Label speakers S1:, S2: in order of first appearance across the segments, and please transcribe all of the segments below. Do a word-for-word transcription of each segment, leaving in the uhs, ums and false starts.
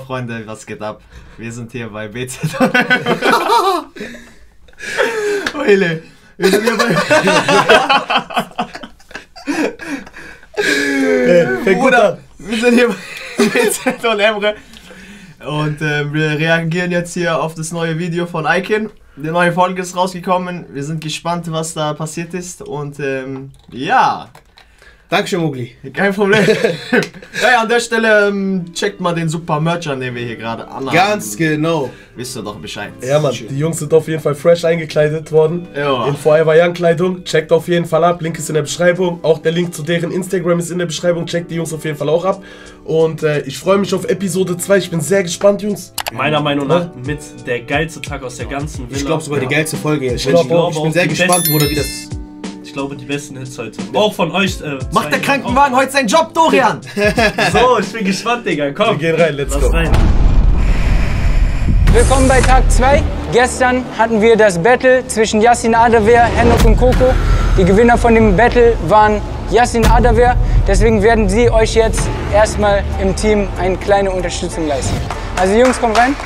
S1: Freunde, was geht ab? Wir sind hier bei B Z. Heule. Wir sind hier bei...
S2: hey, Bruder,
S1: wir sind hier bei B Z und Emre. Und äh, wir reagieren jetzt hier auf das neue Video von Icon. Die neue Folge ist rausgekommen. Wir sind gespannt, was da passiert ist. Und ähm, ja...
S2: Dankeschön, Mugli.
S1: Kein Problem. Ja, an der Stelle ähm, checkt mal den super Merch an, den wir hier gerade anhaben.
S2: Ganz genau.
S1: Wisst ihr doch Bescheid.
S3: Ja, Mann, die Jungs sind auf jeden Fall fresh eingekleidet worden.
S1: Ja.
S3: In Forever Young Kleidung. Checkt auf jeden Fall ab. Link ist in der Beschreibung. Auch der Link zu deren Instagram ist in der Beschreibung. Checkt die Jungs auf jeden Fall auch ab. Und äh, ich freue mich auf Episode zwei. Ich bin sehr gespannt, Jungs.
S4: Meiner Meinung nach mit der geilste Tag aus der ganzen Villa.
S2: Ich glaube sogar
S3: ja.
S2: die geilste Folge jetzt. Ich,
S3: Ich
S2: ich,
S3: glaub
S2: ich bin sehr gespannt, Bruder, wie das...
S4: Ich glaube, die besten Hits heute. Auch von euch. Äh,
S1: Macht der Krankenwagen heute seinen Job, Dorian?
S4: So, ich bin gespannt, Digga. Komm.
S3: Wir gehen rein, let's
S4: Lass
S3: go.
S4: rein.
S5: Willkommen bei Tag zwei. Gestern hatten wir das Battle zwischen Yassin Adaver, Henok und Coco. Die Gewinner von dem Battle waren Yassin Adaver. Deswegen werden sie euch jetzt erstmal im Team eine kleine Unterstützung leisten. Also Jungs, kommt rein.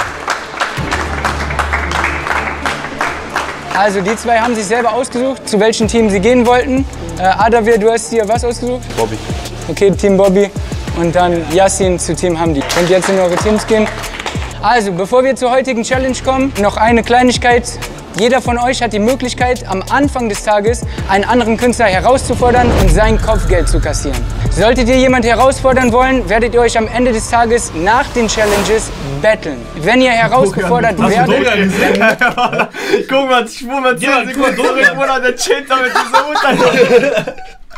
S5: Also die zwei haben sich selber ausgesucht, zu welchem Team sie gehen wollten. Äh, Adaver, du hast dir was ausgesucht?
S4: Bobby.
S5: Okay, Team Bobby. Und dann Yassin zu Team Hamdi. Könnt ihr jetzt in eure Teams gehen. Also, bevor wir zur heutigen Challenge kommen, noch eine Kleinigkeit. Jeder von euch hat die Möglichkeit, am Anfang des Tages einen anderen Künstler herauszufordern und sein Kopfgeld zu kassieren. Solltet ihr jemanden herausfordern wollen, werdet ihr euch am Ende des Tages nach den Challenges battlen. Wenn ihr herausgefordert werdet...
S1: Guck mal, ich schwur mal zehn Sekunden zurück, Bruder, der chillt da mit dieser Mutter.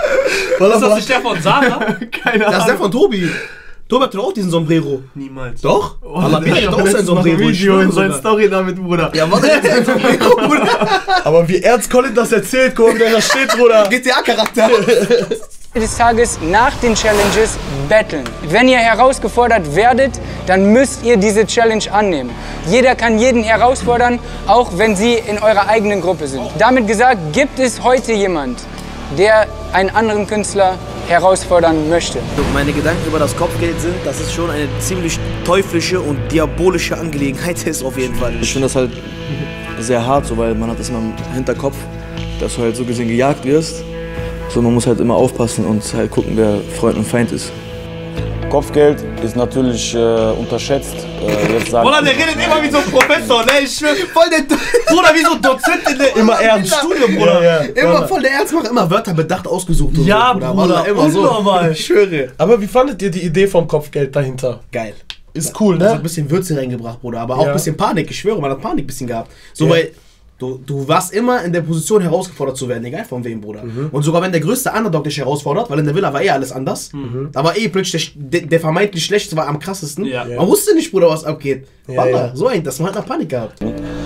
S4: Ist das nicht der von Sarah?
S1: Keine Ahnung.
S2: Das ist der von Tobi. Tobi hat doch auch diesen Sombrero.
S4: Niemals.
S2: Doch?
S1: Oh,
S2: Aber
S1: der
S2: hat
S1: hat
S2: doch auch sein Sombrero.
S1: ein
S2: ich
S1: Video
S2: schwöre
S1: in seiner
S2: sogar.
S1: Story damit, Bruder.
S2: Ja, warte, jetzt ein Sombrero, Bruder.
S3: Aber wie ernst Colin das erzählt, guck mal, wie der da steht, Bruder.
S2: G T A-Charakter.
S5: des Tages nach den Challenges battlen. Wenn ihr herausgefordert werdet, dann müsst ihr diese Challenge annehmen. Jeder kann jeden herausfordern, auch wenn sie in eurer eigenen Gruppe sind. Damit gesagt, gibt es heute jemand, der einen anderen Künstler herausfordern möchte?
S6: Meine Gedanken über das Kopfgeld sind, dass es schon eine ziemlich teuflische und diabolische Angelegenheit ist auf jeden Fall.
S7: Ich finde das halt sehr hart, so, weil man hat das immer im Hinterkopf, dass du halt so gesehen gejagt wirst. So, man muss halt immer aufpassen und halt gucken, wer Freund und Feind ist.
S8: Kopfgeld ist natürlich äh, unterschätzt. Äh, jetzt sagen
S4: Bruder, der redet immer wie so ein Professor, ne? Ich schwör.
S2: Voll der...
S4: Bruder, wie so ein Dozent in der,
S3: Immer ernst.
S4: Studium, Bruder.
S3: Ja, ja.
S2: Immer voll der Ernst macht, immer Wörter bedacht ausgesucht. Und
S4: Ja,
S2: so,
S4: Bruder,
S2: immer so.
S4: unnormal.
S2: Ich schwöre.
S3: Aber wie fandet ihr die Idee vom Kopfgeld dahinter?
S2: Geil.
S3: Ist cool,
S2: Das hat
S3: ne?
S2: ein bisschen Würze reingebracht, Bruder, aber auch
S3: Ja.
S2: ein bisschen Panik. Ich schwöre, man hat Panik ein bisschen gehabt. So,
S3: Ja.
S2: weil du, du warst immer in der Position herausgefordert zu werden, egal von wem, Bruder.
S3: Mhm.
S2: Und sogar wenn der größte Underdog dich herausfordert, weil in der Villa war eh alles anders, da war eh plötzlich der, der, der vermeintlich Schlechteste war am krassesten.
S4: Ja.
S2: Man wusste nicht, Bruder, was abgeht.
S3: Ja,
S2: Wallah,
S3: ja.
S2: so ein, das man hat nach Panik gehabt.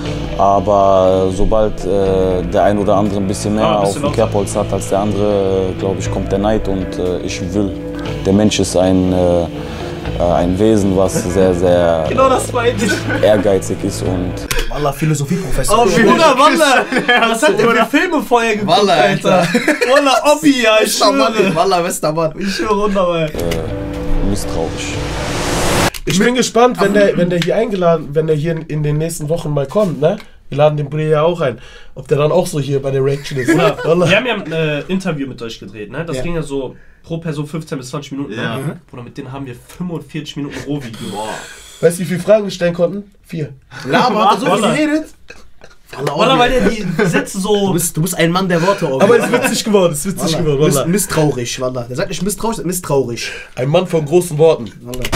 S8: aber sobald äh, der ein oder andere ein bisschen mehr
S4: Ah, ein
S8: auf
S4: bisschen
S8: dem
S4: lauter.
S8: Kerbholz hat als der andere, äh, glaube ich, kommt der Neid und äh, ich will. Der Mensch ist ein, äh, äh, ein Wesen, was sehr, sehr
S4: Genau das meinte ich.
S8: ehrgeizig ist und
S2: Wallah, Philosophieprofessor.
S4: Oh, Bruder, Wallah. Was hat der für Filme vorher geguckt,
S2: Wallah,
S4: Alter?
S2: Alter.
S4: Wallah, Obbi, ja, ich
S2: Westermann,
S4: schwöre.
S2: Wallah, Westermann.
S4: Ich schwöre, wunderbar.
S8: misstrauisch.
S3: Ich bin gespannt, wenn der, wenn der hier eingeladen, wenn der hier in, in den nächsten Wochen mal kommt, ne? Wir laden den Bre ja auch ein. Ob der dann auch so hier bei der Reaction ist. Ne?
S4: Wir haben ja ein äh, Interview mit euch gedreht, ne? Das
S2: Ja.
S4: ging ja so pro Person fünfzehn bis zwanzig Minuten.
S1: Ja.
S4: Ne? Bruder, mit denen haben wir fünfundvierzig Minuten Rohvideo. Boah.
S3: Weißt du, wie viele Fragen wir stellen konnten? Vier.
S2: Laber, hat er so viel
S4: Wallah.
S2: geredet? Wallah,
S4: Wallah, weil der die Sätze so...
S2: Du bist, du bist ein Mann der Worte, Orgi.
S3: Aber es ist witzig geworden, es ist witzig
S2: Wallah.
S3: geworden.
S2: Miss,
S3: Wallah.
S2: misstrauisch, Wallah. Der sagt nicht misstrauisch, der sagt misstrauisch.
S3: Ein Mann von großen Worten.
S2: Wallah.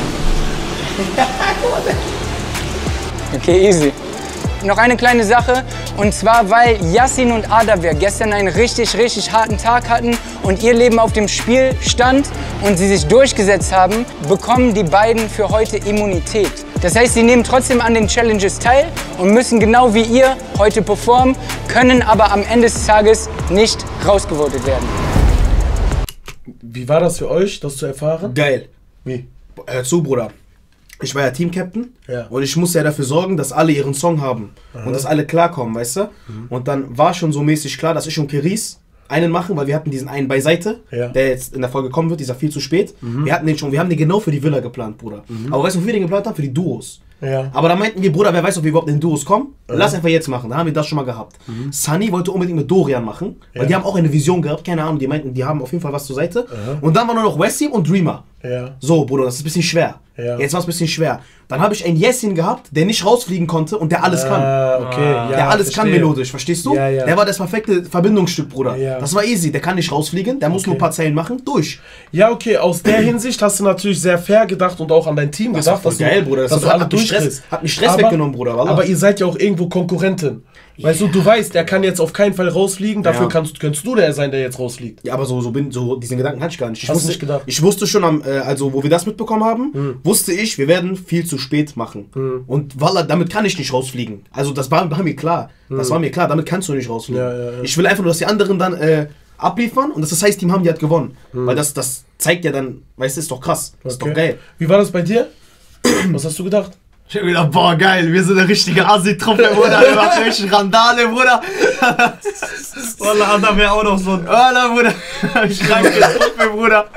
S5: Okay, easy. Noch eine kleine Sache, und zwar, weil Yassin und Adaver gestern einen richtig, richtig harten Tag hatten und ihr Leben auf dem Spiel stand und sie sich durchgesetzt haben, bekommen die beiden für heute Immunität. Das heißt, sie nehmen trotzdem an den Challenges teil und müssen genau wie ihr heute performen, können aber am Ende des Tages nicht rausgevotet werden.
S3: Wie war das für euch, das zu erfahren?
S2: Geil.
S3: Wie?
S2: Hör zu, Bruder. Ich war ja Team-Captain
S3: Ja.
S2: und ich muss ja dafür sorgen, dass alle ihren Song haben und dass alle klarkommen, weißt du? Und dann war schon so mäßig klar, dass ich und Keris einen machen, weil wir hatten diesen einen beiseite,
S3: Ja.
S2: der jetzt in der Folge kommen wird, dieser viel zu spät.
S3: Mhm.
S2: Wir hatten den schon, wir haben den genau für die Villa geplant, Bruder.
S3: Mhm.
S2: Aber weißt du, wofür wir den geplant haben? Für die Duos.
S3: Ja.
S2: Aber da meinten wir, Bruder, wer weiß, ob wir überhaupt in Duos kommen?
S3: Ja.
S2: Lass einfach jetzt machen. Da haben wir das schon mal gehabt.
S3: Mhm.
S2: Sunny wollte unbedingt mit Dorian machen, weil
S3: Ja.
S2: die haben auch eine Vision gehabt, keine Ahnung, die meinten, die haben auf jeden Fall was zur Seite.
S3: Aha.
S2: Und dann war nur noch Wessim und Dreamer.
S3: Ja.
S2: So, Bruder, das ist ein bisschen schwer.
S3: Ja.
S2: Jetzt war es ein bisschen schwer. Dann habe ich einen Yassin gehabt, der nicht rausfliegen konnte und der alles kann.
S3: Ah, okay, ja,
S2: der alles kann
S3: verstehe.
S2: melodisch, verstehst du?
S3: Ja, ja.
S2: Der war das perfekte Verbindungsstück, Bruder.
S3: Ja.
S2: Das war easy, der kann nicht rausfliegen, der muss
S3: Okay.
S2: nur ein paar Zeilen machen, durch.
S3: Ja, okay, aus der Hinsicht hast du natürlich sehr fair gedacht und auch an dein Team
S2: Das
S3: gedacht.
S2: war voll
S3: dass
S2: geil,
S3: du,
S2: Bruder. Das
S3: dass du
S2: hat-
S3: alle
S2: hat mich Stress-
S3: durchkriegst.
S2: hat mich Stress weggenommen, Bruder, wallah.
S3: Aber ihr seid ja auch irgendwo Konkurrenten. Weißt du, du weißt, er kann jetzt auf keinen Fall rausfliegen, dafür
S2: Ja.
S3: kannst, könntest du der sein, der jetzt rausfliegt.
S2: Ja, aber so, so, bin, so diesen Gedanken hatte ich gar nicht. Ich
S3: Hast du
S2: wusste,
S3: nicht gedacht?
S2: Ich wusste schon, am, äh, also wo wir das mitbekommen haben,
S3: Hm.
S2: wusste ich, wir werden viel zu spät machen.
S3: Hm.
S2: Und wallah, damit kann ich nicht rausfliegen. Also das war, war mir klar. Das
S3: Hm.
S2: war mir klar, damit kannst du nicht rausfliegen.
S3: Ja, ja, ja.
S2: Ich will einfach nur, dass die anderen dann äh, abliefern und das, das heißt, Team Hamdi hat gewonnen.
S3: Hm.
S2: Weil das, das zeigt ja dann, weißt du, ist doch krass. Das ist doch geil.
S3: Wie war das bei dir? Was hast du gedacht?
S1: Ich hab gedacht, boah, geil, wir sind eine richtige Assi-Truppe, Bruder. Wir machen richtig Randale, Bruder.
S4: Wallah, da wäre auch noch so ein.
S1: Wallah, Bruder. Kranke Truppe, Bruder.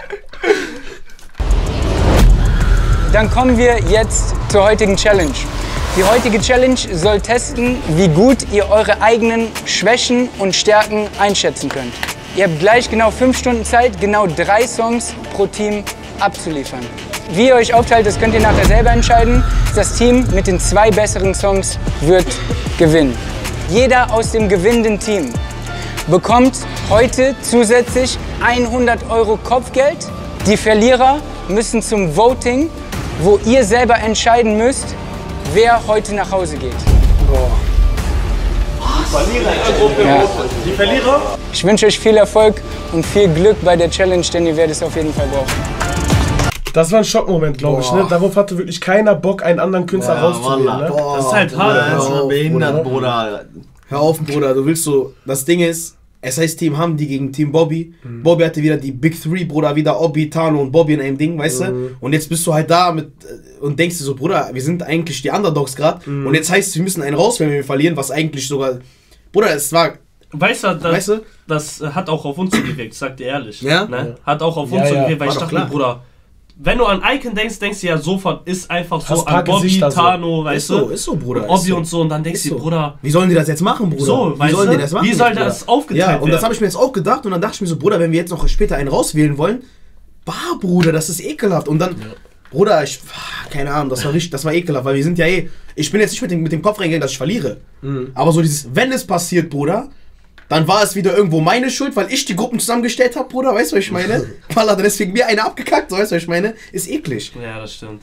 S5: Dann kommen wir jetzt zur heutigen Challenge. Die heutige Challenge soll testen, wie gut ihr eure eigenen Schwächen und Stärken einschätzen könnt. Ihr habt gleich genau fünf Stunden Zeit, genau drei Songs pro Team abzuliefern. Wie ihr euch aufteilt, das könnt ihr nachher selber entscheiden. Das Team mit den zwei besseren Songs wird gewinnen. Jeder aus dem gewinnenden Team bekommt heute zusätzlich hundert Euro Kopfgeld. Die Verlierer müssen zum Voting, wo ihr selber entscheiden müsst, wer heute nach Hause geht. Ja.
S4: Die Verlierer?
S5: Ich wünsche euch viel Erfolg und viel Glück bei der Challenge, denn ihr werdet es auf jeden Fall brauchen.
S3: Das war ein Schockmoment, glaube ich. Ne? Darauf hatte wirklich keiner Bock, einen anderen Künstler
S1: Ja,
S3: rauszuwählen.
S1: wallah.
S3: Ne?
S1: Boah,
S4: Das ist halt hart.
S1: Bruder, das ist
S2: Hör auf,
S1: behindert, Bruder.
S2: Hör auf, Bruder, du willst so. Das Ding ist, es heißt Team Hamdi gegen Team Bobby.
S3: Mhm.
S2: Bobby hatte wieder die Big Three, Bruder, wieder Obi, Tano und Bobby in einem Ding, weißt
S3: Mhm.
S2: du? Und jetzt bist du halt da mit äh, und denkst dir so, Bruder, wir sind eigentlich die Underdogs gerade.
S3: Mhm.
S2: Und jetzt heißt es, wir müssen einen raus, wenn wir verlieren, was eigentlich sogar. Bruder, es war.
S4: Weißt du, das,
S2: Weißt du?
S4: das hat auch auf uns gewirkt, sag dir ehrlich.
S2: Ja?
S4: Ne? Hat auch auf
S3: Ja,
S4: uns
S3: ja,
S4: gewirkt, weil
S2: war
S4: ich
S2: doch
S4: dachte mir,
S2: klar.
S4: Bruder, wenn du an Icon denkst, denkst du ja sofort, ist einfach so
S3: Hast paar
S4: an Bobby,
S3: Gesichter so.
S4: Tano,
S2: Ist
S4: weißt
S2: so,
S4: du?
S2: ist so, Bruder.
S4: Und
S2: ist
S4: Obbi
S2: so.
S4: und so, und dann denkst
S2: Ist
S4: du,
S2: so.
S4: Bruder,
S2: Wie sollen die das jetzt machen, Bruder?
S4: So,
S2: wie
S4: weißt
S2: sollen
S4: du?
S2: die das machen?
S4: Wie
S2: jetzt,
S4: soll
S2: Bruder?
S4: das aufgeteilt
S2: Ja, und das
S4: werden?
S2: habe ich mir jetzt auch gedacht und dann dachte ich mir so, Bruder, wenn wir jetzt noch später einen rauswählen wollen, bah, Bruder, das ist ekelhaft. Und dann, Bruder, ich, keine Ahnung, das war richtig, das war ekelhaft, weil wir sind ja eh, ich bin jetzt nicht mit dem, mit dem Kopf reingegangen, dass ich verliere.
S3: Mhm.
S2: Aber so dieses, wenn es passiert, Bruder, dann war es wieder irgendwo meine Schuld, weil ich die Gruppen zusammengestellt habe, Bruder, weißt du, was ich meine? Weil dann ist wegen mir einer abgekackt, so, weißt du, was ich meine? Ist eklig.
S4: ja, das stimmt.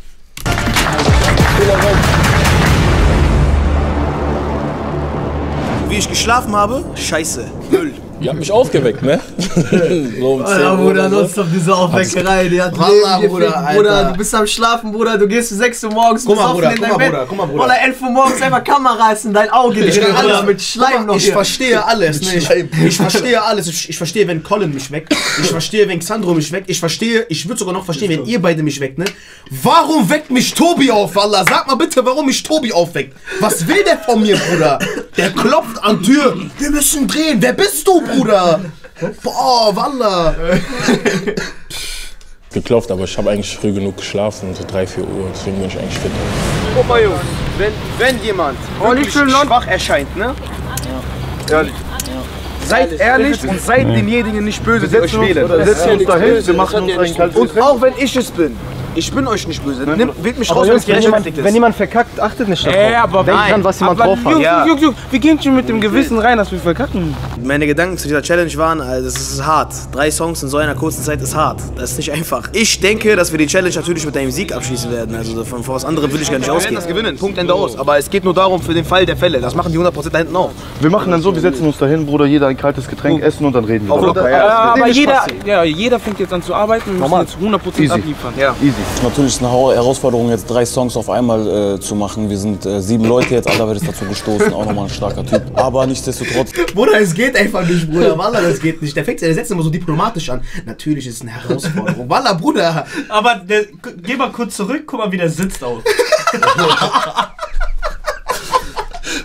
S6: Wie ich geschlafen habe? Scheiße. Müll.
S8: Ihr habt mich aufgeweckt, ne? So um zehn
S1: Alter,
S8: Uhr
S1: Bruder,
S8: oder so.
S1: nutzt auf diese Aufweckerei. Die hat
S2: Wallah,
S1: Leben
S2: Bruder,
S1: gefickt, Bruder.
S2: Alter.
S1: Du bist am Schlafen, Bruder. Du gehst um sechs Uhr morgens
S2: Guck mal,
S1: besoffen
S2: Bruder,
S1: in
S2: guck
S1: dein
S2: mal,
S1: Bett.
S2: Bruder, guck mal, Bruder.
S1: Oder elf Uhr morgens einfach Kameras in dein Auge.
S2: Ich,
S1: Bruder,
S2: Bruder,
S1: mit Schleim noch
S2: ich
S1: hier.
S2: verstehe alles. Ne? Ich, ich verstehe alles. Ich, ich verstehe, wenn Colin mich weckt. Ich verstehe, wenn Xandro mich weckt. Ich verstehe, ich würde sogar noch verstehen, wenn ihr beide mich weckt. Ne? Warum weckt mich Tobi auf, Wallah? Sag mal bitte, warum mich Tobi aufweckt. Was will der von mir, Bruder? Der klopft an Tür. Wir müssen drehen. Wer bist du, Bruder? Boah, Wallah.
S8: Geklopft, aber ich habe eigentlich früh genug geschlafen, so drei, vier Uhr, deswegen bin ich eigentlich fit.
S9: Guck mal, Jungs, wenn, wenn jemand wirklich schwach erscheint, ne? Ehrlich. Seid ehrlich und seid denjenigen nicht böse, die euch wählen.
S10: Wir setzen uns dahin, wir machen uns ein kaltes
S9: Und auch wenn ich es bin, ich bin euch nicht böse. Nimmt, wählt mich raus, wenn es
S10: wenn, jemand,
S9: gerechtfertigt
S10: wenn
S9: ist.
S10: jemand verkackt, achtet nicht darauf.
S9: Ey, aber
S10: Denkt
S9: nein,
S10: dran, was jemand
S9: aber
S10: drauf hat.
S9: Jungs,
S10: Ja.
S9: Jungs, Jungs, wir gehen schon mit dem Gewissen rein, dass wir verkacken.
S6: Meine Gedanken zu dieser Challenge waren, also es ist hart. Drei Songs in so einer kurzen Zeit ist hart. Das ist nicht einfach. Ich denke, dass wir die Challenge natürlich mit einem Sieg abschließen werden. Also von vor was anderem will ich gar nicht
S9: Wir werden
S6: ausgehen.
S9: das gewinnen, Punkt, Ende aus. Aber es geht nur darum, für den Fall der Fälle. Das machen die hundert Prozent da hinten auch.
S10: Wir machen dann so, wir setzen uns dahin, Bruder, jeder ein kaltes Getränk essen und dann reden wir.
S9: Auch locker, ja.
S10: Das wird
S9: Aber
S10: nicht
S9: jeder,
S10: passieren.
S9: ja, jeder fängt jetzt an zu arbeiten. Wir müssen
S10: Normal.
S9: jetzt hundert Prozent
S10: Easy.
S9: abliefern. Ja.
S10: Easy.
S8: Natürlich ist es eine Hau- Herausforderung, jetzt drei Songs auf einmal äh, zu machen. Wir sind äh, sieben Leute jetzt, Alter, wird es dazu gestoßen. Auch nochmal ein starker Typ. Aber nichtsdestotrotz.
S2: Bruder, es geht einfach nicht, Bruder. Wallah, das geht nicht. Der fängt, der setzt immer so diplomatisch an. Natürlich ist es eine Herausforderung. Wallah, Bruder.
S4: Aber der, geh mal kurz zurück, guck mal, wie der sitzt auch.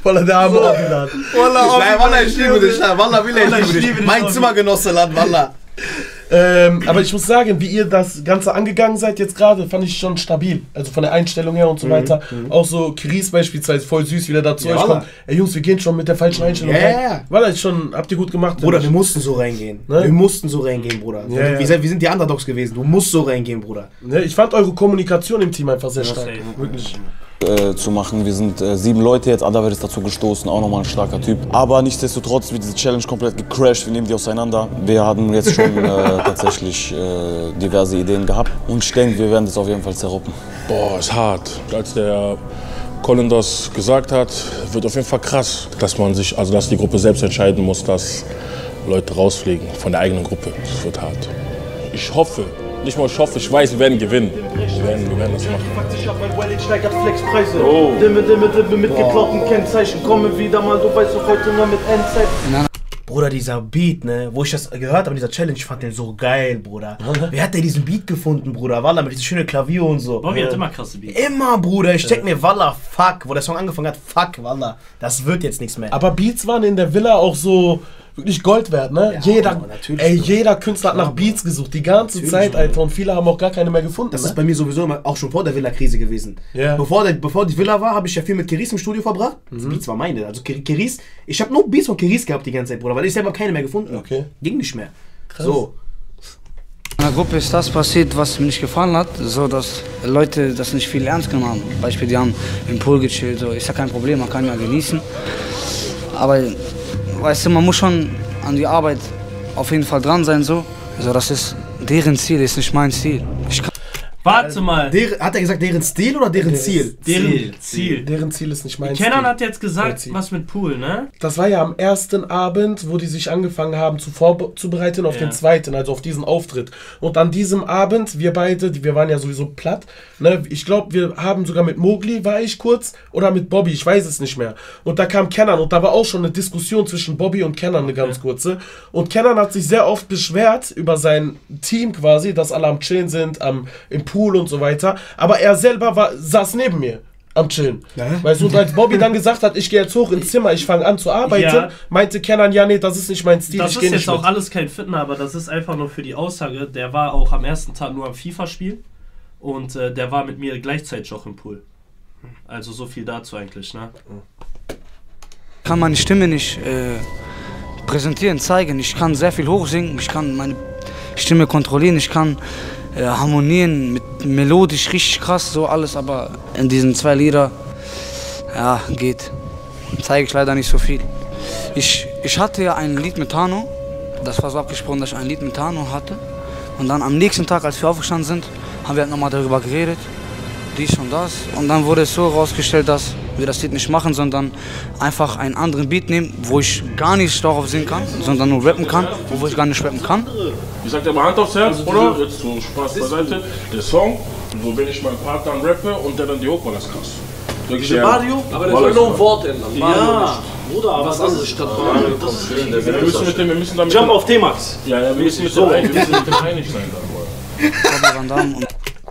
S3: Wallah, der arme Obi-Lad.
S2: Wallah, Wallah, ich liebe dich, Wallah, will ich liebe dich. Mein Zimmergenosse, Lad, Wallah.
S3: Ähm, aber ich muss sagen, wie ihr das Ganze angegangen seid jetzt gerade, fand ich schon stabil. Also von der Einstellung her und so weiter. Mhm. Auch so Chris beispielsweise, voll süß, wie der da zu ja, euch kommt. Ey Jungs, wir gehen schon mit der falschen Einstellung
S2: yeah.
S3: rein. Wallah, ist schon, habt ihr gut gemacht.
S2: Bruder, wir mussten so reingehen. Ne? Wir mussten so reingehen, Bruder. Ja, wir, ja. wir sind die Underdogs gewesen, du musst so reingehen, Bruder.
S3: Ne, ich fand eure Kommunikation im Team einfach sehr stark.
S8: Ja, wirklich. Äh, zu machen. Wir sind äh, sieben Leute jetzt, Adaver ist dazu gestoßen, auch nochmal ein starker Typ. Aber nichtsdestotrotz wird diese Challenge komplett gecrashed, wir nehmen die auseinander. Wir hatten jetzt schon äh, tatsächlich äh, diverse Ideen gehabt und ich denke, wir werden das auf jeden Fall zerroppen.
S11: Boah, ist hart. Als der Colin das gesagt hat, wird auf jeden Fall krass, dass man sich, also dass die Gruppe selbst entscheiden muss, dass Leute rausfliegen von der eigenen Gruppe. Das wird hart. Ich hoffe, nicht mal ich hoffe, ich weiß, wir werden gewinnen. Wir werden, wir werden das machen.
S9: Ich hab mein Wallet steigert Flexpreise. Oh. Dimme, dimme, dimme mit geklauten Kennzeichen. Komme wieder mal, du weißt doch heute noch mit Endzeit.
S2: Bruder, dieser Beat, ne, wo ich das gehört habe in dieser Challenge, ich fand den so geil, Bruder. Wer hat denn diesen Beat gefunden, Bruder? Wallah, mit diesem schönen Klavier und so.
S4: Bobby hat immer krasse Beats.
S2: Immer, Bruder. Ich denk mir, Wallah, fuck. Wo der Song angefangen hat, fuck, Wallah. Das wird jetzt nichts mehr.
S3: Aber Beats waren in der Villa auch so wirklich Gold wert, ne? Ja, jeder, ey, jeder Künstler hat nach Beats gesucht, die ganze natürlich, Zeit, Alter. Und viele haben auch gar keine mehr gefunden.
S2: Das
S3: ne?
S2: ist bei mir sowieso immer, auch schon vor der Villa-Krise gewesen. Yeah. Bevor, der, bevor die Villa war, habe ich ja viel mit Keris im Studio verbracht. Mhm. Das Beats war meine. Also Keris, ich habe nur Beats von Keris gehabt die ganze Zeit, Bruder, weil ich selber keine mehr gefunden habe. Okay. Ging nicht mehr. Krass. So.
S12: In der Gruppe ist das passiert, was mir nicht gefallen hat, so dass Leute das nicht viel ernst genommen haben. Beispiel, die haben im Pool gechillt, so ist ja kein Problem, man kann ja genießen. Aber weißt du, man muss schon an die Arbeit auf jeden Fall dran sein, so. Also das ist deren Ziel, ist nicht mein Ziel. Ich kann
S4: Warte mal.
S2: Der, hat er gesagt, deren Stil oder deren Ziel?
S4: Deren
S3: Ziel.
S4: Ziel.
S3: Deren Ziel ist nicht mein
S4: Kenan
S3: Stil.
S4: hat jetzt gesagt, was mit Pool, ne?
S3: Das war ja am ersten Abend, wo die sich angefangen haben zu vorzubereiten auf ja. den zweiten, also auf diesen Auftritt. Und an diesem Abend, wir beide, wir waren ja sowieso platt, ne? Ich glaube, wir haben sogar mit Mowgli, war ich kurz, oder mit Bobby, ich weiß es nicht mehr. Und da kam Kenan und da war auch schon eine Diskussion zwischen Bobby und Kenan, eine ganz kurze. Und Kenan hat sich sehr oft beschwert über sein Team quasi, dass alle am Chillen sind, am, im Pool und so weiter. Aber er selber war, saß neben mir am Chillen. Ja. Weißt du, und als Bobby dann gesagt hat, ich gehe jetzt hoch ins Zimmer, ich fange an zu arbeiten, ja. meinte Kenan, ja nee, das ist nicht mein Stil,
S4: das
S3: ich
S4: ist
S3: gehe
S4: jetzt
S3: nicht
S4: auch
S3: mit.
S4: Alles kein Fitner, aber das ist einfach nur für die Aussage, der war auch am ersten Tag nur am FIFA-Spiel und äh, der war mit mir gleichzeitig auch im Pool. Also so viel dazu eigentlich, ne?
S12: Kann meine Stimme nicht äh, präsentieren, zeigen, ich kann sehr viel hochsingen, ich kann meine Stimme kontrollieren, ich kann äh, harmonieren, mit melodisch richtig krass, so alles, aber in diesen zwei Lieder, ja, geht. Zeige ich leider nicht so viel. Ich, ich hatte ja ein Lied mit Tano, das war so abgesprochen, dass ich ein Lied mit Tano hatte. Und dann am nächsten Tag, als wir aufgestanden sind, haben wir halt nochmal darüber geredet, dies und das. Und dann wurde es so herausgestellt, dass wir das Lied nicht machen, sondern einfach einen anderen Beat nehmen, wo ich gar nicht darauf singen kann, sondern nur rappen kann, wo ich gar nicht rappen kann.
S11: Ich sag dir mal Hand aufs Herz, oder? Jetzt so Spaß beiseite. Der Song, wo wenn ich meinen Part dann rappe und der dann die Hochball ist krass.
S9: Wirklich Mario? Aber der soll nur ein Wort ändern.
S4: Ja.
S9: Bruder, aber was anderes statt Mario.
S11: Wir müssen mit dem, wir müssen damit...
S9: Jump auf T-Max.
S11: Ja, ja, wir müssen mit dem einig sein.
S12: Und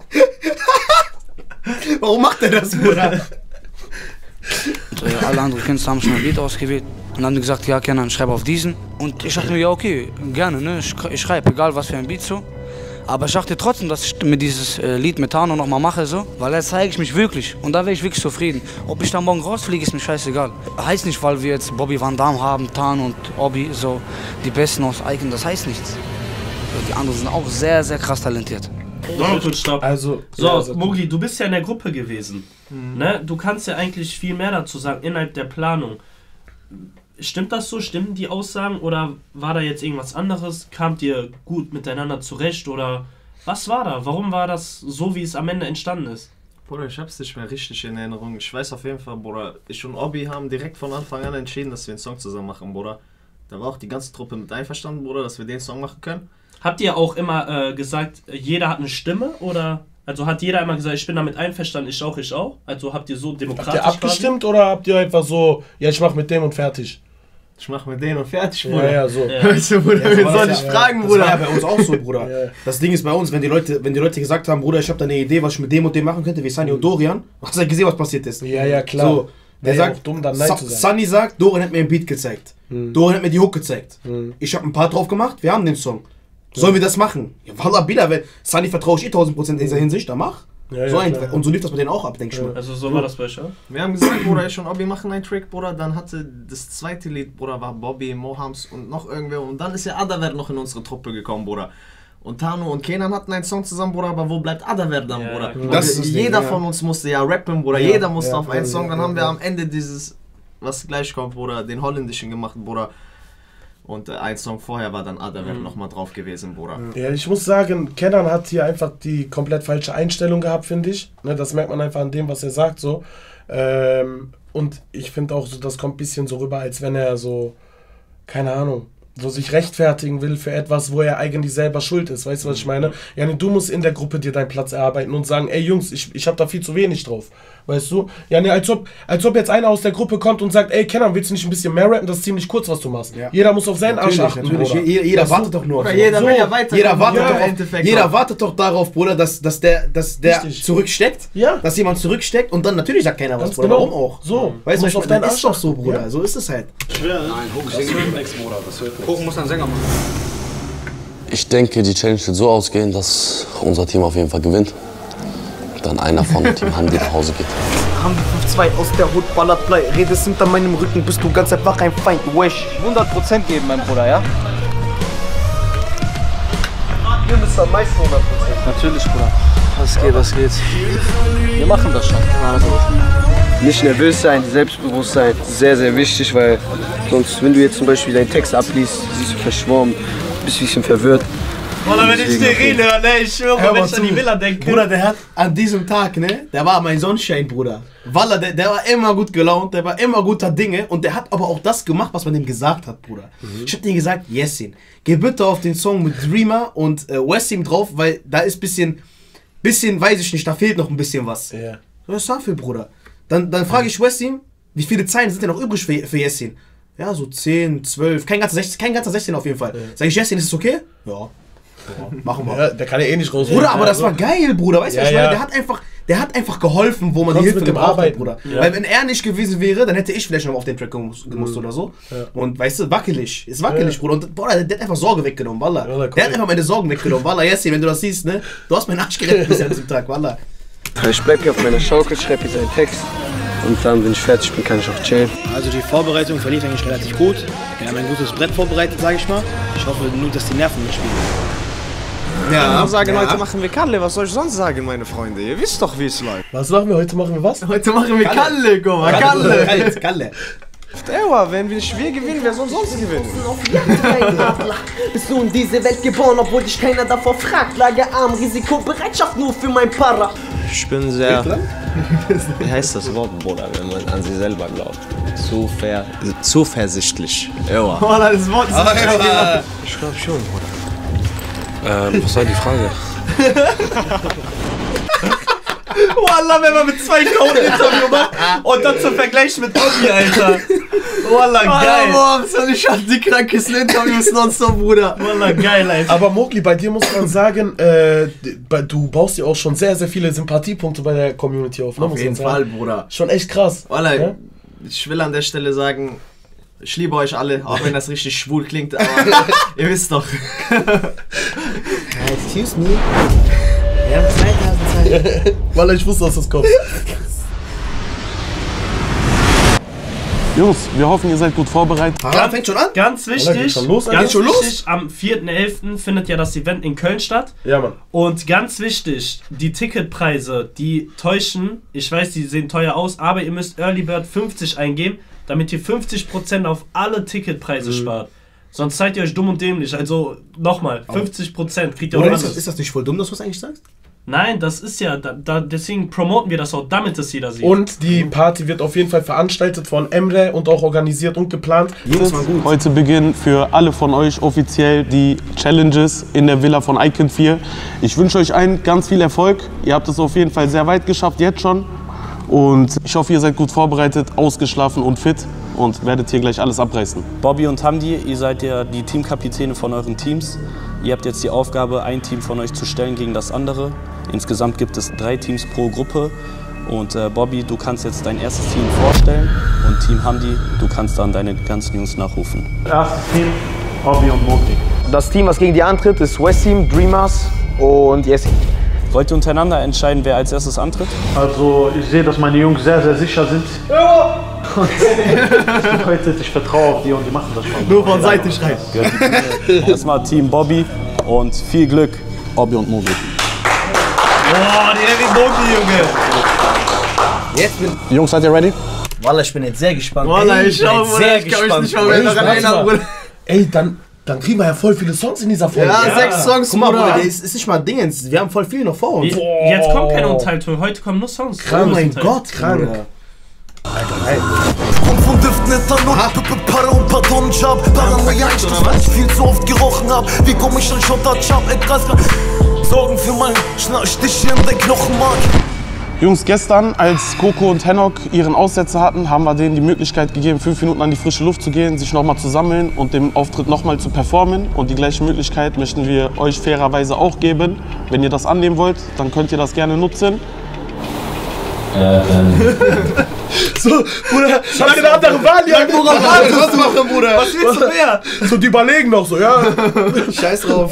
S2: warum macht er das, Bruder?
S12: Und, äh, alle anderen Künstler haben schon ein Lied ausgewählt und dann haben die gesagt, ja, Kenan, schreib auf diesen. Und ich dachte mir, ja, okay, gerne, ne? Ich, ich schreibe, egal was für ein Beat so. Aber ich dachte trotzdem, dass ich mir dieses äh, Lied mit Tano nochmal mache, so, weil da zeige ich mich wirklich und da wäre ich wirklich zufrieden. Ob ich da morgen rausfliege, ist mir scheißegal. Heißt nicht, weil wir jetzt Bobby Van Dam haben, Tano und Obi, so die Besten aus Icon, das heißt nichts. Die anderen sind auch sehr, sehr krass talentiert.
S4: So, kurz stopp.
S3: Also,
S4: so,
S3: ja, also,
S4: Mowgli, du bist ja in der Gruppe gewesen. Mhm. Ne? Du kannst ja eigentlich viel mehr dazu sagen, innerhalb der Planung. Stimmt das so? Stimmen die Aussagen? Oder war da jetzt irgendwas anderes? Kamt ihr gut miteinander zurecht? Oder was war da? Warum war das so, wie es am Ende entstanden ist?
S1: Bruder, ich hab's nicht mehr richtig in Erinnerung. Ich weiß auf jeden Fall, Bruder, ich und Obi haben direkt von Anfang an entschieden, dass wir einen Song zusammen machen, Bruder. Da war auch die ganze Truppe mit einverstanden, Bruder, dass wir den Song machen können.
S4: Habt ihr auch immer äh, gesagt, jeder hat eine Stimme? Oder also hat jeder immer gesagt, ich bin damit einverstanden, ich auch, ich auch? Also habt ihr so demokratisch...
S3: Habt ihr abgestimmt quasi? Oder habt ihr einfach so, ja, ich mach mit dem und fertig?
S1: Ich mach mit denen und fertig, Bruder.
S3: Ja, ja, so.
S1: Ja. Weißt du, Bruder, ja, wir sollen nicht ja, fragen,
S2: das
S1: Bruder.
S2: Das war ja bei uns auch so, Bruder. Ja. Das Ding ist bei uns, wenn die Leute, wenn die Leute gesagt haben, Bruder, ich hab da eine Idee, was ich mit dem und dem machen könnte, wie Sani und Dorian, hast du ja gesehen, was passiert ist.
S3: Ja, ja, klar.
S2: So, Der
S3: ja,
S2: sagt,
S3: auch dumm, dann Nein
S2: Sa
S3: zu sagen.
S2: Sunny sagt, Dorin hat mir einen Beat gezeigt. Hm. Dorin hat mir die Hook gezeigt. Hm. Ich habe ein paar drauf gemacht, wir haben den Song. Sollen wir das machen? Ja, Wallah, Bila, wenn Sunny vertraue ich eh tausend Prozent in dieser Hinsicht, dann mach.
S1: Ja,
S2: so
S1: ja,
S2: ein,
S1: klar.
S2: und so lief das bei denen auch ab, denke ich mal.
S4: Also so war das bei euch, ja?
S1: Wir haben gesagt, Bruder, ich und Obi machen einen Track, Bruder. Dann hatte das zweite Lied, Bruder, war Bobby, Mohams und noch irgendwer. Und dann ist ja Adaver noch in unsere Truppe gekommen, Bruder. Und Tano und Kenan hatten einen Song zusammen, Bruder, aber wo bleibt Adaver dann,
S4: Ja,
S1: Bruder?
S4: ja.
S2: Das ist
S1: Jeder
S2: Ding, ja.
S1: von uns musste ja rappen, Bruder.
S2: Ja,
S1: Jeder musste
S2: ja,
S1: auf einen
S2: ja,
S1: Song. Dann
S2: ja,
S1: haben wir
S2: ja.
S1: am Ende dieses, was gleich kommt, Bruder, den holländischen gemacht, Bruder. Und äh, ein Song vorher war dann Adaver mhm. nochmal drauf gewesen, Bruder.
S3: Ja, ich muss sagen, Kenan hat hier einfach die komplett falsche Einstellung gehabt, finde ich. Ne, das merkt man einfach an dem, was er sagt, so. Ähm, und ich finde auch so, das kommt ein bisschen so rüber, als wenn er so, keine Ahnung, so sich rechtfertigen will für etwas, wo er eigentlich selber schuld ist. Weißt du, was ich meine? Ja, nee, du musst in der Gruppe dir deinen Platz erarbeiten und sagen, ey Jungs, ich, ich habe da viel zu wenig drauf. Weißt du? Ja, nee, als ob, als ob jetzt einer aus der Gruppe kommt und sagt, ey Kenan, willst du nicht ein bisschen mehr rappen? Das ist ziemlich kurz, was du machst. Ja. Jeder muss auf seinen
S2: Natürlich,
S3: Arsch achten,
S2: natürlich.
S3: Bruder.
S2: Jeder, jeder
S3: Weißt
S2: wartet
S3: du?
S2: doch nur auf
S1: Oder jeder
S2: so.
S1: will ja weiter.
S2: Jeder wartet,
S1: Ja,
S2: doch,
S1: im
S2: auf,
S1: Endeffekt
S2: jeder
S1: auch.
S2: wartet doch darauf, Bruder, dass, dass der, dass der
S3: Richtig.
S2: zurücksteckt.
S3: Ja.
S2: Dass jemand zurücksteckt und dann natürlich sagt keiner was,
S3: Ganz
S2: Bruder.
S3: genau.
S2: Warum auch?
S3: So.
S2: Weißt du,
S3: Du
S2: ich
S3: musst auf
S2: meine,
S3: deinen
S2: das ist doch
S3: Arsch
S2: so, Bruder.
S3: Ja.
S2: So ist es halt.
S12: Nein, Hook singt nichts, Bruder. Hook muss ein Sänger machen.
S13: Ich denke, die Challenge wird so ausgehen, dass unser Team auf jeden Fall gewinnt. Dann einer von Team Handi nach Hause geht.
S9: Haben die fünf zwei aus der Hut, ballert Blei. Redest hinter meinem Rücken, bist du ganz einfach ein Feind. Wesh. hundert Prozent geben, mein Bruder, ja? Wir müssen am meisten hundert Prozent.
S14: Natürlich, Bruder. Was geht, was geht? Wir machen das schon.
S9: Nicht nervös sein, Selbstbewusstsein, sehr, sehr wichtig, weil sonst, wenn du jetzt zum Beispiel deinen Text abliest, siehst du verschwommen, bist ein bisschen verwirrt.
S1: Oder wenn ich dir rede, ne, ich schwöre,
S2: Hör
S1: wenn
S2: mal
S1: ich an die
S2: zu.
S1: Villa denke.
S2: Bruder, der hat an diesem Tag, ne, der war mein Sonnenschein, Bruder. Wallah, der, der war immer gut gelaunt, der war immer guter Dinge und der hat aber auch das gemacht, was man ihm gesagt hat, Bruder. Mhm. Ich hab dir gesagt, Yassin, geh bitte auf den Song mit Dreamer und äh, Wassim drauf, weil da ist bisschen, bisschen, weiß ich nicht, da fehlt noch ein bisschen was.
S3: Ja.
S2: Was ist dafür, Bruder? Dann, dann frage ich Wassim, wie viele Zeilen sind denn noch übrig für, für Yassin? Ja, so zehn, zwölf, kein ganzer sechzehn, kein ganzer sechzehn auf jeden Fall. Ja. Sag ich, Yassin, ist es okay? Ja. Ja, machen wir.
S3: Ja, der kann ja eh nicht raus.
S2: Bruder, aber
S3: ja,
S2: das
S3: so.
S2: war geil, Bruder. Weißt du,
S3: Ja,
S2: was ich meine?
S3: ja.
S2: Der hat einfach, der hat einfach geholfen, wo man die
S3: Konntest
S2: Hilfe
S3: mit dem
S2: gebraucht hat,
S3: arbeiten.
S2: Bruder.
S3: Ja.
S2: Weil wenn er nicht gewesen wäre, dann hätte ich vielleicht noch auf den Track gemusst, gemusst
S3: Mhm.
S2: oder so.
S3: Ja.
S2: Und weißt du, wackelig. Ist wackelig,
S3: Ja.
S2: Bruder. Und Bruder, der, der hat einfach Sorge weggenommen, Wallah.
S3: Ja,
S2: der hat einfach meine Sorgen weggenommen, Wallah. Yassin, wenn du das siehst, ne? Du hast meinen Arsch gerettet bis an diesem Tag, Wallah.
S9: Ich bleib hier auf meiner Schaukel, schreibe hier seinen Text und dann, wenn ich fertig bin, kann ich auch chillen.
S6: Also die Vorbereitung verlief eigentlich relativ gut. Wir haben ein gutes Brett vorbereitet, sage ich mal. Ich hoffe nur, dass die Nerven mitspielen.
S1: Ja, sagen,
S6: ja.
S1: heute machen wir Kalle. Was soll ich sonst sagen, meine Freunde? Ihr wisst doch, wie es läuft.
S3: Was machen wir? Heute machen wir was?
S1: Heute machen wir Kalle, guck mal,
S2: Kalle.
S1: Kalle.
S2: Kalle. Kalle.
S1: Ja, wenn wir nicht wir gewinnen, wer soll sonst gewinnen?
S15: Bist du in diese Welt geboren, obwohl dich keiner davor fragt. Lagerarm, Risikobereitschaft nur für mein Para.
S16: Ich bin sehr, wie heißt das Wort, Bruder, wenn man an sich selber glaubt? Zuver, zuversichtlich. Ja.
S1: Oh, das Wort ist
S16: Ah, ich glaube schon, Bruder.
S14: Ähm, was war die Frage?
S1: Wallah, wenn man mit zwei Frauen ein Interview macht und dann zum Vergleich mit Bobby, Alter. Wallah, geil. Boah, so eine Schande, die krankesten Interviews nonstop, Bruder. Wallah, geil, Alter.
S3: Aber Mogli, bei dir muss man sagen, äh, du baust dir auch schon sehr, sehr viele Sympathiepunkte bei der Community auf. Ne,
S1: Auf
S3: muss
S1: jeden
S3: man sagen.
S1: Fall, Bruder.
S3: Schon echt krass.
S1: Wallah,
S3: Ja?
S1: ich will an der Stelle sagen, ich liebe euch alle, auch wenn das richtig schwul klingt, aber ihr wisst doch.
S2: Excuse me. Wir haben zweitausend Zeit.
S3: Weil ich wusste, dass das kommt.
S11: Jungs, wir hoffen, ihr seid gut vorbereitet.
S2: Ah, fängt schon an?
S4: Ganz
S3: Oder
S4: wichtig,
S3: geht schon los?
S4: ganz
S3: Geht schon
S4: wichtig, am vierten elften findet ja das Event in Köln statt.
S3: Ja, Mann.
S4: Und ganz wichtig, die Ticketpreise, die täuschen. Ich weiß, die sehen teuer aus, aber ihr müsst Early Bird fünfzig eingeben, damit ihr fünfzig Prozent auf alle Ticketpreise
S2: Mhm.
S4: spart. Sonst seid ihr euch dumm und dämlich. Also nochmal, fünfzig Prozent kriegt ihr auch
S2: Oder ist das,
S4: alles.
S2: ist das nicht voll dumm, dass du das eigentlich sagst?
S4: Nein, das ist ja, da, da, deswegen promoten wir das auch, damit es jeder sieht.
S3: Und die Party wird auf jeden Fall veranstaltet von Emre und auch organisiert und geplant.
S11: Heute beginnen für alle von euch offiziell die Challenges in der Villa von Icon vier. Ich wünsche euch allen ganz viel Erfolg. Ihr habt es auf jeden Fall sehr weit geschafft, jetzt schon. Und ich hoffe, ihr seid gut vorbereitet, ausgeschlafen und fit und werdet hier gleich alles abreißen.
S17: Bobby und Hamdi, ihr seid ja die Teamkapitäne von euren Teams. Ihr habt jetzt die Aufgabe, ein Team von euch zu stellen gegen das andere. Insgesamt gibt es drei Teams pro Gruppe. Und äh, Bobby, du kannst jetzt dein erstes Team vorstellen und Team Hamdi, du kannst dann deine ganzen Jungs nachrufen.
S9: Erstes Team, Bobby und Mogli. Das Team, was gegen die antritt, ist Westim, Dreamers und Yessi.
S17: Wollt ihr untereinander entscheiden, wer als erstes antritt?
S18: Also ich sehe, dass meine Jungs sehr, sehr sicher sind. Ja. Das bedeutet, ich vertraue auf die und die machen das schon.
S1: Nur von Seite schreien.
S17: Erstmal Team Bobby und viel Glück, Bobby und Mogli.
S1: Boah, die Heavy Mogli, Junge.
S6: Jetzt bin
S8: Jungs, seid ihr ready?
S2: Wallah, ich bin jetzt sehr gespannt.
S1: Wallah, ich
S2: bin
S1: schau,
S2: jetzt
S1: Bruder,
S2: sehr
S1: ich kann mich
S2: gespannt.
S1: nicht mal mehr daran erinnern, Bruder.
S3: Ey, dann, dann kriegen wir ja voll viele Songs in dieser Folge.
S1: Ja, sechs Songs,
S2: Guck mal,
S1: Bruder.
S2: Bruder, es ist nicht mal Dingens. Wir haben voll viel noch vor uns.
S4: Jetzt kommt kein Unteilton, heute kommen nur Songs.
S2: Oh mein Gott, krank.
S19: Komm von Düften Ethanol, Para und Patonjob. Paranoia, weil ich viel zu oft gerochen hab. Wie komm ich an Schotterjob? Etwas Sorgen für mein Stich in den Knochenmark.
S8: Jungs, gestern, als Coco und Henok ihren Aussetzer hatten, haben wir denen die Möglichkeit gegeben, fünf Minuten an die frische Luft zu gehen, sich nochmal zu sammeln und den Auftritt nochmal zu performen. Und die gleiche Möglichkeit möchten wir euch fairerweise auch geben. Wenn ihr das annehmen wollt, dann könnt ihr das gerne nutzen.
S3: Äh, ähm. So, Bruder, schau dir eine andere Wahl, ja, worauf
S2: was machen, Bruder?
S3: Was willst du mehr? So, die überlegen noch so, ja.
S2: Scheiß drauf.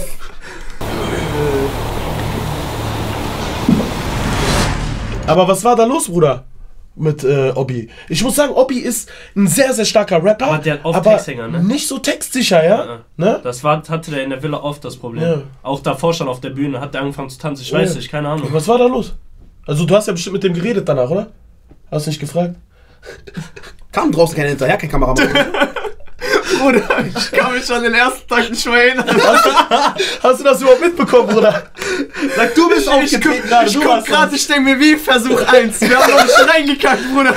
S3: Aber was war da los, Bruder? Mit äh, Obby. Ich muss sagen, Obby ist ein sehr, sehr starker Rapper.
S4: Aber der hat oft
S3: aber
S4: Textsänger, ne?
S3: nicht so textsicher, ja?
S4: Ja,
S3: Ne?
S4: Das war, hatte der in der Villa oft das Problem.
S3: Ja.
S4: Auch davor schon auf der Bühne hat der angefangen zu tanzen. Ich weiß
S3: Ja.
S4: nicht, keine Ahnung.
S3: Was war da los? Also du hast ja bestimmt mit dem geredet danach, oder? Hast du nicht gefragt?
S2: Kam draußen keiner hinterher, kein Kameramann.
S1: Bruder, ich kann mich schon den ersten Tag nicht mehr erinnern.
S3: Hast du das überhaupt mitbekommen, Bruder?
S1: Sag, du bist aufgetreten gerade. Ich guck gerade, ich denke mir, wie Versuch eins. Wir haben noch nicht reingekackt, Bruder.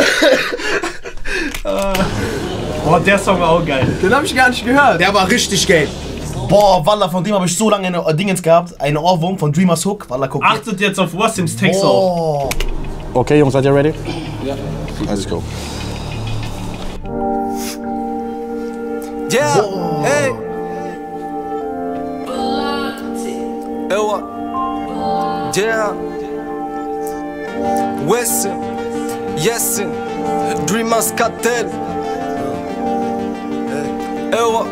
S4: Boah, der Song war auch geil.
S1: Den hab ich gar nicht gehört.
S2: Der war richtig geil. Boah, Wallah, von dem habe ich so lange eine Dingens gehabt. Eine Ohrwurm von Dreamers Hook. Wallah, guck.
S4: Achtet jetzt auf Wasims Text auch.
S8: Okay, Jungs, seid ihr ready?
S17: Ja.
S8: Let's go.
S19: Yeah, hey. Ewa. Yeah. Westin. Yesin. Dreamers Kartell. Ewa.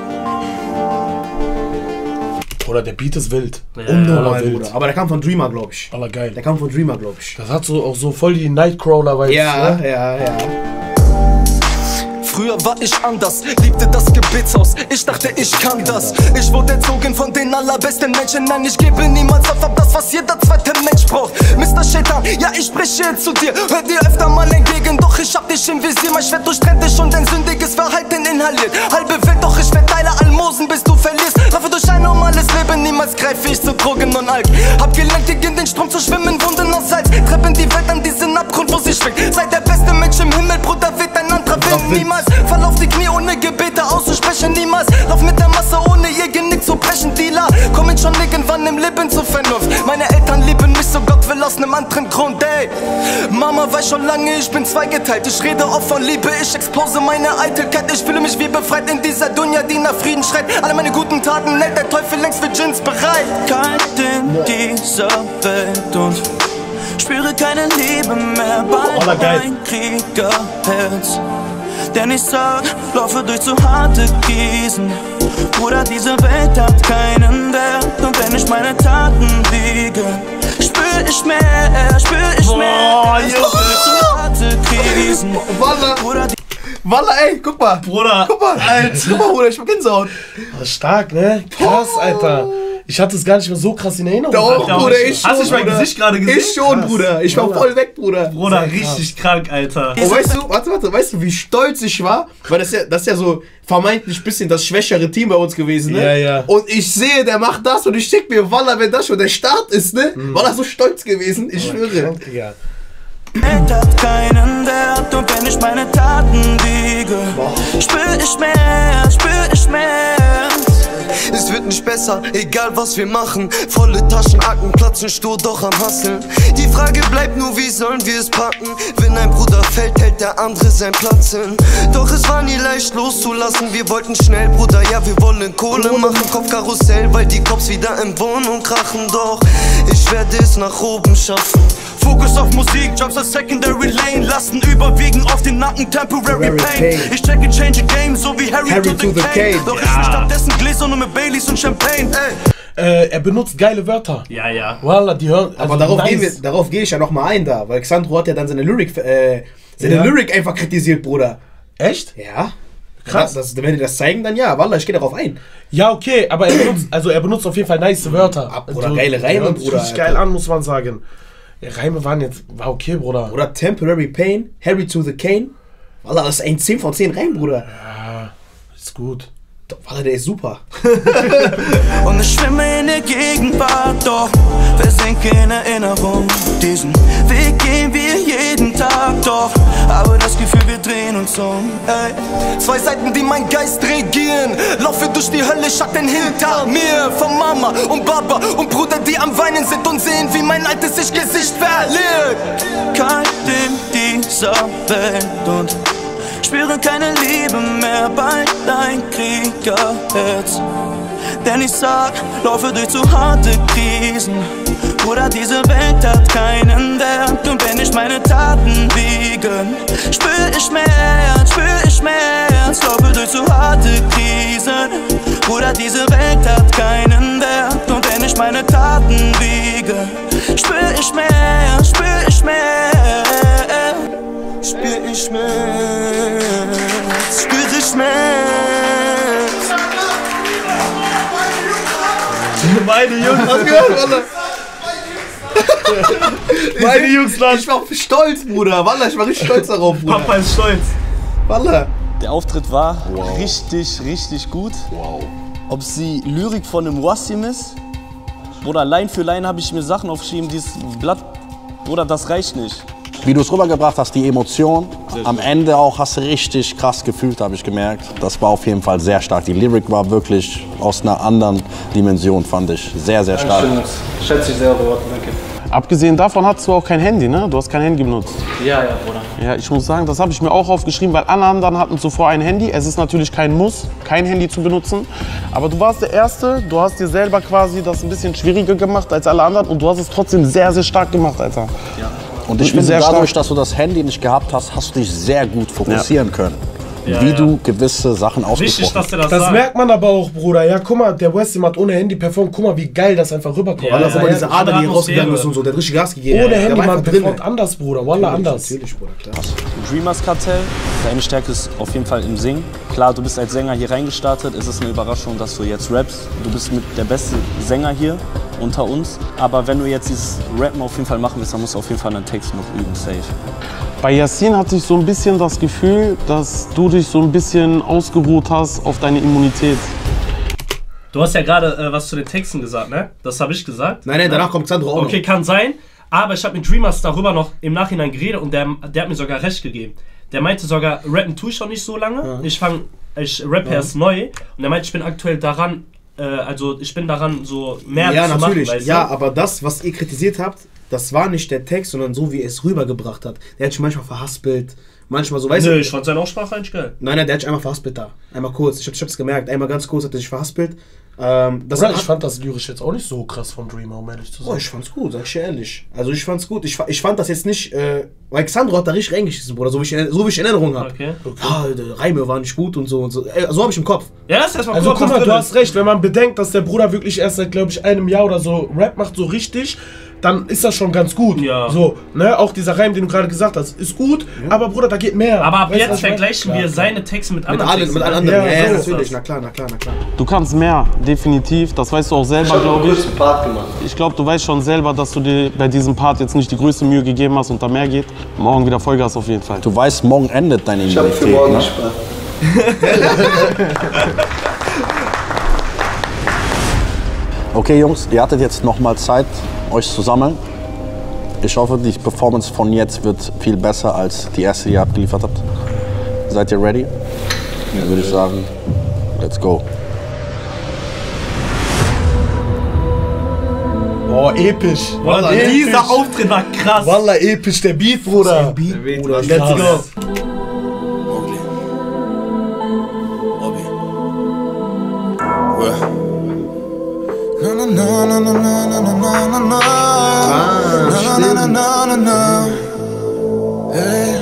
S3: Oder der Beat ist wild.
S2: Ja, Unnormal, Bruder. Aber der kam von Dreamer, glaube ich.
S3: Aller geil.
S2: Der kam von Dreamer, glaube ich.
S3: Das hat so auch so voll die Nightcrawler-Vibes.
S2: Ja,
S3: ne?
S2: ja, ja.
S19: Früher war ich anders, liebte das Gebetshaus. Ich dachte, ich kann das. Ich wurde erzogen von den allerbesten Menschen. Nein, ich gebe niemals auf, ab das, was jeder zweite Mensch braucht. Mister Shaitan, ja, ich spreche jetzt zu dir. Hör dir öfter mal entgegen, doch ich hab dich im Visier. Mein Schwert durchtrennt dich und dein sündiges Verhalten inhaliert. Halbe Welt, doch ich verteile Almosen, bis du verlierst. Laufe durch ein normales Leben, niemals greife ich zu Drogen und Alk. Hab gelernt, gegen den Strom zu schwimmen, Wunden aus Salz. Treppen die Welt an diesen Abgrund, wo sie schwingt. Sei der beste Mensch im Himmel, Bruder, wird ein anderer Wind. Niemals fall auf die Knie, ohne Gebete auszusprechen. Niemals lauf mit der Masse, ohne ihr Genick zu brechen. Dealer, kommen schon irgendwann im Leben zur Vernunft. Meine Eltern lieben mich, so Gott will aus nem anderen Grund, ey. Mama weiß schon lange, ich bin zweigeteilt. Ich rede oft von Liebe, ich explose meine Eitelkeit. Ich fühle mich wie befreit in dieser Dunja, die nach Frieden schreit. Alle meine guten Taten hält der Teufel längst für Djinns bereit.
S20: Kalt in dieser Welt und spüre keine Liebe mehr, bald ein Kriegerherz. Denn ich sag, laufe durch zu harte Kiesen. Bruder, diese Welt hat keinen Wert. Und wenn ich meine Taten wiege, spür ich mehr, spür ich mehr.
S2: Boah,
S20: Junge, zu harte Krisen.
S2: Wallah,
S20: Bruder,
S2: Wallah, ey, guck mal.
S3: Bruder,
S2: guck mal, Alter. Guck mal, Bruder, ich hab Gänsehaut.
S3: Das ist stark, ne? Krass, Alter. Ich hatte es gar nicht mehr so krass in Erinnerung.
S2: Doch, Bruder, ich schon.
S4: Hast du mein
S2: Bruder.
S4: Gesicht gerade gesehen?
S2: Ich schon,
S4: Krass.
S2: Bruder. Ich war
S3: Bruder.
S2: voll weg, Bruder.
S4: Bruder, richtig krank, Alter.
S2: Und weißt du, warte, warte, weißt du, wie stolz ich war? Weil das ja, das ist ja so vermeintlich ein bisschen das schwächere Team bei uns gewesen, ne?
S3: Ja, ja.
S2: Und ich sehe, der macht das und ich check mir, Wallah, wenn das schon der Start ist, ne?
S3: Mhm.
S2: War er so stolz gewesen, ich schwöre.
S3: Ja.
S20: Welt hat keinen Wert. Und wenn ich meine Taten wiege, spür ich mehr, spür ich mehr.
S19: Es wird nicht besser, egal was wir machen. Volle Taschen, Akten, platzen stur, doch am Hasseln. Die Frage bleibt nur, wie sollen wir es packen? Wenn ein Bruder fällt, hält der andere seinen Platz hin. Doch es war nie leicht loszulassen. Wir wollten schnell, Bruder, ja, wir wollen Kohle machen. Kopfkarussell, weil die Cops wieder im Wohnung krachen. Doch ich werde es nach oben schaffen. Fokus auf Musik, Jobs als Secondary Lane. Lasten überwiegen auf den Nacken, Temporary Pain. Ich checke, change game, so wie Harry, Harry to the, to the Cane. Doch ja. Ich will stattdessen Gläser nur mit Baileys und Champagne. Ey.
S3: Äh, er benutzt geile Wörter.
S4: Ja, ja.
S2: Wallah, die hören. Also aber darauf, nice. gehen wir, darauf gehe ich ja noch mal ein da, weil Xandro hat ja dann seine Lyrik, äh, seine ja. Lyrik einfach kritisiert, Bruder.
S3: Echt?
S2: Ja. Krass. Das, wenn die das zeigen, dann ja, Wallah, ich gehe darauf ein.
S3: Ja, okay, aber er benutzt, also er benutzt auf jeden Fall nice Wörter.
S2: Ab, Bruder, also, geile Reime, Bruder.
S3: Richtig geil an, muss man sagen. Die Reime waren jetzt, war okay, Bruder.
S2: Oder Temporary Pain, Harry to the Cane. Wallah, das ist ein zehn von zehn Reim, Bruder.
S3: Ja, ist gut.
S2: Wallah, der ist super.
S20: Und ich schwimme in der Gegenwart, doch versinke in Erinnerung. Diesen Weg gehen wir jeden Tag, doch aber das Gefühl, wir drehen uns um. Ey. Zwei Seiten, die mein Geist regieren. Laufe durch die Hölle, Schatten hinter mir. Von Mama und Baba und Bruder, die am Weinen sind und sehen, wie mein altes Ich-Gesicht verliert. Kalt in dieser Welt und spüre keine Liebe mehr bei dein Kriegerherz. Denn ich sag, laufe durch zu harte Krisen. Bruder, diese Welt hat keinen Wert. Und wenn ich meine Taten wiegen, spür ich Schmerz, spür ich Schmerz. Laufe durch zu harte Krisen. Bruder, diese Welt hat keinen Wert. Und wenn ich meine Taten wiege, spür ich Schmerz, spür ich Schmerz. Spür ich Schmerz, spür ich Schmerz.
S2: Meine Jungs, hast du gehört, Wallah? Meine Jungs, ich war stolz, Bruder. Wallah, ich war richtig stolz darauf, Bruder.
S4: Papa ist stolz.
S2: Wallah.
S17: Der Auftritt war
S2: wow.
S17: richtig, richtig gut.
S2: Wow.
S17: Ob es die Lyrik von einem Wassim ist, oder Line für Line habe ich mir Sachen aufgeschrieben, dieses Blatt, oder das reicht nicht.
S21: Wie du es rübergebracht hast, die Emotion, am Ende auch hast du richtig krass gefühlt, habe ich gemerkt. Das war auf jeden Fall sehr stark. Die Lyrik war wirklich aus einer anderen Dimension, fand ich. Sehr, sehr stark.
S18: Ich schätze dich sehr, Worte, danke.
S22: Abgesehen davon hast du auch kein Handy, ne? Du hast kein Handy benutzt.
S18: Ja, ja, Bruder.
S22: Ja, ich muss sagen, das habe ich mir auch aufgeschrieben, weil alle anderen hatten zuvor ein Handy. Es ist natürlich kein Muss, kein Handy zu benutzen. Aber du warst der Erste, du hast dir selber quasi das ein bisschen schwieriger gemacht als alle anderen und du hast es trotzdem sehr, sehr stark gemacht, Alter.
S21: Ja. Und ich finde, dadurch, dass du das Handy nicht gehabt hast, hast du dich sehr gut fokussieren ja. können.
S3: Ja,
S21: wie
S3: ja.
S21: du gewisse Sachen ausgesprochen hast.
S3: Das, das merkt man aber auch, Bruder. Ja, guck mal, der Wassim hat ohne Handy performt. Guck mal, wie geil das einfach rüberkommt.
S2: Ja, ja, ja, diese Ader, die rausgegangen ist und so, der hat richtig Gas gegeben.
S3: Ohne
S2: ja,
S3: Handy, man performt anders, Bruder. Wallah, anders.
S2: Natürlich, Bruder, klar.
S17: Dreamers Kartell, deine Stärke ist auf jeden Fall im Singen. Klar, du bist als Sänger hier reingestartet. Es ist eine Überraschung, dass du jetzt rappst. Du bist mit der beste Sänger hier unter uns. Aber wenn du jetzt dieses Rappen auf jeden Fall machen willst, dann musst du auf jeden Fall einen Text noch üben, safe.
S22: Bei Yassin hatte ich so ein bisschen das Gefühl, dass du dich so ein bisschen ausgeruht hast auf deine Immunität.
S4: Du hast ja gerade äh, was zu den Texten gesagt, ne? Das habe ich gesagt.
S2: Nein, nein, danach kommt Xandro auch
S4: Okay,
S2: noch.
S4: kann sein. Aber ich habe mit Dreamers darüber noch im Nachhinein geredet und der, der hat mir sogar recht gegeben. Der meinte sogar, rappen tue ich schon nicht so lange. Ja. Ich fange, ich rappe ja. erst neu. Und er meinte, ich bin aktuell daran, äh, also ich bin daran so mehr
S2: ja,
S4: zu
S2: natürlich.
S4: machen. Weißt
S2: ja,
S4: du?
S2: aber das, was ihr kritisiert habt, das war nicht der Text, sondern so, wie er es rübergebracht hat. Der hat sich manchmal verhaspelt, manchmal so, weißt
S4: Nö,
S2: du...
S4: ich fand seine Aussprache eigentlich geil.
S2: Nein, nein, der hat sich einmal verhaspelt da. Einmal kurz, ich, hab, ich hab's gemerkt, einmal ganz kurz hat er sich verhaspelt. Ähm, das
S3: Oder
S2: hat,
S3: ich fand das lyrisch jetzt auch nicht so krass von Dreamer, um ehrlich zu sein.
S2: Oh, ich fand's gut, sag ich dir ehrlich. Also ich fand's gut. Ich, ich fand das jetzt nicht, äh, weil Xandro hat da richtig reingeschissen, Bruder, so wie ich, so wie ich in Erinnerung habe.
S4: Okay.
S2: okay. Ah, die Reime waren nicht gut und so und so. Äh, so habe ich im Kopf.
S4: Ja, das ist erstmal
S3: Also guck mal, du hast recht, wenn man bedenkt, dass der Bruder wirklich erst seit, glaube ich, einem Jahr oder so Rap macht, so richtig, dann ist das schon ganz gut.
S4: Ja.
S3: So, ne, auch dieser Reim, den du gerade gesagt hast, ist gut, ja. aber Bruder, da geht mehr.
S4: Aber ab
S3: weißt
S4: jetzt vergleichen wir seine Texte mit anderen
S2: Mit, alle, mit allen anderen, ja,
S3: ja,
S2: ja
S3: so
S2: natürlich, na klar, na klar, na klar.
S22: Du kannst mehr, definitiv, das weißt du auch selber, glaube ich.
S9: Ich Part gemacht.
S22: Ich glaube, du weißt schon selber, dass du dir bei diesem Part jetzt nicht die größte Mühe gegeben hast und da mehr geht. Morgen wieder Vollgas auf jeden Fall.
S21: Du weißt, morgen endet deine
S9: Ich habe für morgen gespart.
S21: Okay, Jungs, ihr hattet jetzt noch mal Zeit, euch zu sammeln. Ich hoffe, die Performance von jetzt wird viel besser als die erste, die ihr abgeliefert habt. Seid ihr ready? Dann würde ich sagen, let's go.
S3: Oh, episch.
S4: Wallah, dieser Auftritt war krass.
S3: Wallah, episch, der Beat, Bruder. Der
S1: Beat, Beat
S3: Bruder,
S1: let's go.
S19: Na na na na na na na na na na. Na na na na na na. Hey.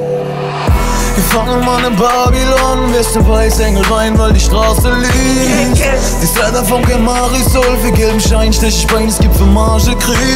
S19: Gefangen Mann in Babylon, wirst du weiß Engel weinen, weil die Straße liegt. Die Zeit davon kein Marisol, für gelben Schein stech ich Bein, es gibt für Marge Krieg.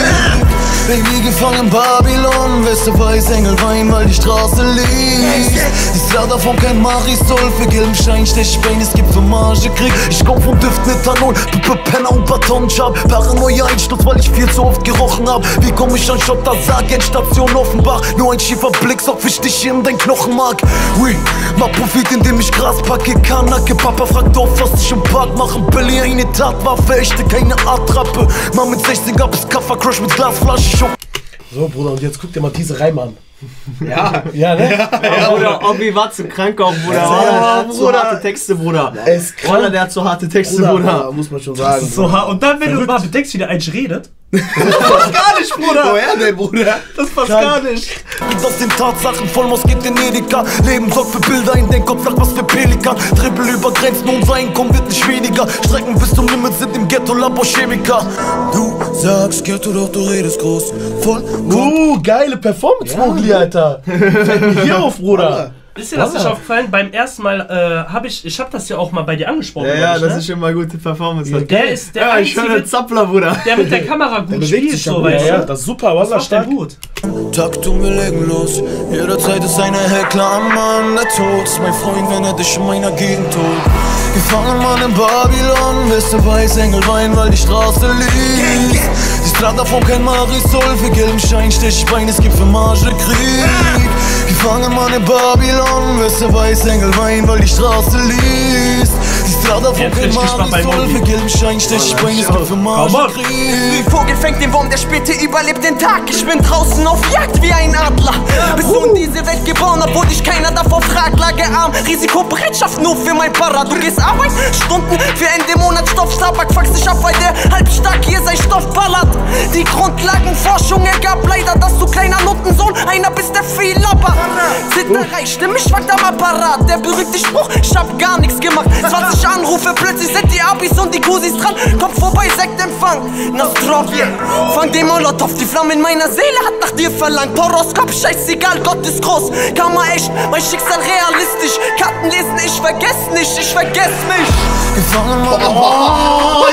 S19: Baby, gefangen in Babylon, wirst du weiß Engel weinen, weil die Straße liegt. Die Zeit davon kein Marisol, für gelben Schein stech ich Bein, es gibt für Marge Krieg. Ich komm vom Düft mit Ethanol, Puppe, Penner und Batonjob. Paranoia Einsturz, weil ich viel zu oft gerochen hab. Wie komm ich an Schotter, sag Endstation Offenbach. Nur ein schiefer Blick, sorgt ich dich in dein Knochenmark. Oui, mach Profit, indem ich Gras packe, Kanacke. Papa fragt auf, was ich im Bad mache. Billy, eine Tatwaffe, echte, keine Attrappe. Mann mit sechzehn gab es Kaffer, Crush mit Glasflasche.
S3: So, Bruder, und jetzt guck dir mal diese Reime an.
S1: Ja,
S3: ja, ne?
S1: Ja, Bruder, Obi war zu krank auch, Bruder.
S3: Ja,
S1: Wallah, der hat
S3: Bruder.
S1: zu harte Texte, Bruder.
S3: Er ist krank.
S1: Wallah, der hat zu harte Texte,
S3: Bruder,
S1: Bruder.
S3: Bruder, muss man schon sagen.
S4: Das ist so hart. Und dann, wenn du mal bedenkst, wie der eigentlich redet.
S1: Das passt gar nicht, Bruder.
S3: Woher denn, Bruder?
S1: Das passt gar nicht.
S19: Aus den Tatsachen Vollmaus geht in Edeka. Leben sorgt für Bilder in den Kopf, sagt was für Pelikan. Dribbel über Grenzen, unser Einkommen wird nicht weniger. Strecken bis zum Limit sind im Ghetto Laborchemiker. Du sagst Ghetto, doch du redest groß. Voll.
S3: Uh, geile Performance, Mogli, Alter. Fällt mir hier auf, Bruder.
S4: Ist dir das nicht aufgefallen? Beim ersten Mal äh, habe ich, ich habe das ja auch mal bei dir angesprochen.
S1: Ja, ja,
S4: ich,
S1: das
S4: ne?
S1: ist schon mal gute Performance.
S4: Ja, der ist der
S1: ja, ich
S4: einzige,
S1: höre Zappler, Bruder.
S4: der mit der Kamera gut
S3: Der
S4: spielt,
S3: sich
S4: so,
S3: ja,
S4: weißt du?
S3: ja, das ist super, Wallah, stark.
S4: gut.
S19: Taktung, wir legen los. Jederzeit ist eine Heckler am Mann. Der Tod ist mein Freund, wenn er dich in meiner Gegend tut. Gefangen Mann in Babylon, wirst du weiß Engel weinen, weil die Straße liegt. Die Strada von kein Marisol, für gelben Schein stech ich Bein, es gibt für Marge Krieg. Gefangen Mann in Babylon, wirst du weiß Engel weinen, weil die Straße liegt. Die Strada von kein Marisol, für gelben Schein stech ich Bein, es gibt für Marge Krieg.
S15: Wie Vogel fängt den Wurm, der später überlebt den Tag. Ich bin draußen auf Jagd wie ein Adler. Bist du in diese Welt geboren, obwohl dich keiner davor fragt. Lagerarm, Risikobereitschaft nur für mein Para. Du gehst Arbeit, Stunden für Ende Monat Stoff. Tabak fuckst dich ab, weil der halbstark hier sein Stoff ballert. Die Grundlagenforschung ergab leider, dass du kleiner Nuttensohn einer bist, der viel labert. Zitterei, Stimme schwankt am Apparat. Der berühmte Spruch, ich hab gar nichts gemacht. zwanzig Anrufe, plötzlich sind die Abis und die Cousins dran. Kopf vorbei, Sektempfang, Nostrovje. Fang den Molotow, die Flamme in meiner Seele hat nach dir verlangt. Horoskop, scheißegal, Gott ist groß. Karma echt, mein Schicksal realistisch. Karten lesen, ich vergess nicht, ich vergess mich.
S19: Gefangen Mann.
S1: Oh,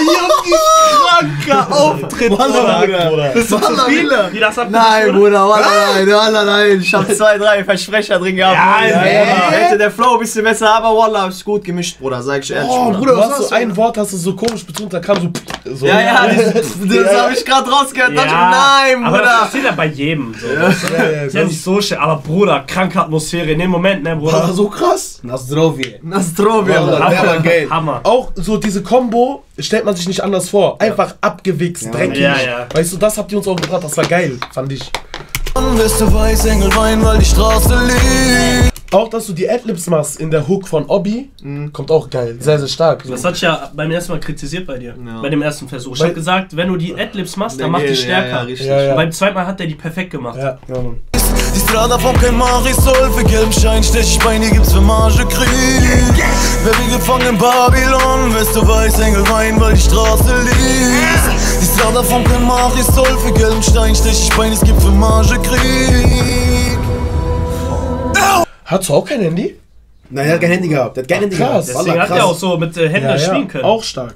S1: Junge, kranker Auftritt,
S3: Wallah,
S1: Bruder.
S3: Bruder.
S1: Das ist so
S4: Wallah,
S1: viel.
S4: Wie das abgeht,
S1: Nein,
S4: oder?
S1: Bruder, Wallah, nein, Wallah, nein. Ich hab zwei, drei Versprecher drin gehabt.
S4: Ja,
S1: ja,
S4: ja,
S1: ja. Hätte der Flow ein bisschen besser, aber Wallah, ist gut gemischt, Bruder, sag ich ehrlich.
S3: Oh, Bruder,
S1: Du
S3: du
S1: hast
S3: hast so ein Wort, hast du so komisch betont, da kam so... so
S1: Ja, ja, das, das hab ich gerade rausgehört.
S4: Ja,
S1: Nein,
S4: aber
S1: Bruder.
S4: das passiert ja bei jedem. So.
S1: Ja.
S4: Das ist ja, ist ja nicht so schön, aber Bruder, kranke Atmosphäre in dem Moment, ne, Bruder?
S3: War so krass.
S2: Nostrovje.
S1: Nostrovje,
S3: Wallah, der war geil.
S4: Hammer.
S3: Auch so diese Kombo stellt man sich nicht anders vor. Einfach abgewichst, dreckig.
S4: Ja, ja.
S3: Weißt du, das habt ihr uns auch gebracht, das war geil, fand ich.
S19: Wirst du weiß Engel weinen, weil die Straße liegt.
S3: Auch, dass du die Adlibs machst in der Hook von Obi, mhm. kommt auch geil. Sehr, sehr stark.
S4: Das hatte ich ja beim ersten Mal kritisiert bei dir.
S1: Ja.
S4: Bei dem ersten Versuch. Ich
S3: Bei-
S4: hab gesagt, wenn du die Adlibs machst, dann
S1: Dann
S4: mach die
S1: geht-
S4: stärker.
S1: ja, ja, richtig.
S3: Ja, ja.
S4: Und beim zweiten Mal hat er die perfekt gemacht.
S3: Ja, ja, Mann.
S19: Die Strada von kein Marisol, für gelben Schein stech ich Bein, hier gibt's für Marge Krieg. Wer wie gefangen in Babylon, wirst du weiß Engel weinen, weil die Straße liegt. Die Strada von kein Marisol, für gelben Stein stech ich Bein, es gibt für Marge Krieg.
S3: Hast du auch kein Handy?
S2: Nein, er hat kein Handy gehabt. Er hat kein Handy
S3: krass.
S2: gehabt.
S4: Deswegen
S2: Wallah,
S4: hat er auch so mit äh, Händen
S3: Ja, ja,
S4: spielen können.
S3: auch stark.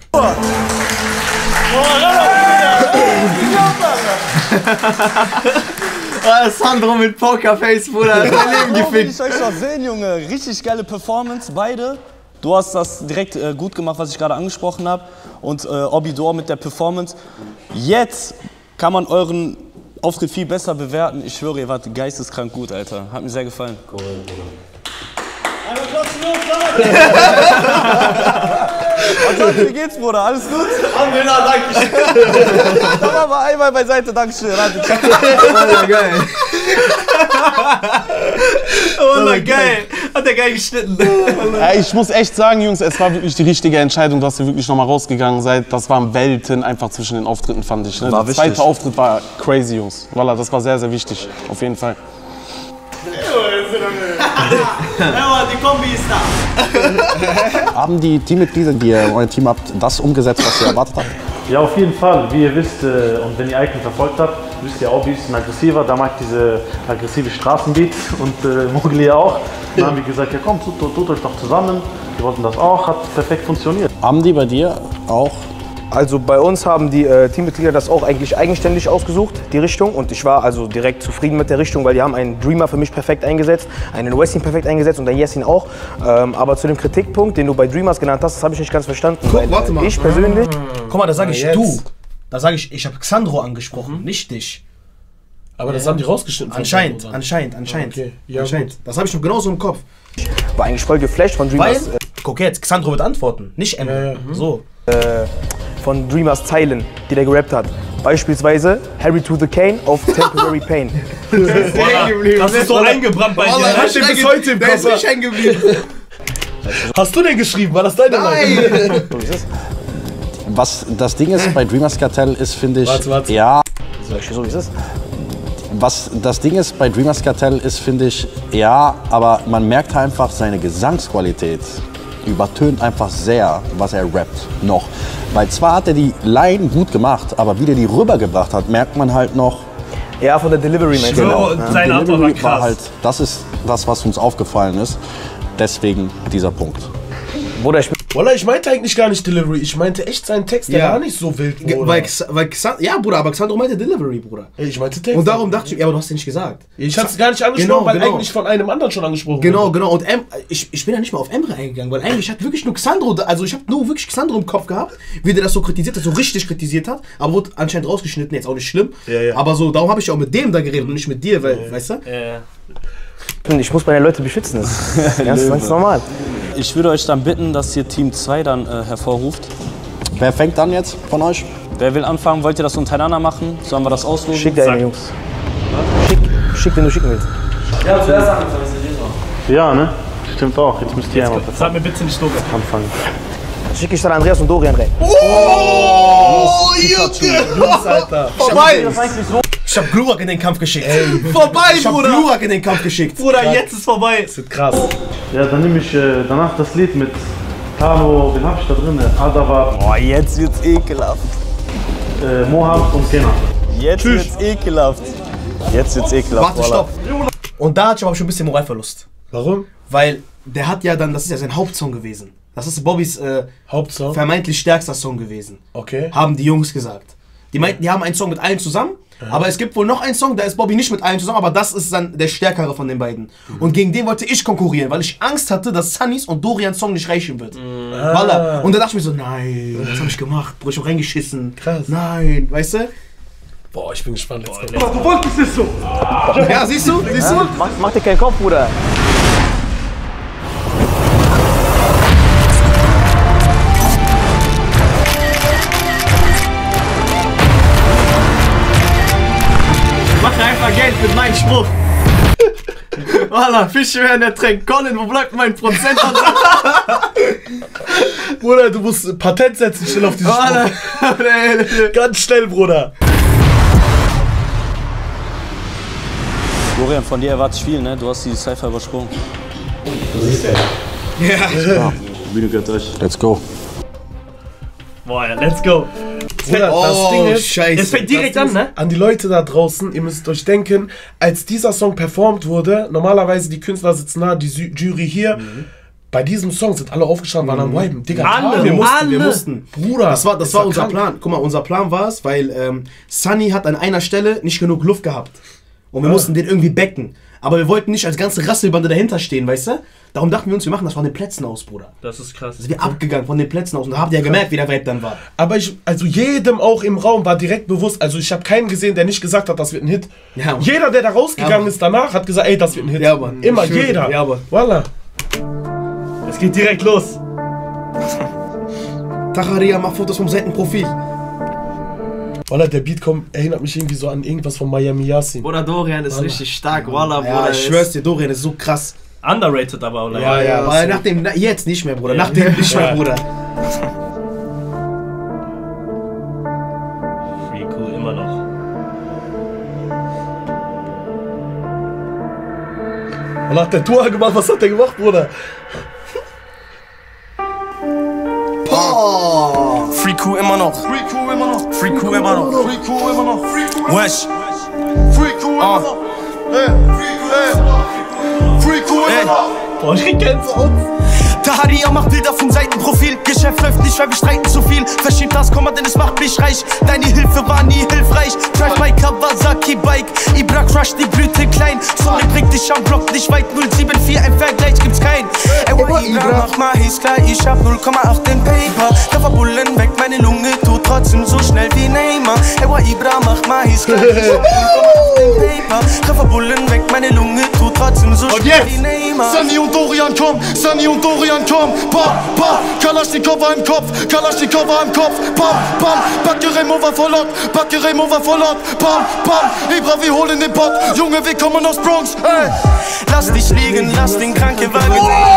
S1: Ah, Sandro mit Pokerface, Bruder, hat mein Leben
S17: Will
S1: gefickt.
S17: ich euch noch sehen, Junge. Richtig geile Performance, beide. Du hast das direkt äh, gut gemacht, was ich gerade angesprochen habe. Und äh, Obidor mit der Performance. Jetzt kann man euren Auftritt viel besser bewerten. Ich schwöre, ihr wart geisteskrank gut, Alter. Hat mir sehr gefallen. Cool, Und wie geht's, Bruder? Alles gut?
S1: Alhamdulillah, danke.
S17: Komm mal, mal einmal beiseite, Dankeschön.
S1: Wallah, geil.
S4: Wallah, geil.
S1: Hat der geil geschnitten.
S22: Ey, ich muss echt sagen, Jungs, es war wirklich die richtige Entscheidung, dass ihr wirklich nochmal rausgegangen seid. Das waren Welten einfach zwischen den Auftritten, fand ich. Ne?
S16: War
S22: Der
S16: wichtig.
S22: zweite Auftritt war crazy, Jungs. Voilà, das war sehr, sehr wichtig. Auf jeden Fall.
S1: Die Kombi ist da.
S21: Haben die Teammitglieder, die ihr in eurem Team habt, das umgesetzt, was ihr erwartet habt?
S18: Ja, auf jeden Fall. Wie ihr wisst äh, und wenn ihr Icon verfolgt habt, wisst ihr auch, wie ist ein aggressiver. Da mag diese aggressive Straßenbeats und äh, Mowgli auch. Dann haben wir gesagt, ja komm, tut, tut euch doch zusammen. Wir wollten das auch, hat perfekt funktioniert.
S21: Haben die bei dir auch?
S9: Also bei uns haben die äh, Teammitglieder das auch eigentlich eigenständig ausgesucht, die Richtung. Und ich war also direkt zufrieden mit der Richtung, weil die haben einen Dreamer für mich perfekt eingesetzt, einen Westin perfekt eingesetzt und einen Yassin auch. Ähm, aber zu dem Kritikpunkt, den du bei Dreamers genannt hast, das habe ich nicht ganz verstanden.
S2: Guck,
S9: weil,
S2: warte mal.
S9: Ich persönlich...
S2: Guck mal, da sage ich
S3: Ja, jetzt.
S2: du. Da sage ich, ich habe Xandro angesprochen, nicht dich.
S3: Aber das haben die rausgeschnitten. von
S2: Anscheinend,
S3: Xandro dann.
S2: anscheinend, anscheinend.
S3: Okay, ja,
S2: anscheinend.
S3: gut.
S2: Das habe ich noch genauso im Kopf.
S9: War eigentlich voll geflasht von Dreamers.
S2: Weil, guck jetzt, Xandro wird antworten, nicht Emre.
S3: Ja, ja.
S2: So.
S9: Äh, von Dreamers Zeilen, die der gerappt hat. Beispielsweise Harry to the Cane auf Temporary Pain.
S3: Das ist so eingebrannt bei dir.
S2: Wallah,
S3: Hast du den bis heute im
S2: der ist
S3: Kopf?
S2: nicht hängen geblieben.
S3: Hast du den geschrieben? War das deine
S2: Nein!
S21: Was das Ding ist bei Dreamers Cartel ist, finde ich,
S3: Warte, warte.
S21: ja.
S9: So wie es ist.
S21: Was das Ding ist bei Dreamers Cartel ist, finde ich, ja, aber man merkt einfach seine Gesangsqualität übertönt einfach sehr, was er rappt noch. Weil zwar hat er die Line gut gemacht, aber wie der die rübergebracht hat, merkt man halt noch.
S9: Ja, von der Delivery, meinst du?
S21: Genau.
S9: Ja.
S3: Seine
S21: Die
S3: Antwort war
S21: Delivery war
S3: krass.
S21: halt, das ist das, was uns aufgefallen ist. Deswegen dieser Punkt.
S9: Bruder, ich
S3: Wallah, ich meinte eigentlich gar nicht Delivery. Ich meinte echt seinen Text, der
S2: Ja.
S3: war nicht so wild,
S2: Ge-
S3: Bruder.
S2: Weil, Xa- weil Xa- ja, Bruder, aber Xandro meinte Delivery, Bruder.
S3: Ey, ich meinte Text.
S2: Und darum dachte ich, ja, aber du hast den nicht gesagt.
S3: Ich hab's gar nicht angesprochen,
S2: Genau,
S3: weil
S2: genau.
S3: eigentlich von einem anderen schon angesprochen
S2: Genau,
S3: wurde.
S2: genau. Und em, ich, ich bin ja nicht mal auf Emre eingegangen, weil eigentlich hat wirklich nur Xandro, da- also ich habe nur wirklich Xandro im Kopf gehabt, wie der das so kritisiert hat, so richtig kritisiert hat, aber wurde anscheinend rausgeschnitten, jetzt auch nicht schlimm.
S3: Ja, ja.
S2: Aber so, darum habe ich ja auch mit dem da geredet und nicht mit dir, weil, weißt du?
S4: Ja.
S9: Ich muss meine Leute beschützen. Das ist ganz, ganz normal.
S17: Ich würde euch dann bitten, dass ihr Team zwei dann äh, hervorruft.
S21: Wer fängt dann jetzt von euch?
S17: Wer will anfangen? Wollt ihr das untereinander machen? Sollen wir das auslosen?
S9: Schick dir eine, Jungs. Schick, schick, den du schicken willst.
S4: Ja, zuerst sagen wir
S18: Ja, ne? Stimmt auch. Jetzt müsst ihr einmal
S4: Sag mir bitte nicht doof.
S18: anfangen.
S9: Schick ich dann Andreas und Dorian rein.
S2: Oh, Junge!
S3: Alter.
S2: Vorbei! Ich hab Glurak in den Kampf geschickt.
S1: Vorbei,
S2: Ich hab
S1: Bruder.
S2: Glurak in den Kampf geschickt.
S1: Bruder, jetzt ist vorbei.
S3: Das wird krass.
S18: Ja, dann nehme ich äh, danach das Lied mit Talo, wen hab ich da drin? Adawa,
S16: Boah, jetzt wird's ekelhaft.
S18: äh, Moham und Kenan.
S16: Jetzt wird's ekelhaft. Jetzt wird's ekelhaft.
S2: Warte,
S16: Wallah.
S2: stopp. Und da hatte ich aber schon ein bisschen Moralverlust.
S3: Warum?
S2: Weil der hat ja dann, das ist ja sein Hauptsong gewesen. Das ist Bobbys äh,
S3: Hauptsong?
S2: vermeintlich stärkster Song gewesen.
S3: Okay.
S2: Haben die Jungs gesagt. Die meinten, die haben einen Song mit allen zusammen, aber es gibt wohl noch einen Song, da ist Bobby nicht mit allen zusammen, aber das ist dann der stärkere von den beiden. Und gegen den wollte ich konkurrieren, weil ich Angst hatte, dass Sunnys und Dorians Song nicht reichen wird. Wallah. Und da dachte ich mir so, nein, was hab ich gemacht? Bruder, ich hab reingeschissen.
S3: Krass.
S2: Nein, weißt du?
S3: Boah, ich bin gespannt. Let's go.
S18: Du wolltest es so!
S2: Ja, siehst du? Siehst du?
S9: Mach, mach dir keinen Kopf, Bruder.
S1: Ich mache einfach Geld mit meinem Spruch. Wallah, Fische werden ertränkt. Colin, wo bleibt mein Prozent?
S3: Bruder, du musst Patent setzen, schnell auf diesen
S1: Wallah.
S3: Spruch. Ganz schnell, Bruder.
S17: Florian, von dir erwarte ich viel, ne? Du hast die Cypher übersprungen.
S2: Ja.
S18: Bühne gehört euch.
S21: Let's go.
S4: Boah, ja, let's go.
S3: Bruder,
S2: Oh,
S3: das Ding ist,
S2: Scheiße.
S4: Es fängt direkt
S3: das
S4: an,
S3: ist-
S4: ne?
S3: An die Leute da draußen, ihr müsst euch denken, als dieser Song performt wurde, normalerweise die Künstler sitzen da, die Ju- Jury hier. Bei diesem Song sind alle aufgestanden, waren am Viben. Digga,
S4: Alle,
S2: Wir mussten,
S4: alle.
S2: wir mussten.
S3: Bruder,
S2: Das war, das
S3: es
S2: war unser
S3: krank.
S2: Plan. Guck mal, unser Plan war es, weil ähm, Sunny hat an einer Stelle nicht genug Luft gehabt. Und wir
S3: Ah.
S2: mussten den irgendwie becken. Aber wir wollten nicht als ganze Rasselbande dahinter stehen, weißt du? Darum dachten wir uns, wir machen das von den Plätzen aus, Bruder.
S4: Das ist krass.
S2: Da sind wir abgegangen von den Plätzen aus. Und da habt ihr ja gemerkt, wie der Vibe dann war.
S3: Aber ich, also jedem auch im Raum war direkt bewusst, also ich habe keinen gesehen, der nicht gesagt hat, das wird ein Hit.
S2: Ja, Mann.
S3: Jeder, der da
S2: Ja,
S3: rausgegangen
S2: Mann.
S3: ist danach, hat gesagt, ey, das wird ein Hit.
S2: Ja, Mann.
S3: Immer,
S2: Ich schwöre.
S3: jeder.
S2: Ja, Mann.
S3: Wallah.
S4: Es geht direkt los.
S2: Tacharia macht Fotos vom Seitenprofil.
S3: Wallah, der Beat kommt, erinnert mich irgendwie so an irgendwas von Miami Yassin.
S1: Bruder, Dorian ist
S3: Wallah.
S1: richtig stark. Wallah,
S2: Ja,
S1: Bruder.
S2: ich schwör's dir, Dorian ist so krass.
S4: Underrated aber, oder?
S2: Ja, ja, aber nach dem, na, jetzt nicht mehr, Bruder. Nach dem nicht mehr, Bruder.
S4: Freako immer noch.
S3: Und hat der Tour gemacht, was hat der gemacht, Bruder?
S19: Oh. Freako immer noch. Freako immer noch. Freako immer noch. Freako immer noch. Wesh. Freako immer noch. Freako immer noch.
S3: Boah, ich krieg Gänsehaut.
S19: Taharia macht Bilder von Seitenprofil. Geschäft läuft nicht, weil wir streiten zu viel. Verschiebt das Komma, denn es macht mich reich. Deine Hilfe war nie hilfreich. Drive my Kawasaki Bike. Ibra crush die Blüte klein. Sonne bringt dich am Block nicht weit. null sieben vier, ein Vergleich gibt's kein. Ey, Ibra, mach mal hieß klar. Ich hab null Komma acht im Paper. Kafferbullen weg, meine Lunge tut trotzdem so schnell wie Neymar. Ey, Ibra, mach mal hieß klar. Ich hab null Komma acht im Paper. Kafferbullen weg, meine Lunge tut trotzdem so schnell wie Neymar.
S5: Sunny und Dorian, komm, Sunny und Dorian, komm, bam, bam, Kalaschnikowa im Kopf, Kalaschnikowa im Kopf, bam, bam, Backe Remover voll Lock, Backe Remover voll Lock, bam, bam, Ibra, wir holen den Bock, Junge, wir kommen aus Bronx, ey.
S19: Lass dich liegen, lass den Krankenwagen.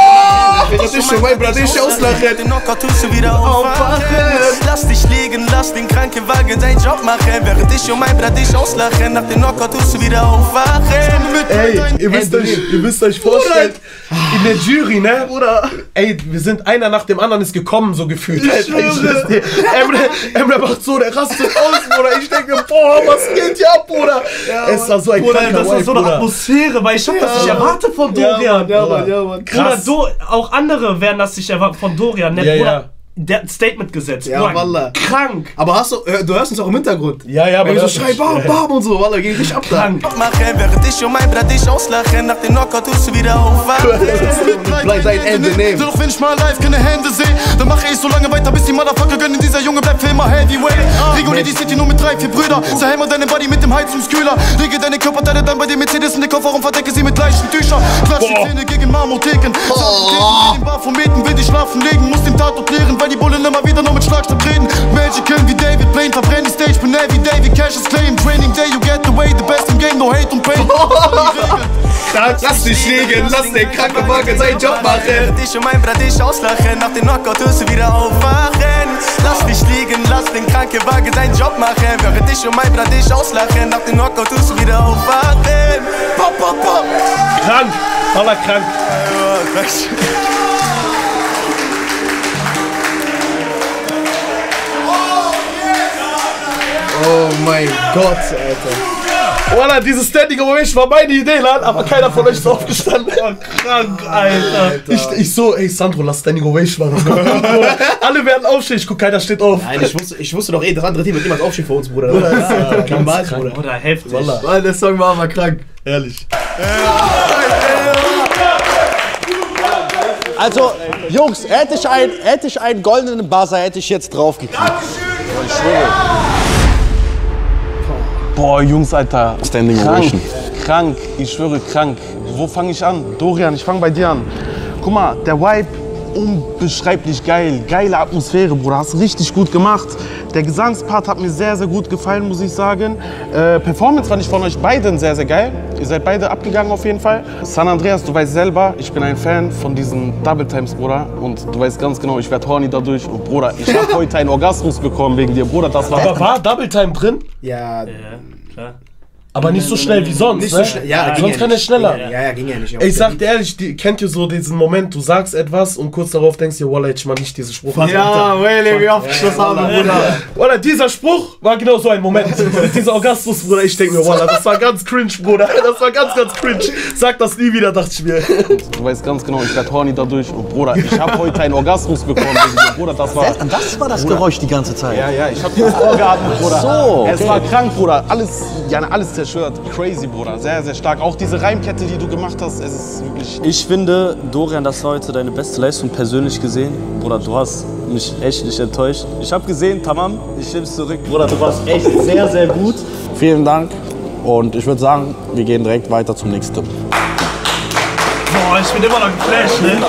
S2: Das ist schon mein Bruder, ich auslachen.
S19: Den Knockout tust du wieder aufwachen. Lass dich liegen, lass den Krankenwagen deinen Job machen. Während ich und mein Bruder dich auslachen. Nach dem Knockout tust du wieder aufwachen.
S3: Ey, ihr müsst euch, ihr müsst euch vorstellen, in der Jury, ne? Oder? Ey, wir sind einer nach dem anderen ist gekommen, so gefühlt. Ich schwöre. Emre, Emre macht so, der rastet aus, Bruder. Ich denke, boah, was geht hier ab, Bruder?
S4: Ja,
S3: es war so ein
S4: Bruder,
S3: kranker
S4: das war
S3: Vibe,
S4: so eine
S3: Bruder.
S4: Atmosphäre, weil ich hab
S3: Ja,
S4: das nicht erwartet von Dorian.
S3: Ja, Mann, ja, Mann, ja, Mann.
S4: Bruder, do, auch andere werden das nicht erwartet von Dorian. Ne?
S3: Ja,
S4: Bruder,
S3: ja.
S4: der hat ein Statement gesetzt.
S2: Ja,
S4: Bruder,
S2: Wallah.
S4: krank.
S2: Aber hast du, äh, du hörst uns auch im Hintergrund.
S3: Ja, ja,
S2: aber
S3: aber
S2: so schrei, bam, bam und so, Wallah, geh dich ab da.
S19: Machen, während ich und mein Bruder dich auslachen. Nach dem Knockout tust du wieder aufwachen.
S2: Bleib dein Ende nehmen.
S5: Doch wenn ich mal live keine Hände seh, dann mache ich so lange weiter, bis die Motherfucker gönnen. Dieser Junge bleibt für immer Heavyweight. Regulier die City nur mit drei, vier Brüder. Zerhämmer deine Body mit dem Heizungskühler. Lege deine Körperteile dann bei dir Mercedes in den Kofferraum, verdecke sie mit leichten Tüchern. Klatsch die Zähne gegen Marmortheken. Oh. Den Barphometen will dich schlafen legen. Muss den Tatort leeren, weil die Bullen immer wieder nur mit Schlagstab reden. Magical wie David Blaine, verbrenn die Stage, bin every day wie Cash is claim. Training day, you get the way, the best im game, no hate und pain.
S2: Lass dich liegen, lass den Krankenwagen seinen Job machen.
S19: Ich und mein Bruder dich auslachen. Nach dem Knockout tust du wieder aufwachen. Lass dich liegen, lass den Krankenwagen seinen Job machen. Während ich und mein Bruder dich auslachen. Nach dem Knockout tust du wieder aufwachen. Pop, pop, pop.
S3: Krank, voller krank.
S2: Oh mein Gott, Alter.
S3: Wallah, dieses Standing Ovation war meine Idee, Lan, aber keiner von euch ist aufgestanden. Oh, krank, Alter. Alter. Ich, ich so, ey Sandro, lass Standing Ovation machen. Alle werden aufstehen, ich guck, keiner steht auf.
S2: Nein, ich wusste, ich wusste doch eh, das andere Team wird niemals aufstehen für uns, Bruder.
S3: Bruder, das ist ja
S2: ganz
S3: normal,
S2: krank.
S3: Bruder.
S4: Oder heftig.
S3: Wallah.
S1: Weil der Song war aber krank.
S3: Ehrlich.
S21: Also, Jungs, hätte ich, ein, hätte ich einen goldenen Buzzer, hätte ich jetzt draufgekriegt. Ich schwöre.
S22: Boah, Jungs, Alter.
S21: Standing
S22: krank,
S21: Ovation.
S22: krank, ich schwöre, krank. Wo fange ich an? Dorian, ich fange bei dir an. Guck mal, der Vibe, unbeschreiblich geil. Geile Atmosphäre, Bruder, hast richtig gut gemacht. Der Gesangspart hat mir sehr, sehr gut gefallen, muss ich sagen. Äh, Performance fand ich von euch beiden sehr, sehr geil. Ihr seid beide abgegangen auf jeden Fall. San Andreas, du weißt selber, ich bin ein Fan von diesen Double Times, Bruder. Und du weißt ganz genau, ich werde horny dadurch. Und Bruder, ich habe heute einen Orgasmus bekommen wegen dir, Bruder. Das war
S3: Aber war Double Time drin?
S2: Ja,
S4: ja klar.
S3: Aber nicht so schnell wie sonst,
S2: Nicht
S3: ne?
S2: so schnell, ja, ging
S3: sonst
S2: ja
S3: kann er
S2: nicht.
S3: schneller.
S2: Ja, ja, ja, ging ja nicht.
S3: Ey, ich sag dir ehrlich, die, kennt ihr so diesen Moment, du sagst etwas und kurz darauf denkst du, Wallah, hätte ich mal nicht diesen Spruch.
S1: Ja, Welle, wie oft ich das habe, Bruder.
S3: Wallah, dieser Spruch war genau so ein Moment. Mit dieser Orgasmus, Bruder, ich denke mir, Wallah, das war ganz cringe, Bruder. Das war ganz, ganz cringe. Sag das nie wieder, dachte ich mir.
S22: Du weißt ganz genau, ich werde horny dadurch. Und Bruder, ich habe heute einen Orgasmus bekommen wegen dir, Bruder. Das war,
S21: Das war das
S22: Bruder.
S21: Geräusch die ganze Zeit.
S22: Ja, ja, ich hab das vorgeatmet, Bruder.
S21: So, okay.
S22: Es war krank, Bruder. Alles, ja, alles zerstört. Crazy, Bruder. Sehr, sehr stark. Auch diese Reimkette, die du gemacht hast, es ist wirklich...
S17: Ich finde, Dorian, das war heute deine beste Leistung persönlich gesehen. Bruder, du hast mich echt nicht enttäuscht. Ich habe gesehen, Tamam, ich nehm's zurück. Bruder, du warst echt sehr, sehr gut.
S21: Vielen Dank. Und ich würde sagen, wir gehen direkt weiter zum nächsten Tipp.
S4: Boah, ich bin immer noch geflasht, ne?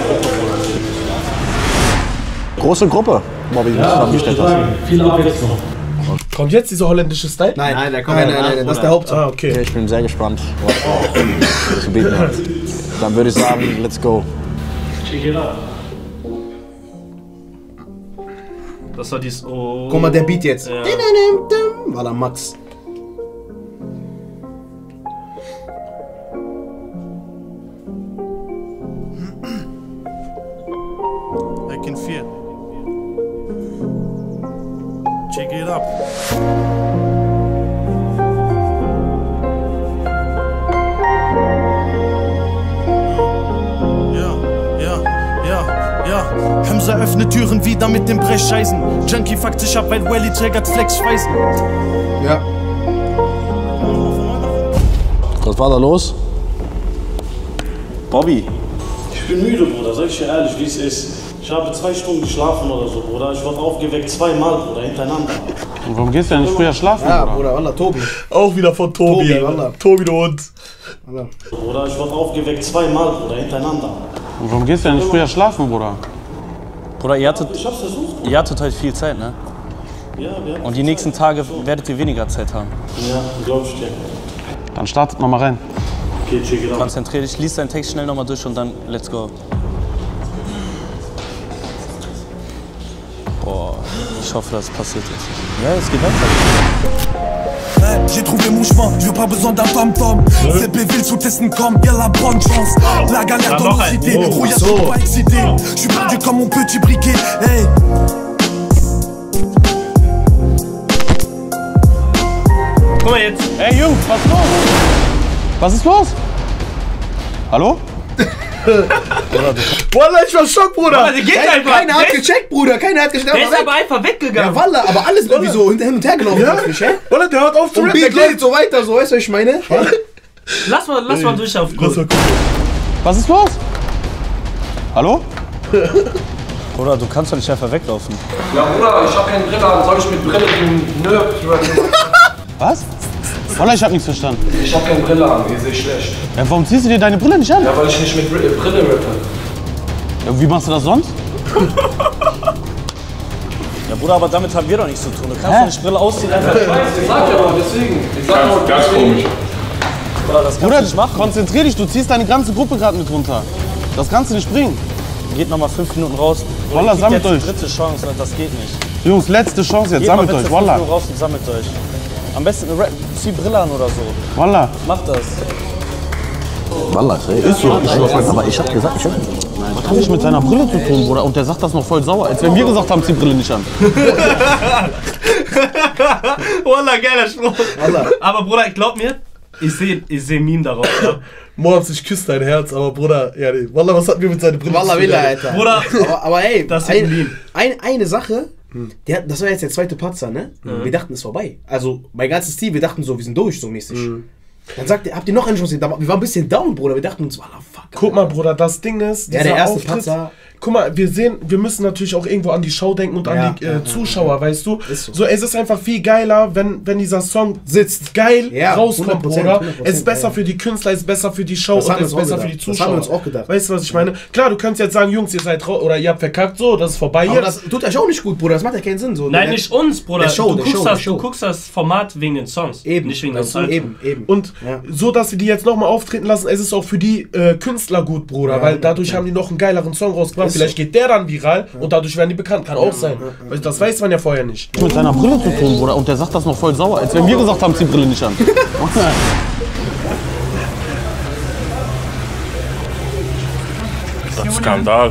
S21: Große Gruppe, Bobby, wie du zusammengestellt hast.
S3: Viel Abwechslung. Kommt jetzt dieser holländische Style?
S2: Nein, nein, der kommt nein, nein, nein, nein, das ist der Hauptsong.
S3: Ah, okay.
S21: Ich bin sehr gespannt, was er zu bieten hat. Dann würde ich sagen, let's go.
S4: Check it out. Das war dies. Oh.
S2: Guck mal, der Beat jetzt.
S4: Ja.
S2: War da Max.
S7: I can feel. Check it up. Hamza öffnet Türen wieder mit dem Brechscheißen. Junkie fuckt sich ab, weil Welly triggert Flexschweißen.
S2: Ja.
S21: Was war da los?
S18: Bobby, ich bin müde, Bruder, sag ich dir ehrlich, wie es ist. Ich habe zwei Stunden geschlafen oder so, Bruder. Ich wurde aufgeweckt zweimal, Bruder, hintereinander.
S22: Und warum gehst du denn nicht früher schlafen,
S2: Ja,
S22: Bruder?
S2: Bruder, Wallah, Tobi.
S3: Auch wieder von Tobi.
S2: Tobi,
S3: Alter.
S2: Wallah.
S3: Tobi, du Hund.
S2: Wallah.
S18: Bruder, ich wurde aufgeweckt zweimal, Bruder, hintereinander.
S22: Und warum gehst du denn nicht früher schlafen, Bruder?
S17: Bruder, ihr hattet,
S18: Ich hab's versucht.
S17: ihr hattet heute viel Zeit, ne?
S18: Ja, wir haben
S17: Und die nächsten Tage werdet ihr weniger Zeit haben.
S18: Ja, glaub ich dir.
S22: Dann startet noch mal rein.
S18: Okay, check it out.
S17: Konzentrier dich, lies deinen Text schnell nochmal durch und dann let's go. Boah, ich hoffe, das passiert jetzt. Ja, es geht weiter.
S19: J'ai trouvé mon chemin, je veux pas besoin d'un tom-tom. C P will zu testen, komm, y'a la bonne chance. La galère dans nos cités, rouillard, je suis pas excité. Je suis perdu comme mon petit briquet, hey.
S4: Guck mal jetzt.
S22: Ey Jungs, was ist los? Was ist los? Hallo?
S3: Wallah, ich war schock, Bruder.
S4: Wallah, der geht
S2: Kein,
S4: einfach.
S2: keiner hat
S4: Der ist-
S2: gecheckt, Bruder. Keiner hat gecheckt.
S4: Der
S2: war
S4: ist
S2: weg.
S4: aber einfach weggegangen.
S2: Ja, Wallah, aber alles irgendwie so hin und her gelaufen.
S3: Ja?
S2: Nicht, hä?
S3: Wallah, der hört auf zu
S2: Und
S3: rappen.
S2: Beat
S3: der
S2: geht so weiter, so, weißt du, was ich meine?
S4: Lass mal, lass mal durch auf
S3: Lass mal gucken.
S22: Was ist los? Hallo?
S17: Bruder, du kannst doch nicht einfach weglaufen.
S10: Ja, Bruder, ich hab keine Brille an. Soll ich mit Brille gehen? Nö.
S22: Was? Wallah, ich hab nichts verstanden.
S10: Ich hab keine Brille an, ihr seht schlecht.
S22: Ja, warum ziehst du dir deine Brille nicht an?
S10: Ja, weil ich nicht mit Brille, Brille rappe.
S22: Ja, wie machst du das sonst?
S17: Ja, Bruder, aber damit haben wir doch nichts zu tun. Du kannst
S22: Hä?
S17: doch nicht Brille ausziehen, einfach.
S10: Ich weiß, ich sag ja aber deswegen. Ich sag
S11: Ganz,
S10: aber
S11: ganz
S10: deswegen.
S11: komisch.
S17: Bruder, das kannst
S22: Bruder,
S17: du nicht machen.
S22: konzentrier dich, du ziehst deine ganze Gruppe gerade mit runter. Das kannst du nicht bringen.
S17: Geht nochmal fünf Minuten raus.
S22: Wallah,
S17: Kriegt
S22: sammelt
S17: jetzt die
S22: euch.
S17: dritte Chance, das geht nicht.
S22: Jungs, letzte Chance jetzt,
S17: Geht mal
S22: sammelt
S17: bitte
S22: euch,
S17: fünf
S22: Wallah.
S17: Minuten raus und sammelt euch. Am besten eine Rap, zieh Brille an oder so.
S22: Wallah.
S17: Mach das.
S21: Wallah, ist so. Aber ich hab gesagt, ich hab...
S22: Was hat ich mit seiner Brille zu tun, Bruder? Und der sagt das noch voll sauer, als wenn wir gesagt haben, zieh Brille nicht an.
S4: Wallah, geiler Spruch. Aber Bruder, glaub mir, ich sehe ich seh Meme darauf. Ja.
S3: Moritz, ich küsse dein Herz, aber Bruder, ja, nee. Wallah, was hatten wir mit seiner Brille?
S2: Wallah,
S3: zu
S2: Willa,
S3: tun?
S2: Alter.
S4: Bruder,
S2: aber, aber ey,
S4: das ist
S2: ein,
S4: Meme.
S2: ein, eine Sache, der, das war jetzt der zweite Patzer, ne?
S4: Mhm.
S2: Wir dachten, es ist vorbei. Also, mein ganzes Team, wir dachten so, wir sind durch, so mäßig. Dann sagt er, habt ihr noch eine Chance? Wir waren ein bisschen down, Bruder. Wir dachten uns, Wallah, fuck.
S3: Guck mal, Bruder, das Ding ist,
S2: Ja,
S3: dieser
S2: der erste
S3: Auftritt,
S2: Patzer.
S3: Guck mal, wir sehen, wir müssen natürlich auch irgendwo an die Show denken und
S2: Ja,
S3: an die äh,
S2: ja,
S3: Zuschauer, weißt du?
S2: Ist so.
S3: So, es ist einfach viel geiler, wenn, wenn dieser Song
S2: Sitzt.
S3: geil
S2: Ja,
S3: rauskommt,
S2: hundert Prozent,
S3: Bruder.
S2: hundert Prozent,
S3: Es ist besser
S2: ja.
S3: für die Künstler, es ist besser für die Show
S2: Das
S3: und
S2: haben wir
S3: es ist
S2: uns auch
S3: besser für
S2: gedacht.
S3: die
S2: Das
S3: Zuschauer.
S2: haben wir uns auch gedacht.
S3: Weißt du, was ich meine? Klar, du kannst jetzt sagen, Jungs, ihr seid raus oder ihr habt verkackt, so, das ist vorbei
S2: Aber
S3: hier.
S2: das tut euch auch nicht gut, Bruder. Das macht ja keinen Sinn. So.
S4: Nein,
S2: Der-
S4: nicht uns, Bruder.
S2: Der Show,
S4: du,
S2: der
S4: guckst
S2: Show,
S4: das,
S2: der Show.
S4: du guckst das Format wegen den Songs.
S2: Eben,
S4: Nicht wegen der
S2: weißt du,
S4: Zeit.
S2: eben, eben.
S3: Und
S2: Ja.
S3: so, dass wir die jetzt nochmal auftreten lassen, es ist auch für die äh, Künstler gut, Bruder,
S2: Ja,
S3: weil
S2: ja,
S3: dadurch
S2: ja.
S3: haben die noch einen geileren Song rausgebracht.
S2: Ist
S3: Vielleicht
S2: so.
S3: geht der dann viral und dadurch werden die bekannt. Kann auch sein. Weil das weiß man ja vorher nicht.
S22: Mit seiner Brille zu tun, Bruder. Und der sagt das noch voll sauer, als wenn wir gesagt haben, zieh Brille nicht an.
S11: Das ist Skandal.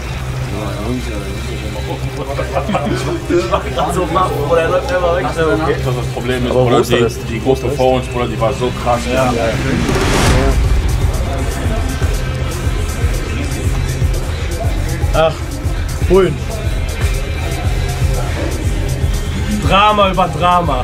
S11: Das ist das Problem ist, Bruder, die, die Gruppe vor uns, Bruder, die war so krass. Ja.
S3: Ach, Bullen.
S4: Drama über Drama.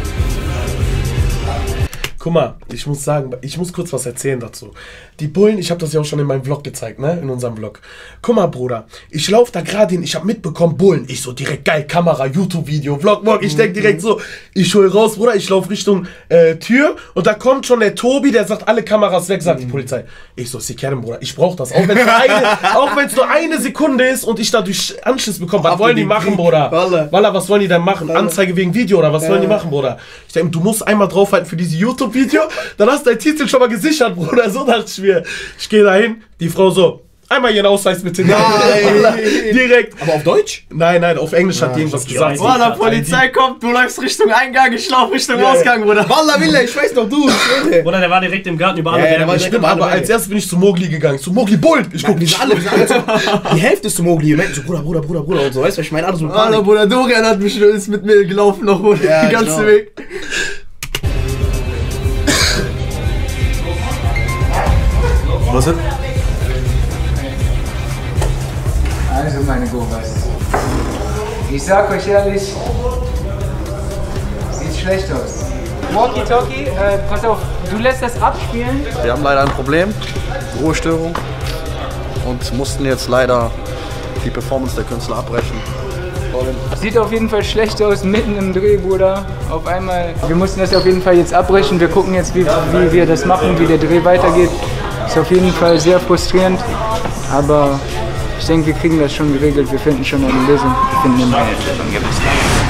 S3: Guck mal, ich muss sagen, ich muss kurz was erzählen dazu. Die Bullen, ich habe das ja auch schon in meinem Vlog gezeigt, ne? In unserem Vlog. Guck mal, Bruder, ich laufe da gerade hin, ich habe mitbekommen, Bullen. Ich so direkt geil, Kamera, YouTube-Video, Vlog, Vlog. Ich denk direkt so, ich hol raus, Bruder, ich laufe Richtung äh, Tür und da kommt schon der Tobi, der sagt, alle Kameras weg, sagt die Polizei. Ich so, Sikerem, Bruder, ich brauch das. Auch wenn es nur, eine- auch wenn's nur eine Sekunde ist und ich dadurch Anschluss bekomme. Was
S2: Habt
S3: wollen
S2: ihr
S3: die
S2: den
S3: machen,
S2: Krieg?
S3: Bruder?
S2: Wallah.
S3: Wallah, was wollen die denn machen? Anzeige wegen Video oder was
S2: Ja.
S3: wollen die machen, Bruder? Ich denke, du musst einmal draufhalten für dieses YouTube-Video, dann hast du deinen Titel schon mal gesichert, Bruder. So dachte ich mir. schwöre. Ich gehe dahin, die Frau so, einmal ihren Ausweis bitte.
S2: Nein.
S3: Direkt.
S2: Aber auf Deutsch?
S3: Nein, nein, auf Englisch
S2: Ja,
S3: hat die irgendwas
S2: ich
S3: gesagt.
S1: Boah, der Polizei kommt, du läufst Richtung Eingang, ich lauf Richtung
S3: Ja,
S1: Ausgang, Bruder.
S2: Wallah, Willah, ich weiß doch, du.
S4: Oder der war direkt im Garten über alle
S3: Ja, ja,
S4: Berge.
S3: war schlimm, aber als erstes bin ich zu Mogli gegangen. Zu Mogli, Bullen! Ich guck
S2: Die sind alle, die, sind alle so, die Hälfte ist zu Mogli. Die Menschen so, Bruder, Bruder, Bruder, Bruder und so. Weißt du, was ich meine? Alle so
S1: Alter,
S2: Panik.
S1: Bruder, Dorian hat mich, ist mit mir gelaufen noch, Bruder,
S2: Ja,
S1: den ganzen
S2: genau.
S1: Weg.
S2: Was ist?
S12: Also meine Gobas, ich sag euch ehrlich, sieht schlecht aus. Walkie-Talkie, äh, pass auf, du lässt das abspielen.
S21: Wir haben leider ein Problem, Ruhestörung, und mussten jetzt leider die Performance der Künstler abbrechen.
S12: Sieht auf jeden Fall schlecht aus, mitten im Dreh, Bruder. Auf einmal, wir mussten das auf jeden Fall jetzt abbrechen. Wir gucken jetzt, wie, wie wir das machen, wie der Dreh weitergeht. Ist auf jeden Fall sehr frustrierend, aber ich denke, wir kriegen das schon geregelt. Wir finden schon eine Lösung. Wir finden immer eine Lösung, gewiss.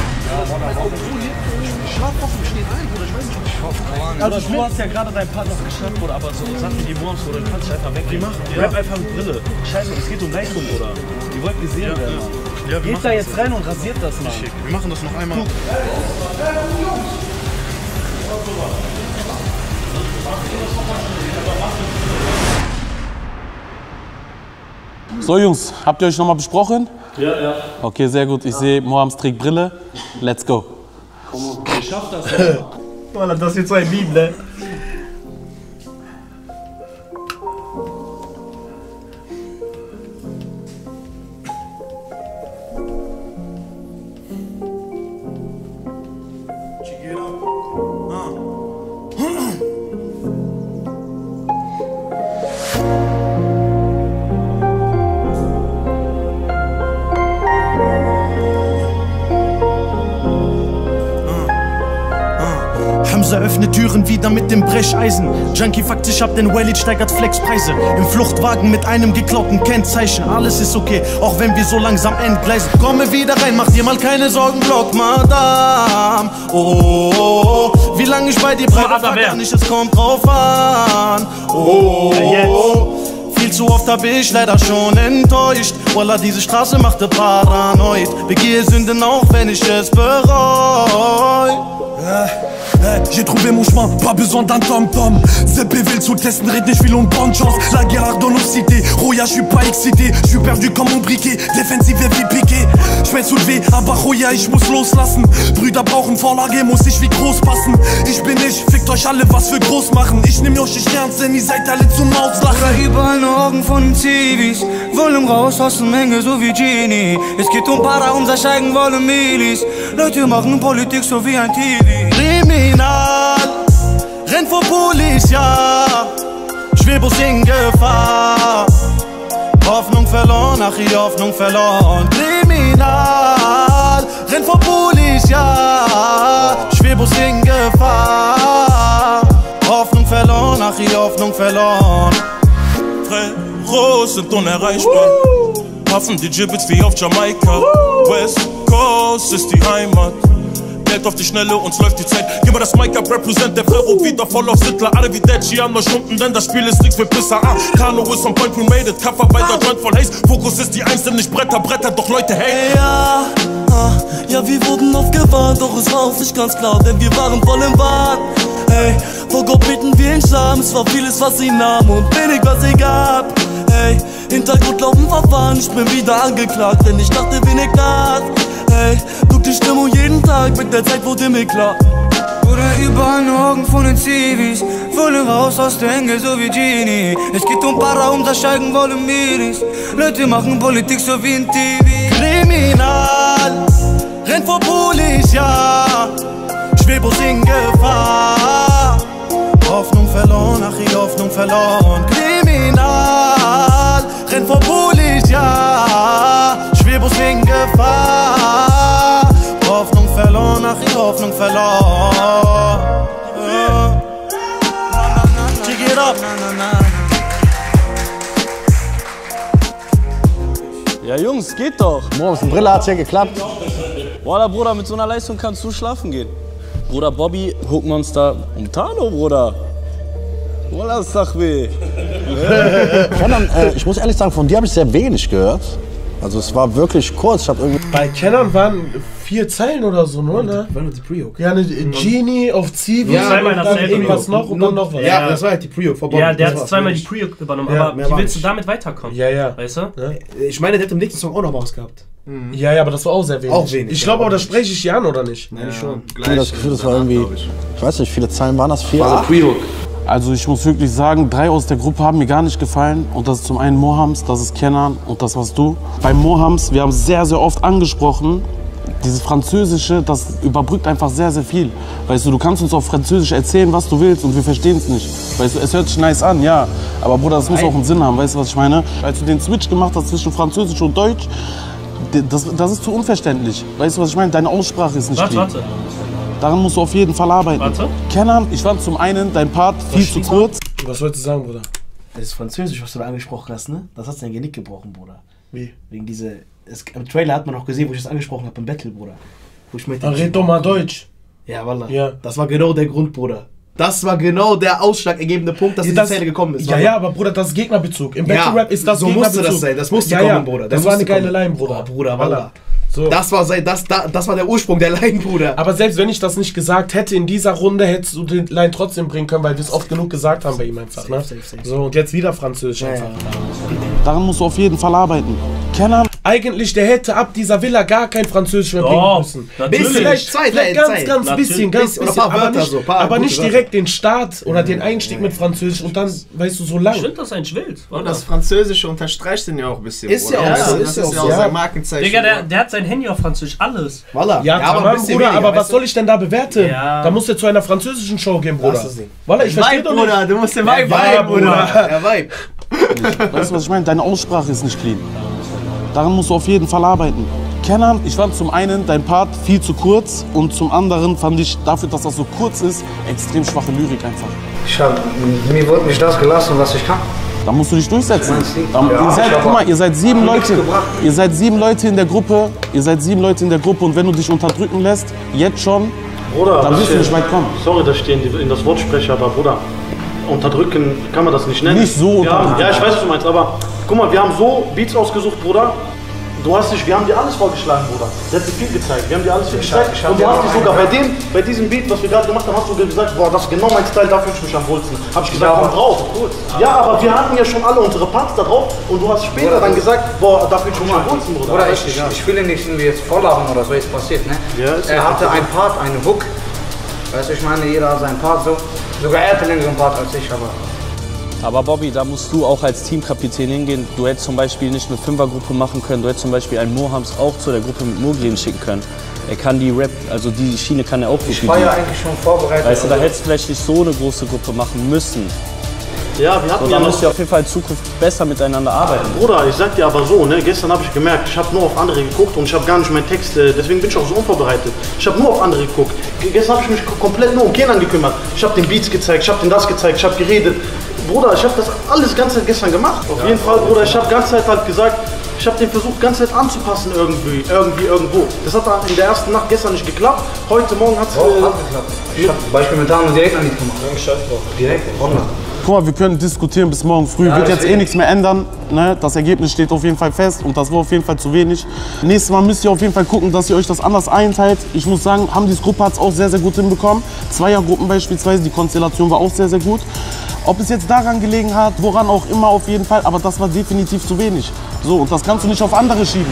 S17: Also du hast ja gerade deinen Part noch geschafft, Bruder, aber so Sachen wie Worms, Bruder, du kannst dich einfach wegnehmen. Rap einfach mit Brille. Scheiße, es geht um Leistung, Bruder. Die wollten gesehen werden.
S22: Ja, wir
S17: Geht
S22: machen
S17: da
S22: das.
S17: jetzt rein und rasiert das mal.
S22: Schick. Wir machen das noch einmal. So Jungs, habt ihr euch nochmal besprochen?
S4: Ja, ja.
S22: Okay, sehr gut. Ich sehe, Mohams trägt Brille. Let's go.
S17: Ich schaff das.
S1: Alter, das ist jetzt so ein Meme, ne?
S7: Hamza öffnet Türen wieder mit dem Brecheisen. Junkie fuckt sich ab, denn Walid steigert Flexpreise. Im Fluchtwagen mit einem geklauten Kennzeichen. Alles ist okay, auch wenn wir so langsam entgleisen. Komme wieder rein, mach dir mal keine Sorgen, Block, Madame. Oh, oh, oh. Wie lange ich bei dir bleibe, frag gar nicht, es kommt drauf an. Oh, oh, oh. Viel zu oft hab ich leider schon enttäuscht. Wallah, diese Straße machte paranoid. Begehe Sünden auch, wenn ich es bereue.
S13: Hey, j'ai trouvé mon chemin, pas besoin d'un tom-tom. C P V zu testen, red nicht viel und bonne chance. La guerre dans nos cités, Roya, je suis pas excité. Je suis perdu comme mon briquet, défensive wie Piqué. Ich will soulever, aber Roya, ich muss loslassen. Brüder brauchen Vorlage, muss ich wie groß passen. Ich bin ich, fickt euch alle, was wir groß machen. Ich nehm euch nicht ernst, denn ihr seid alle zum Auslachen.
S20: Oder überall nur Augen von den Zivis. Wollen raus aus der Menge, so wie Genie. Es geht um Para, unser Scheigen wollen Milis. Leute machen Politik so wie ein T V.
S7: Kriminal, renn vor Police, ja. Schwebus in Gefahr. Hoffnung verloren, ach, die Hoffnung verloren. Kriminal, renn vor Police, ja. Schwebus in Gefahr. Hoffnung verloren, ach, die Hoffnung verloren.
S23: Freros sind unerreichbar. Hafen die Gibbets wie auf Jamaika. West Coast ist die Heimat. Geld auf die Schnelle, uns läuft die Zeit. Gib mir das Mic up, represent der Ferro wieder voll auf Sittler. Alle wie Deadchi an Stunden, denn das Spiel ist nix für Pisser. Ah, Kano ist on point, we made it. Cover bei der Joint voll Haze. Fokus ist die Einzelnen, nicht Bretter, Bretter, doch Leute, hey.
S20: Ja, ah, ja, wir wurden oft gewarnt, doch es war uns nicht ganz klar, denn wir waren voll im Wahn. Hey, vor Gott bitten wir in Scham, es war vieles, was sie nahm und wenig, was sie gab. Hey, Hintergrund laufen Verfahren, ich bin wieder angeklagt, denn ich dachte wenig nach. Hey, guck die Stimmung jeden Tag, mit der Zeit wurde mir klar.
S12: Oder überall nur Augen von den Zivis. Wollen raus aus der Enge, so wie Genie. Es geht um Para, um das Scheigen wollen Miris. Leute machen Politik so wie ein T V.
S7: Kriminal, renn vor Police, ja. Schwebus in Gefahr. Hoffnung verloren, ach, die Hoffnung verloren. Kriminal, renn vor Police, ja. Schwebus in Gefahr. Hoffnung verloren, ach, die Hoffnung verloren. Ja. Check it up.
S17: Ja, Jungs, geht doch.
S21: Morgens eine Brille hat's ja geklappt.
S17: Wallah, Bruder, mit so einer Leistung kannst du schlafen gehen. Bruder Bobby, Hookmonster und Tano, Bruder.
S21: Wallah, Sachwi. Kenan, äh, ich muss ehrlich sagen, von dir habe ich sehr wenig gehört. Also es war wirklich kurz. Ich hab irgendwie
S3: Bei Kenan waren vier Zeilen oder so, nur, ne?
S2: War nur die Pre-Hook.
S3: Ja, eine Genie auf Zivi
S4: Ja,
S3: und dann irgendwas noch und dann noch was.
S2: Ja, das war halt die Pre-Hook vor Bobby.
S4: Ja, der
S2: Das
S4: hat
S2: war's,
S4: zweimal
S2: mehr
S4: die
S2: nicht.
S4: Pre-Hook übernommen,
S2: Ja,
S4: aber
S2: mehr
S4: wie
S2: war
S4: willst du
S2: nicht.
S4: damit weiterkommen?
S3: Ja, ja.
S4: Weißt du?
S2: Ich meine, der hat im nächsten Song auch noch mal was gehabt.
S3: Ja, ja, aber das war auch sehr wenig.
S2: Auch wenig,
S3: Ich
S2: ja,
S3: glaube
S2: auch
S3: aber, das spreche ich hier an, oder nicht?
S2: Nein, ich schon.
S21: Ich habe das Gefühl, das war irgendwie, ich weiß nicht, viele Zahlen waren das, vier,
S22: War
S21: acht?
S22: Pre-Hook. Also ich muss wirklich sagen, drei aus der Gruppe haben mir gar nicht gefallen. Und das ist zum einen Mohams, das ist Kenan und das warst du. Bei Mohams, wir haben sehr, sehr oft angesprochen, dieses Französische, das überbrückt einfach sehr, sehr viel. Weißt du, du kannst uns auf Französisch erzählen, was du willst und wir verstehen es nicht. Weißt du, es hört sich nice an, ja. Aber Bruder, das muss auch einen Sinn haben, weißt du, was ich meine? Als du den Switch gemacht hast zwischen Französisch und Deutsch, das, das ist zu unverständlich. Weißt du, was ich meine? Deine Aussprache ist nicht
S4: Warte,
S21: clean.
S4: warte.
S21: Daran musst du auf jeden Fall arbeiten.
S4: Warte.
S21: Kenan, ich fand zum einen dein Part viel zu kurz.
S3: Was wolltest du sagen, Bruder?
S2: Das ist Französisch, was du da angesprochen hast, ne? Das hat dein Genick gebrochen, Bruder.
S3: Wie?
S2: Wegen diese. Es, Im Trailer hat man auch gesehen, wo ich das angesprochen habe, im Battle, Bruder. Wo ich mit
S3: Ach, red doch mal Deutsch.
S2: Ja, wallah.
S3: Ja.
S2: Das war genau der Grund, Bruder. Das war genau der ausschlaggebende Punkt, dass
S3: Ja,
S2: diese
S3: das-
S2: Szene gekommen ist.
S3: Ja,
S2: Wallah.
S3: ja, aber Bruder, das ist Gegnerbezug. Im
S2: Ja,
S3: Battle Rap ist das
S2: so musste
S3: Gegnerbezug.
S2: das sein, das musste
S3: ja,
S2: kommen,
S3: ja.
S2: Bruder.
S3: Das
S2: Das
S3: war eine
S2: musste
S3: geile
S2: kommen.
S3: Line, Bruder.
S2: Oh, Bruder, wallah.
S3: So.
S2: Das war sein, das, das, das war der Ursprung der Line, Bruder.
S3: Aber selbst wenn ich das nicht gesagt hätte, in dieser Runde hättest du den Line trotzdem bringen können, weil wir es oft genug gesagt haben bei ihm einfach. Ne?
S2: Safe, safe, safe.
S3: So, und jetzt wieder Französisch
S2: Ja,
S3: einfach.
S2: ja.
S21: Daran musst du auf jeden Fall arbeiten. Kenan,
S3: Eigentlich, der hätte ab dieser Villa gar kein Französisch mehr
S4: Doch,
S3: bringen müssen.
S4: natürlich.
S3: Vielleicht,
S2: Zwei,
S3: vielleicht
S2: drei,
S3: ganz,
S2: zwei.
S3: ganz
S4: Natürlich.
S3: bisschen, ganz
S2: Oder
S3: bisschen.
S2: ein paar
S3: aber
S2: Wörter
S3: nicht,
S2: so, paar
S3: aber
S2: gute
S3: nicht
S2: Wörter.
S3: direkt den Start oder den Einstieg mit Französisch und dann, weißt du, so lang.
S4: Ich finde das eigentlich wild.
S1: Und das Französische unterstreicht den ja auch ein bisschen.
S2: Ist ja
S1: oder?
S2: auch so,
S1: das
S2: ist ja
S1: ist
S2: auch
S1: ja
S2: so.
S1: auch
S3: Ja.
S1: sein Markenzeichen.
S4: Digga, der, der hat sein Handy auf Französisch, alles.
S2: Wallah.
S3: Ja,
S2: aber
S3: tamam,
S2: ein bisschen
S3: Bruder,
S2: weniger,
S3: aber was
S2: weißt du?
S3: soll ich denn da bewerten?
S4: Ja.
S3: Da musst du zu einer französischen Show gehen, Bruder.
S2: Das ist das Ding.
S3: Wallah, ich verstehe
S1: Vibe,
S3: doch nicht.
S1: Bruder, du musst den
S2: Der
S1: Vibe
S2: Vibe,
S1: haben,
S2: Bruder.
S1: Bruder.
S2: Der Vibe.
S21: weißt du, was ich meine? Deine Aussprache ist nicht clean. Daran musst du auf jeden Fall arbeiten. Kenan, ich fand zum einen dein Part viel zu kurz und zum anderen fand ich dafür, dass das so kurz ist, extrem schwache Lyrik einfach.
S6: Ich hab, mir wurde nicht das gelassen, was ich kann.
S21: Da musst du dich durchsetzen.
S6: Meinst du?
S21: Da,
S6: Ja,
S21: ihr, seid,
S6: ich hab
S21: guck mal, ihr seid sieben
S6: hab nichts
S21: Leute.
S6: gebracht.
S21: Ihr seid sieben Leute in der Gruppe. Ihr seid sieben Leute in der Gruppe und wenn du dich unterdrücken lässt, jetzt schon,
S18: Bruder,
S21: dann
S18: das
S21: wirst du
S18: hier-
S21: nicht weit kommen.
S18: Sorry, dass ich dir in, die, in das Wort spreche, aber Bruder, unterdrücken kann man das nicht nennen.
S21: Nicht so
S18: wir haben,
S21: unterdrücken.
S18: Ja, ich weiß, was du meinst, aber guck mal, wir haben so Beats ausgesucht, Bruder. Du hast dich, wir haben dir alles vorgeschlagen, Bruder. Der hat dir viel gezeigt, wir haben dir alles viel gezeigt.
S6: ich hab
S18: Und du
S6: dir
S18: hast
S6: auch
S18: dich
S6: einen
S18: sogar bei
S6: gemacht.
S18: dem, bei diesem Beat, was wir gerade gemacht haben, hast du gesagt, boah, das ist genau mein Style, da fühle ich mich am wohlsten. Hab ich gesagt,
S6: Ja,
S18: komm
S6: aber
S18: drauf. Ja, aber wir hatten ja schon alle unsere Parts da drauf und du hast später
S6: Bruder,
S18: dann
S6: das-
S18: gesagt, boah, da fühle ich mich am wohlsten, Bruder.
S6: Bruder, ich, ich, ich will ihn nicht irgendwie jetzt volllachen oder so, ist passiert, ne?
S18: Ja, ist
S6: er
S18: ja
S6: hatte
S18: passiert.
S6: einen Part, einen Hook. Weißt du, ich meine, jeder hat seinen Part so. Sogar er hatte längeren Part als ich, aber.
S17: Aber Bobby, da musst du auch als Teamkapitän hingehen. Du hättest zum Beispiel nicht eine Fünfergruppe machen können. Du hättest zum Beispiel einen Mohams auch zu der Gruppe mit Mogli schicken können. Er kann die Rap, also die Schiene kann er auch gut
S6: Ich war ja eigentlich schon vorbereitet.
S17: Weißt du, da
S6: also-
S17: hättest du vielleicht nicht so eine große Gruppe machen müssen.
S18: Ja, wir hatten
S17: Und
S18: ja
S17: dann
S18: noch...
S17: müsst ihr auf jeden Fall in Zukunft besser miteinander arbeiten.
S18: Bruder, ich sag dir aber so, ne, gestern habe ich gemerkt, ich habe nur auf andere geguckt und ich habe gar nicht meinen Text, äh, deswegen bin ich auch so unvorbereitet. Ich habe nur auf andere geguckt. Ge- Gestern habe ich mich ko- komplett nur um Kenan gekümmert. Ich habe den Beats gezeigt, ich habe den das gezeigt, ich habe geredet. Bruder, ich habe das alles ganze Zeit gestern gemacht. Auf jeden Fall, Bruder, ich habe ganze Zeit halt gesagt, ich habe den versucht, ganze Zeit anzupassen irgendwie, irgendwie, irgendwo. Das hat dann in der ersten Nacht gestern nicht geklappt. Heute Morgen hat es...
S6: Oh, hat geklappt. Ich hab Beispiel mit Damen direkt an die gemacht. Direkt, hundert.
S22: Guck mal, wir können diskutieren bis morgen früh.
S6: Ja,
S22: Wird jetzt
S6: deswegen.
S22: eh nichts mehr ändern. Ne? Das Ergebnis steht auf jeden Fall fest und das war auf jeden Fall zu wenig. Nächstes Mal müsst ihr auf jeden Fall gucken, dass ihr euch das anders einteilt. Ich muss sagen, Hamdis Gruppe hat es auch sehr, sehr gut hinbekommen. Zweiergruppen beispielsweise, die Konstellation war auch sehr, sehr gut. Ob es jetzt daran gelegen hat, woran auch immer auf jeden Fall, aber das war definitiv zu wenig. So, und das kannst du nicht auf andere schieben.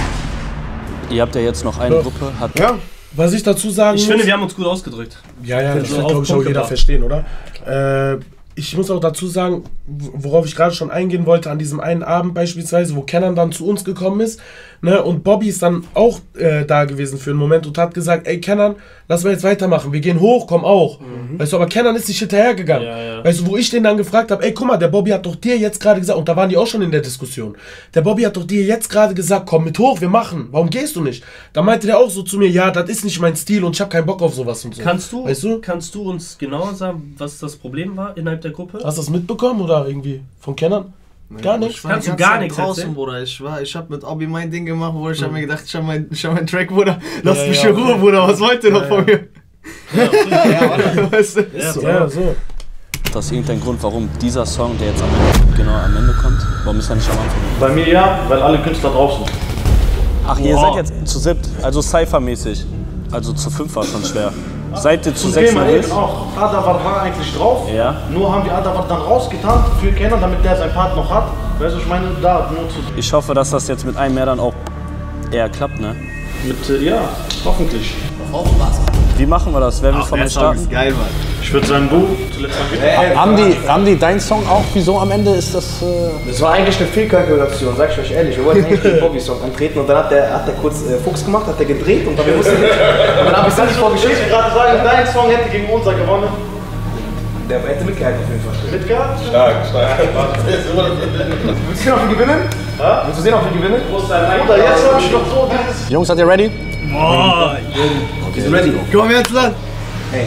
S17: Ihr habt ja jetzt noch eine Gruppe. Hat
S3: Ja, was ich dazu sagen
S4: Ich
S3: muss...
S4: finde, wir haben uns gut ausgedrückt.
S3: Ja, ja, das
S4: So
S3: wird,
S4: auf
S3: glaube ich, auch
S4: Punkt
S3: jeder
S4: gebracht.
S3: verstehen, oder? Äh, ich muss auch dazu sagen, worauf ich gerade schon eingehen wollte, an diesem einen Abend beispielsweise, wo Kenan dann zu uns gekommen ist, ne, und Bobby ist dann auch äh, da gewesen für einen Moment und hat gesagt, ey Kenan, lass mal jetzt weitermachen, wir gehen hoch, komm auch. Mhm. Weißt du, aber Kenan ist nicht hinterhergegangen. Ja, ja. Weißt du, wo ich den dann gefragt habe, ey guck mal, der Bobby hat doch dir jetzt gerade gesagt, und da waren die auch schon in der Diskussion, der Bobby hat doch dir jetzt gerade gesagt, komm mit hoch, wir machen, warum gehst du nicht? Da meinte der auch so zu mir, ja, das ist nicht mein Stil und ich habe keinen Bock auf sowas und so.
S4: Kannst du,
S3: weißt du?
S4: kannst du uns genauer sagen, was das Problem war innerhalb der Gruppe?
S3: Hast du das mitbekommen oder irgendwie von Kenan? Gar nicht?
S1: Ich war die ganze Zeit draußen, Bruder. Ich, war, ich hab mit Obi mein Ding gemacht, Bruder. Ich hab mir gedacht, ich hab meinen hab mein Track, Bruder. Lass
S3: Ja,
S1: mich
S3: ja,
S1: in Ruhe,
S3: okay.
S1: Bruder. Was wollt ihr
S3: Ja,
S1: noch von
S3: ja.
S1: mir? Ja, ja, weißt du?
S3: Ja, so. Ja, so.
S17: Hat das irgendeinen Grund, warum dieser Song, der jetzt am Ende, genau am Ende kommt, warum ist er nicht am Anfang?
S18: Bei mir ja, weil alle Künstler draußen.
S17: Ach, ihr
S18: Wow.
S17: seid jetzt zu siebt, also Cypher-mäßig. Also zu fünf war schon schwer. Seid ihr zu
S18: Und
S17: sechs
S18: Gamer
S17: nervös?
S18: eben auch. Adavat war eigentlich drauf.
S17: Ja.
S18: Nur haben wir Adavat dann rausgetan für Kenner, damit der sein Part noch hat. Weißt du, ich meine, da nur zu.
S17: Ich hoffe, dass das jetzt mit einem mehr dann auch eher klappt, ne?
S18: Mit, äh, ja, hoffentlich.
S17: Wie machen wir das? Wer will von euch starten?
S1: Geil, Mann.
S18: Ich würde sagen, du zuletzt mal
S21: Ha- haben, die, haben die deinen Song auch? Wieso am Ende ist das... Äh
S2: Das war eigentlich eine Fehlkalkulation, sag ich euch ehrlich. Wir wollten eigentlich den Bobby-Song antreten und dann hat der, hat der kurz äh, Fuchs gemacht, hat der gedreht und dann wir wussten nicht. Und dann habe ich es nicht vorgestellt.
S18: Ich gerade sagen, dein Song hätte gegen unser gewonnen.
S2: Der hätte mitgehalten auf jeden Fall.
S18: Mitgehabt?
S2: Stark, stark. Willst du sehen, ob wir gewinnen?
S18: Ja?
S2: Willst du sehen, ob wir gewinnen?
S18: Bruder, jetzt habe ich noch so dieses...
S21: Jungs, seid ihr ready?
S1: Boah,
S2: Wir sind ready.
S1: komm jetzt lang.
S2: Hey,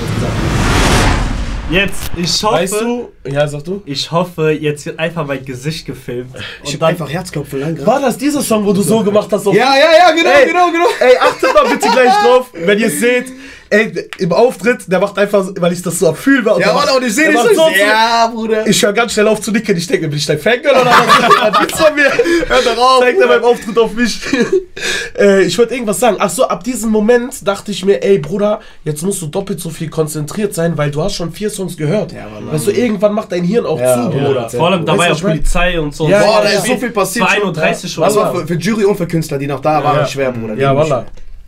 S4: Jetzt, ich hoffe.
S3: Weißt du? Ja, sag du.
S4: Ich hoffe, jetzt wird einfach mein Gesicht gefilmt.
S2: ich hab einfach Herzklopfen lang.
S3: War das dieser Song, wo du so gemacht hast? Auf
S2: Ja, ja, ja, genau,
S3: ey,
S2: genau, genau.
S3: Ey, achtet mal bitte gleich drauf, wenn ihr es seht. Ey, im Auftritt, der macht einfach, weil ich das so abfühl war.
S2: Ja, Mann, und ich seh dich so. Ja, Bruder.
S3: Ich höre ganz schnell auf zu nicken. Ich denke mir, bin ich dein Fangirl oder was? Was willst du von mir? Hör doch auf. Zeigt er beim Auftritt auf mich. äh, ich wollte irgendwas sagen. Ach so, ab diesem Moment dachte ich mir, ey, Bruder, jetzt musst du doppelt so viel konzentriert sein, weil du hast schon vier Songs gehört. Ja, weißt du, irgendwann macht dein Hirn auch
S2: Ja,
S3: zu,
S2: ja,
S3: Bruder.
S4: Vor allem, da
S3: Weißt
S4: war
S3: du,
S4: ja
S3: was ich mein?
S4: Polizei und so.
S3: Ja,
S2: Boah,
S3: ja,
S2: da
S3: ja.
S2: ist so viel passiert.
S4: zwei Uhr dreißig schon.
S2: Das war für, für Jury und für Künstler, die noch da waren,
S3: Ja.
S2: schwer, Bruder.
S3: Ja, Wallah.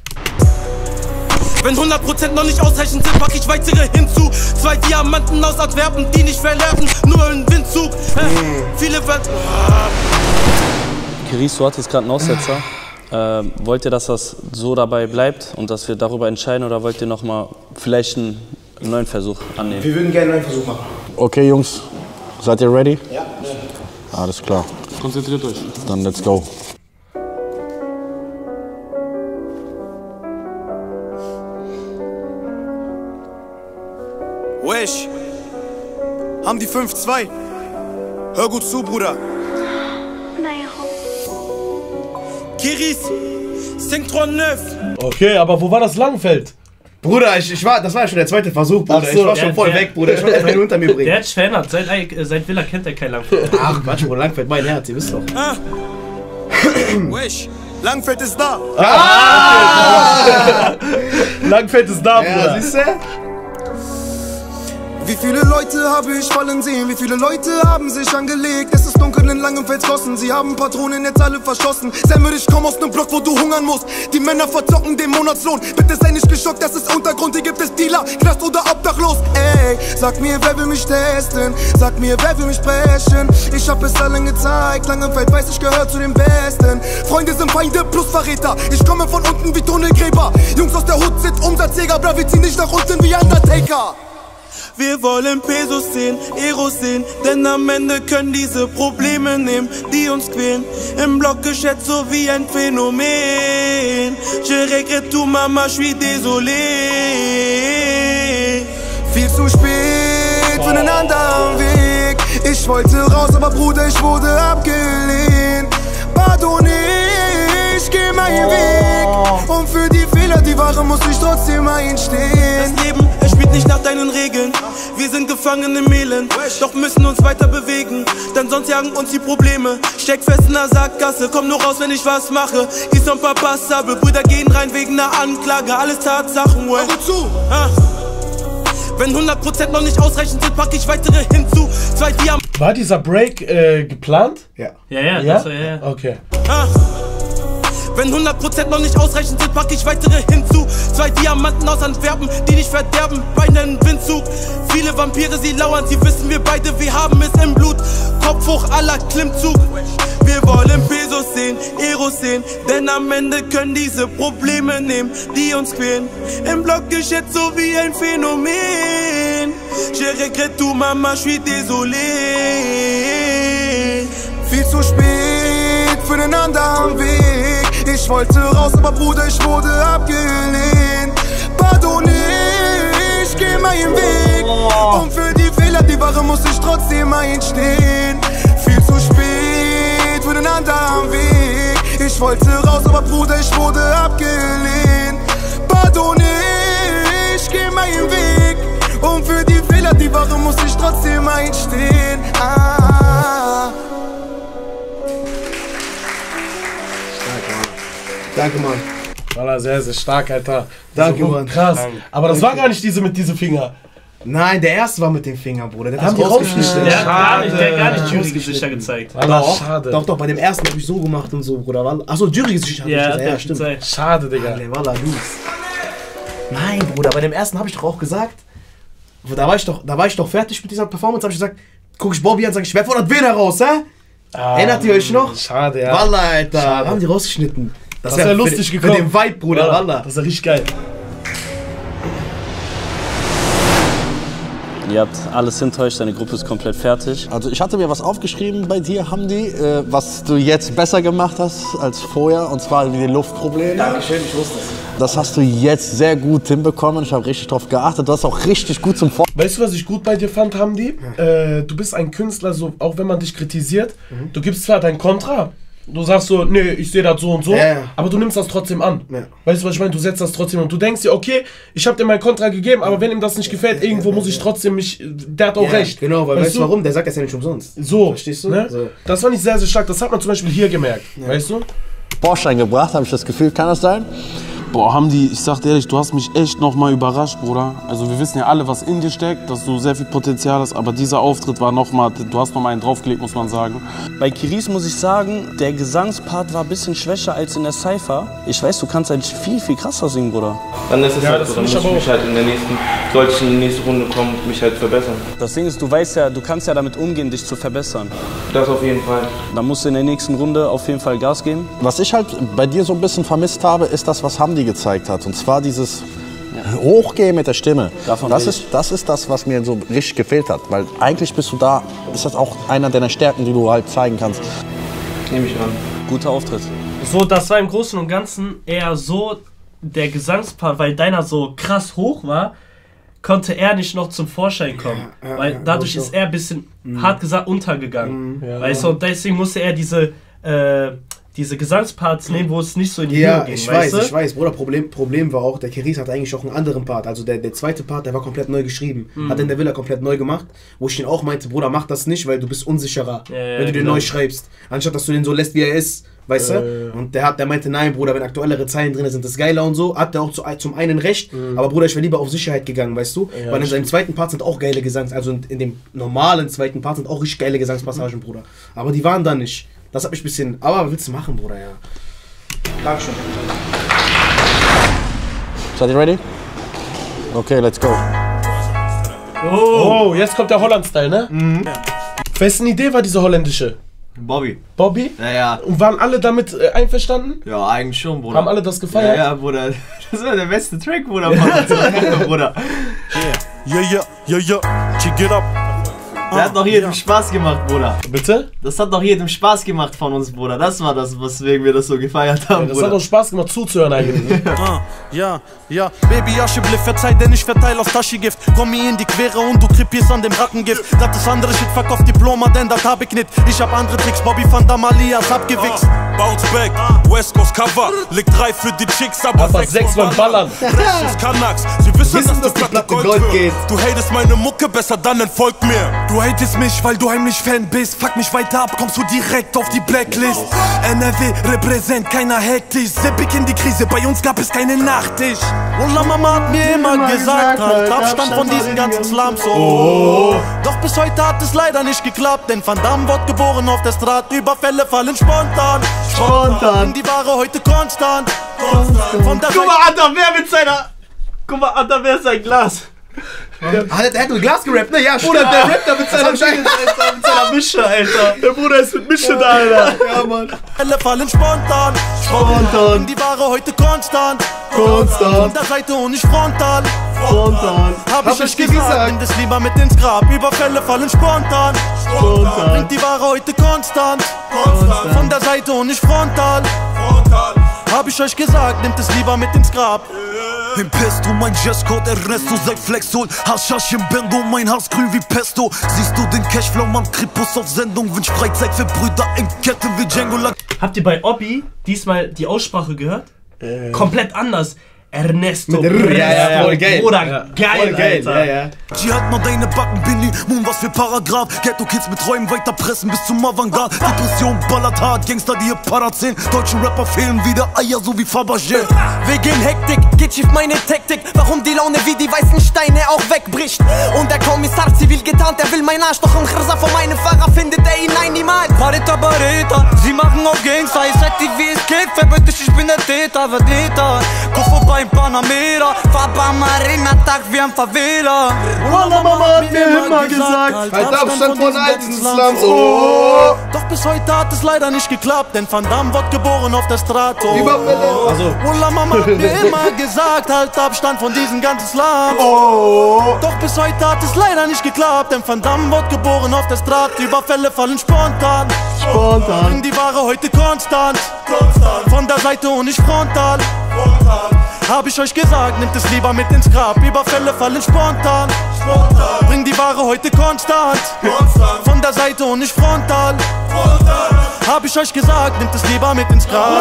S19: Wenn hundert Prozent noch nicht ausreichend sind, pack ich weitere hinzu. Zwei Diamanten aus Antwerpen, die nicht verlernen, nur ein Windzug. Äh, viele Ver...
S17: Kiris, du hattest gerade einen Aussetzer. Ähm, wollt ihr, dass das so dabei bleibt und dass wir darüber entscheiden oder wollt ihr nochmal vielleicht einen neuen Versuch annehmen?
S2: Wir würden gerne einen Versuch machen.
S21: Okay, Jungs, seid ihr ready?
S2: Ja.
S21: Alles klar.
S22: Konzentriert euch.
S21: Dann let's go.
S19: Wesh, haben die fünf zwei. Hör gut zu, Bruder. Kiris, cinq neuf.
S3: Okay, aber wo war das Langfeld?
S2: Bruder, ich, ich war, das war ja schon der zweite Versuch, Bruder.
S3: Ach so.
S2: Ich war schon
S4: Der-
S2: voll
S4: der-
S2: weg, Bruder. Ich wollte einfach nur unter mir bringen.
S4: Der hat sich verändert. Seit, äh, seit Villa kennt er kein Langfeld.
S2: Ach, Quatsch, Bruder, Langfeld, mein Herz, ihr wisst doch.
S19: Ah. Wesh, Langfeld ist da.
S3: Ah! Langfeld ist da, Bruder.
S2: Ja, siehst du?
S19: Wie viele Leute habe ich fallen sehen? Wie viele Leute haben sich angelegt? Es ist dunkel in Langenfeldskossen. Sie haben Patronen jetzt alle verschossen. Samuel, ich komm aus nem Block, wo du hungern musst. Die Männer verzocken den Monatslohn. Bitte sei nicht geschockt, das ist Untergrund. Hier gibt es Dealer, Knast oder Obdachlos. Ey, sag mir, wer will mich testen? Sag mir, wer will mich brechen? Ich hab es allen gezeigt. Langenfeld weiß, ich gehör zu den Besten. Freunde sind Feinde plus Verräter. Ich komme von unten wie Tunnelgräber. Jungs aus der Hut sind Umsatzjäger. Bra, wir ziehen nicht nach unten wie Undertaker. Wir wollen Pesos sehen, Eros sehen, denn am Ende können diese Probleme nehmen, die uns quälen. Im Block geschätzt so wie ein Phänomen. Je regrette tout, Mama, je suis désolé. Viel zu spät für einen anderen Weg. Ich wollte raus, aber Bruder, ich wurde abgelehnt. Pardonne, ich geh meinen Weg. Und für die Fehler, die waren, muss ich trotzdem einstehen. Das Leben, es spielt nicht nach deinen Regeln. Wir sind gefangen im Elend, doch müssen uns weiter bewegen. Denn sonst jagen uns die Probleme. Steck fest in der Sackgasse, komm nur raus, wenn ich was mache. Ist ein paar Passable, Brüder gehen rein wegen einer Anklage. Alles Tatsachen, well. Hör zu! Ah. Wenn hundert Prozent noch nicht ausreichend sind, pack ich weitere hinzu. Zwei Diamanten.
S3: War dieser Break äh, geplant?
S2: Ja.
S4: Ja, ja,
S3: Ja?
S4: das war, ja, ja.
S3: Okay.
S19: Ah. Wenn hundert Prozent noch nicht ausreichend sind, pack ich weitere hinzu. Zwei Diamanten aus Antwerpen, die nicht verderben bei einem Windzug. Viele Vampire, sie lauern, sie wissen wir beide, wir haben es im Blut. Kopf hoch, aller Klimmzug. Wir wollen Pesos sehen, Eros sehen, denn am Ende können diese Probleme nehmen, die uns quälen. Im Block geschätzt so wie ein Phänomen. Je regrette tout, Mama, je suis désolé. Viel zu spät für den anderen Weg. Ich wollte raus, aber Bruder, ich wurde abgelehnt. Pardonne, ich geh meinen Weg. Und für die Fehler, die waren, muss ich trotzdem einstehen. Viel zu spät für den anderen Weg. Ich wollte raus, aber Bruder, ich wurde abgelehnt. Pardonne, ich geh meinen Weg. Und für die Fehler, Ja, die Wache muss ich trotzdem einstehen. Ah.
S2: Danke, Mann.
S3: Wallah, sehr, sehr stark, Alter.
S2: Danke,
S3: so,
S2: Mann.
S3: Krass.
S2: Danke.
S3: Aber das
S2: Danke.
S3: war gar nicht diese mit diesem Finger.
S2: Nein, der erste war mit dem Finger, Bruder. Der hat
S3: Haben
S2: das
S3: die
S2: rausgeschnitten.
S4: Der hat gar nicht, der hat gar nicht Jury-Gesichter gezeigt.
S2: Doch,
S3: schade.
S2: doch, doch, bei dem ersten hab ich so gemacht und so, Bruder. Wallah. Achso, Jury-Gesichter hab
S4: Ja,
S2: ich gesagt.
S4: der
S2: Ja, stimmt.
S4: gezeigt.
S3: Schade, Digga.
S2: Alle, Wallah, du. Nein, Bruder, bei dem ersten habe ich doch auch gesagt, da war ich doch, da war ich doch fertig mit dieser Performance, habe ich gesagt, guck ich Bobby an, sag ich, wer fordert wen heraus, hä?
S3: Ah,
S2: Erinnert ihr euch noch?
S3: Schade, ja.
S2: Wallah, Alter,
S3: Schade.
S2: haben die rausgeschnitten.
S3: Das, das wäre wär lustig
S2: für,
S3: gekommen.
S2: Für den Vibe, Bruder,
S3: ja,
S2: Wallah.
S3: Das ist ja richtig geil.
S17: Ihr habt alles hinter euch, deine Gruppe ist komplett fertig.
S21: Also ich hatte mir was aufgeschrieben bei dir, Hamdi, äh, was du jetzt besser gemacht hast als vorher, und zwar die Luftprobleme.
S2: Dankeschön, ich wusste es.
S21: Das hast du jetzt sehr gut hinbekommen. Ich habe richtig drauf geachtet. Du hast auch richtig gut zum Vor.
S3: Weißt du, was ich gut bei dir fand, Hamdi? Äh, du bist ein Künstler, so, auch wenn man dich kritisiert, mhm. du gibst zwar dein Kontra, du sagst so, nee, ich sehe das so und so,
S2: ja, ja.
S3: aber du nimmst das trotzdem an.
S2: Ja.
S3: Weißt du, was ich meine? Du setzt das trotzdem und du denkst dir, okay, ich habe dir mein Kontra gegeben, aber wenn ihm das nicht gefällt, irgendwo muss ich trotzdem mich, der hat auch
S2: ja,
S3: recht.
S2: Genau, weil
S3: weißt
S2: weißt du warum? Der sagt das ja nicht umsonst.
S3: So,
S2: verstehst du?
S3: Ne?
S2: So.
S3: Das fand ich sehr, sehr stark. Das hat man zum Beispiel hier gemerkt, ja. Weißt du?
S21: Bordstein gebracht, habe ich das Gefühl, kann das sein?
S22: Boah, Hamdi, ich sag dir ehrlich, du hast mich echt nochmal überrascht, Bruder. Also wir wissen ja alle, was in dir steckt, dass du sehr viel Potenzial hast, aber dieser Auftritt war nochmal, du hast nochmal einen draufgelegt, muss man sagen.
S17: Bei Kiris muss ich sagen, der Gesangspart war ein bisschen schwächer als in der Cypher. Ich weiß, du kannst eigentlich viel, viel krasser singen, Bruder.
S10: Dann ist es
S3: ja,
S10: halt so, dann muss ich mich halt in der nächsten, sollte ich in die nächste Runde kommen, mich halt verbessern.
S17: Das Ding ist, du weißt ja, du kannst ja damit umgehen, dich zu verbessern.
S10: Das auf jeden Fall.
S17: Dann musst du in der nächsten Runde auf jeden Fall Gas geben.
S21: Was ich halt bei dir so ein bisschen vermisst habe, ist das, was Hamdi gezeigt hat. Und zwar dieses Hochgehen mit der Stimme.
S17: Davon
S21: das, ist, das ist das, was mir so richtig gefehlt hat. Weil eigentlich bist du da, ist das auch einer deiner Stärken, die du halt zeigen kannst.
S10: Nehme ich an.
S17: Guter Auftritt.
S4: So, das war im Großen und Ganzen eher so der Gesangspart, weil deiner so krass hoch war, konnte er nicht noch zum Vorschein kommen.
S2: Ja, ja,
S4: weil dadurch
S2: ja,
S4: ist er ein bisschen, mhm. hart gesagt, untergegangen.
S3: Mhm. Ja,
S4: weißt du, und deswegen musste er diese, äh, diese Gesangsparts nehmen, wo es nicht so in die
S2: ja,
S4: Höhe ging.
S2: ich
S4: weißt
S2: weiß,
S4: du?
S2: ich weiß. Bruder, Problem, Problem war auch, der Keris hatte eigentlich auch einen anderen Part. Also der, der zweite Part, der war komplett neu geschrieben. Mhm. Hat in der Villa komplett neu gemacht, wo ich ihn auch meinte, Bruder, mach das nicht, weil du bist unsicherer,
S4: ja, ja,
S2: wenn du den
S4: genau.
S2: neu schreibst. Anstatt, dass du den so lässt, wie er ist. Weißt
S3: äh.
S2: du? Und der, hat, der meinte, nein, Bruder, wenn aktuellere Zeilen drin sind, das geiler und so. Hat der auch zu, zum einen recht, mhm. aber Bruder, ich wäre lieber auf Sicherheit gegangen, weißt du?
S3: Ja,
S2: weil in seinem zweiten Part sind auch geile Gesangs, also in, in dem normalen zweiten Part sind auch richtig geile Gesangspassagen, mhm. Bruder. Aber die waren da nicht. Das hat mich ein bisschen, aber was willst du machen, Bruder, ja. Dankeschön.
S21: Seid ihr ready? Okay, let's go.
S3: Oh, oh jetzt kommt der Holland-Style, ne? Mhm. Ja. Wessen Idee war diese holländische?
S1: Bobby.
S3: Bobby?
S1: Ja, ja.
S3: Und waren alle damit äh, einverstanden?
S1: Ja, eigentlich schon, Bruder.
S3: Haben alle das gefeiert?
S1: Ja, ja, Bruder. Das war der beste Track, Bruder. Bruder.
S23: Yeah, yeah, yeah, yeah. Check it up.
S1: Der hat doch jedem Spaß gemacht, Bruder.
S3: Bitte?
S1: Das hat doch jedem Spaß gemacht von uns, Bruder. Das war das, weswegen wir das so gefeiert haben,
S3: ja, das
S1: Bruder.
S3: hat doch Spaß gemacht zuzuhören eigentlich.
S13: Ah, ja, ja. Baby Aschebliff, verzeih, denn ich verteile aus Taschengift. Komm mir in die Quere und du krepierst an dem Rackengift. Das ist andere Shit, verkauf Diploma, denn das hab ich nicht. Ich hab andere Tricks, Bobby van der Malias abgewichst.
S23: Uh, bounce back, West Coast Cover. Leg drei für die Chicks, aber,
S3: aber sechs beim Ballern.
S23: Precious Kanaks, sie wissen,
S2: wissen
S23: dass, dass die Platte Gold, Gold geht. Du hatest meine Mucke, besser dann entfolg mir.
S13: Du hatest mich, weil du heimlich Fan bist. Fuck mich weiter ab, kommst du direkt auf die Blacklist. N R W repräsent, keiner hackt dich. Seppig in die Krise, bei uns gab es keine Nachtisch. Wallah, Mama hat mir immer gesagt, halt Abstand von diesen ganzen Slums. Oh. Doch bis heute hat es leider nicht geklappt, denn Van Damme wird geboren auf der Straße. Überfälle fallen spontan.
S1: Spontan.
S13: Die Ware heute konstant. Konstant. Von der
S1: Guck mal, Adam, wer mit seiner... Guck mal, Adam, wer ist sein Glas?
S2: Ja. Ah, der hat mit Glas gerappt, ne? Ja,
S1: Bruder, der rappt da mit seiner Scheiße, mit seiner Mische, Alter. Der Bruder ist mit Mische da, Alter. Ja, Mann.
S13: Alle fallen spontan.
S1: Spontan.
S13: Die Ware heute konstant.
S1: Konstant.
S13: Von der Seite und nicht frontal.
S1: Frontal.
S13: Hab, Hab ich euch gesagt, gesagt, nimm das lieber mit ins Grab. Überfälle fallen spontan.
S1: Spontan.
S13: Bringt die Ware heute konstant. Konstant. Von der Seite und nicht frontal.
S23: Frontal.
S13: Hab ich euch gesagt, nimmt es lieber mit ins Grab.
S8: Im Pesto, mein Jazzcode Ernesto, seit Flexol. Haschasch im Bendo, mein Haus grün wie Pesto. Siehst du den Cashflow, man Kripus auf Sendung. Wünsch Freizeit für Brüder in Ketten wie Django.
S4: Habt ihr bei Obby diesmal die Aussprache gehört? Äh. Komplett anders. Ernesto
S2: Mit der- ja, ja, ja, voll geil.
S4: Bruder,
S2: Ja,
S4: geil,
S2: voll geil,
S4: Alter.
S2: ja, ja.
S8: Jihad mal deine Backen, Bini, Moon, was für Paragraph. Ghetto-Kids mit Träumen weiterpressen bis zum Avantgarde. Depression ballert hart, Gangster, die hier Parazin. Deutsche Rapper fehlen wieder Eier, so wie Fabergé.
S19: Wegen Hektik geht schief meine Taktik. Warum die Laune wie die weißen Steine auch wegbricht. Und der Kommissar zivil getarnt, der will mein Arsch. Doch im Chirsa von meinem Fahrer findet er ihn ein niemals.
S20: Barita, Barita, sie machen auf Gangster. Ich sag dir, wie es geht, verbitte ich, ich bin der Täter, Verdeta. Guck vorbei in Panamera, fahr bei Marina, Tag wie ein Favela.
S2: Wallah, Mama hat mir immer gesagt, halt Abstand von alten Slums, oh.
S8: Doch bis heute hat es leider nicht geklappt, denn Van Damme wird geboren auf der Straße.
S2: Überfälle. Also.
S8: Wallah, Mama hat mir immer gesagt, halt Abstand von diesen ganzen Slums.
S2: Oh.
S8: Doch bis heute hat es leider nicht geklappt, denn Van Damme wird geboren auf der Straße. Überfälle fallen spontan.
S2: Spontan.
S8: Bring die Ware heute konstant. Konstant. Von der Seite und nicht frontal. Frontal. Hab ich euch gesagt, nimmt es lieber mit ins Grab. Überfälle fallen spontan. Spontan. Bring die Ware heute konstant. Konstant. Von der Seite und nicht frontal. Frontal. Hab ich euch gesagt, nimmt es lieber mit ins Grab.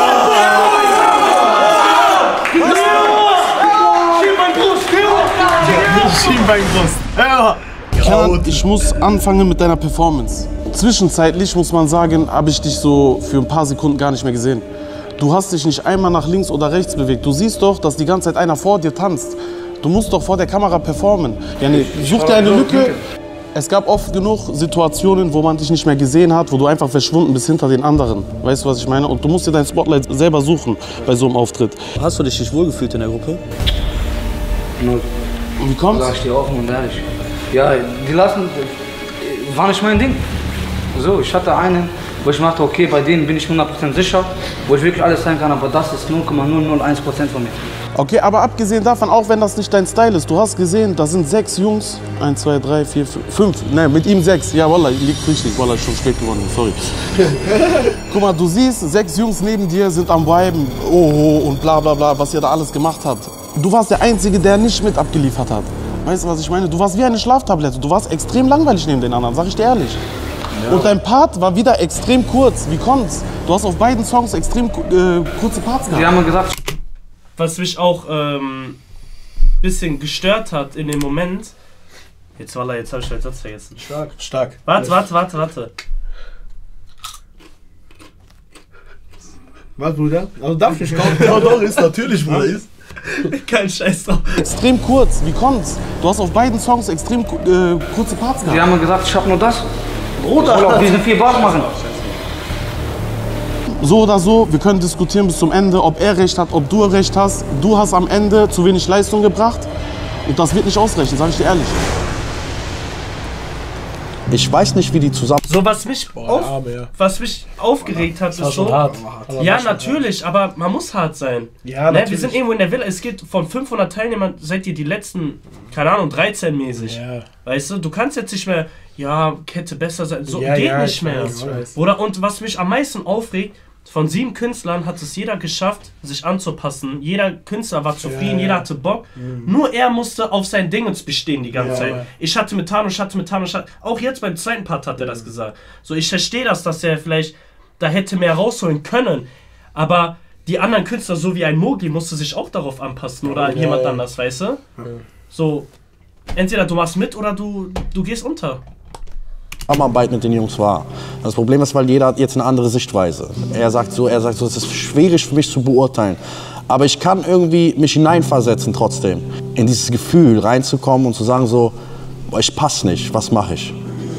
S1: Schienbeinbrust. Ja.
S22: Kenan, ich muss anfangen mit deiner Performance. Zwischenzeitlich muss man sagen, habe ich dich so für ein paar Sekunden gar nicht mehr gesehen. Du hast dich nicht einmal nach links oder rechts bewegt. Du siehst doch, dass die ganze Zeit einer vor dir tanzt. Du musst doch vor der Kamera performen. Ja, nee, such dir eine Lücke. Es gab oft genug Situationen, wo man dich nicht mehr gesehen hat, wo du einfach verschwunden bist hinter den anderen. Weißt du, was ich meine? Und du musst dir dein Spotlight selber suchen bei so einem Auftritt.
S17: Hast du dich nicht wohlgefühlt in der Gruppe?
S6: Null.
S22: Und wie kommt's?
S6: Sag ich dir offen und ehrlich. Ja, die lassen, war nicht mein Ding. So, ich hatte einen, wo ich dachte, okay, bei denen bin ich hundert Prozent sicher, wo ich wirklich alles sein kann, aber das ist null Komma null null eins Prozent von mir.
S22: Okay, aber abgesehen davon, auch wenn das nicht dein Style ist, du hast gesehen, da sind sechs Jungs. Eins, zwei, drei, vier, fünf, fünf. Nein, mit ihm sechs. Ja, Wallah, liegt richtig. Wallah, ist schon spät geworden, sorry. Guck mal, du siehst, sechs Jungs neben dir sind am Viben, oh, und bla bla bla, was ihr da alles gemacht habt. Du warst der Einzige, der nicht mit abgeliefert hat. Weißt du, was ich meine? Du warst wie eine Schlaftablette. Du warst extrem langweilig neben den anderen, sag ich dir ehrlich. Ja. Und dein Part war wieder extrem kurz. Wie kommt's? Du hast auf beiden Songs extrem äh, kurze Parts gehabt.
S6: Die haben mir gesagt.
S4: Was mich auch ähm, bisschen gestört hat in dem Moment. Jetzt war jetzt habe ich den Satz vergessen.
S3: Stark, stark.
S4: Warte, warte, warte, warte.
S2: Was, Bruder? Also darf ich kaufen?
S3: Ja, doch, ist natürlich, Bruder, ist.
S4: Kein Scheiß drauf.
S22: Extrem kurz, wie kommt's? Du hast auf beiden Songs extrem äh, kurze Parts gehabt.
S6: Die haben mir gesagt, ich hab nur das. Bruder, ich will auch diese vier Bars machen.
S22: So oder so, wir können diskutieren bis zum Ende, ob er recht hat, ob du recht hast. Du hast am Ende zu wenig Leistung gebracht und das wird nicht ausreichen, sage ich dir ehrlich.
S21: Ich weiß nicht, wie die zusammen...
S4: So, was mich,
S3: Boah,
S4: auf,
S3: Arme, ja.
S4: was mich aufgeregt hat,
S3: Das war
S4: ist
S3: schon
S4: so...
S3: hart.
S4: Ja, natürlich, aber man muss hart sein.
S3: Ja,
S4: ne?
S3: natürlich.
S4: Wir sind irgendwo in der Villa, es geht von fünfhundert Teilnehmern, seid ihr die letzten, keine Ahnung, dreizehn mäßig.
S3: Ja.
S4: Weißt du, du kannst jetzt nicht mehr, ja, hätte besser sein, so
S3: Ja,
S4: geht
S3: ja,
S4: nicht
S3: ich
S4: mehr.
S3: weiß, ich weiß.
S4: Oder, und was mich am meisten aufregt, von sieben Künstlern hat es jeder geschafft, sich anzupassen. Jeder Künstler war zufrieden,
S3: Ja,
S4: jeder
S3: ja.
S4: hatte Bock.
S3: Mhm.
S4: Nur er musste auf sein Dingens bestehen die ganze
S3: Ja,
S4: Zeit.
S3: ja.
S4: Ich hatte mit Tano, ich hatte mit Tano, ich hatte, auch jetzt beim zweiten Part hat er das gesagt. So, ich verstehe das, dass er vielleicht da hätte mehr rausholen können. Aber die anderen Künstler, so wie ein Mogli, musste sich auch darauf anpassen oder
S3: Ja,
S4: jemand
S3: ja.
S4: anders, weißt du?
S3: Ja.
S4: So, entweder du machst mit oder du, du gehst unter.
S21: Zusammenarbeit mit den Jungs war. Das Problem ist, weil jeder hat jetzt eine andere Sichtweise. Er sagt so, er sagt so, es ist schwierig für mich zu beurteilen. Aber ich kann irgendwie mich hineinversetzen trotzdem. In dieses Gefühl reinzukommen und zu sagen so, boah, ich passe nicht, was mache ich?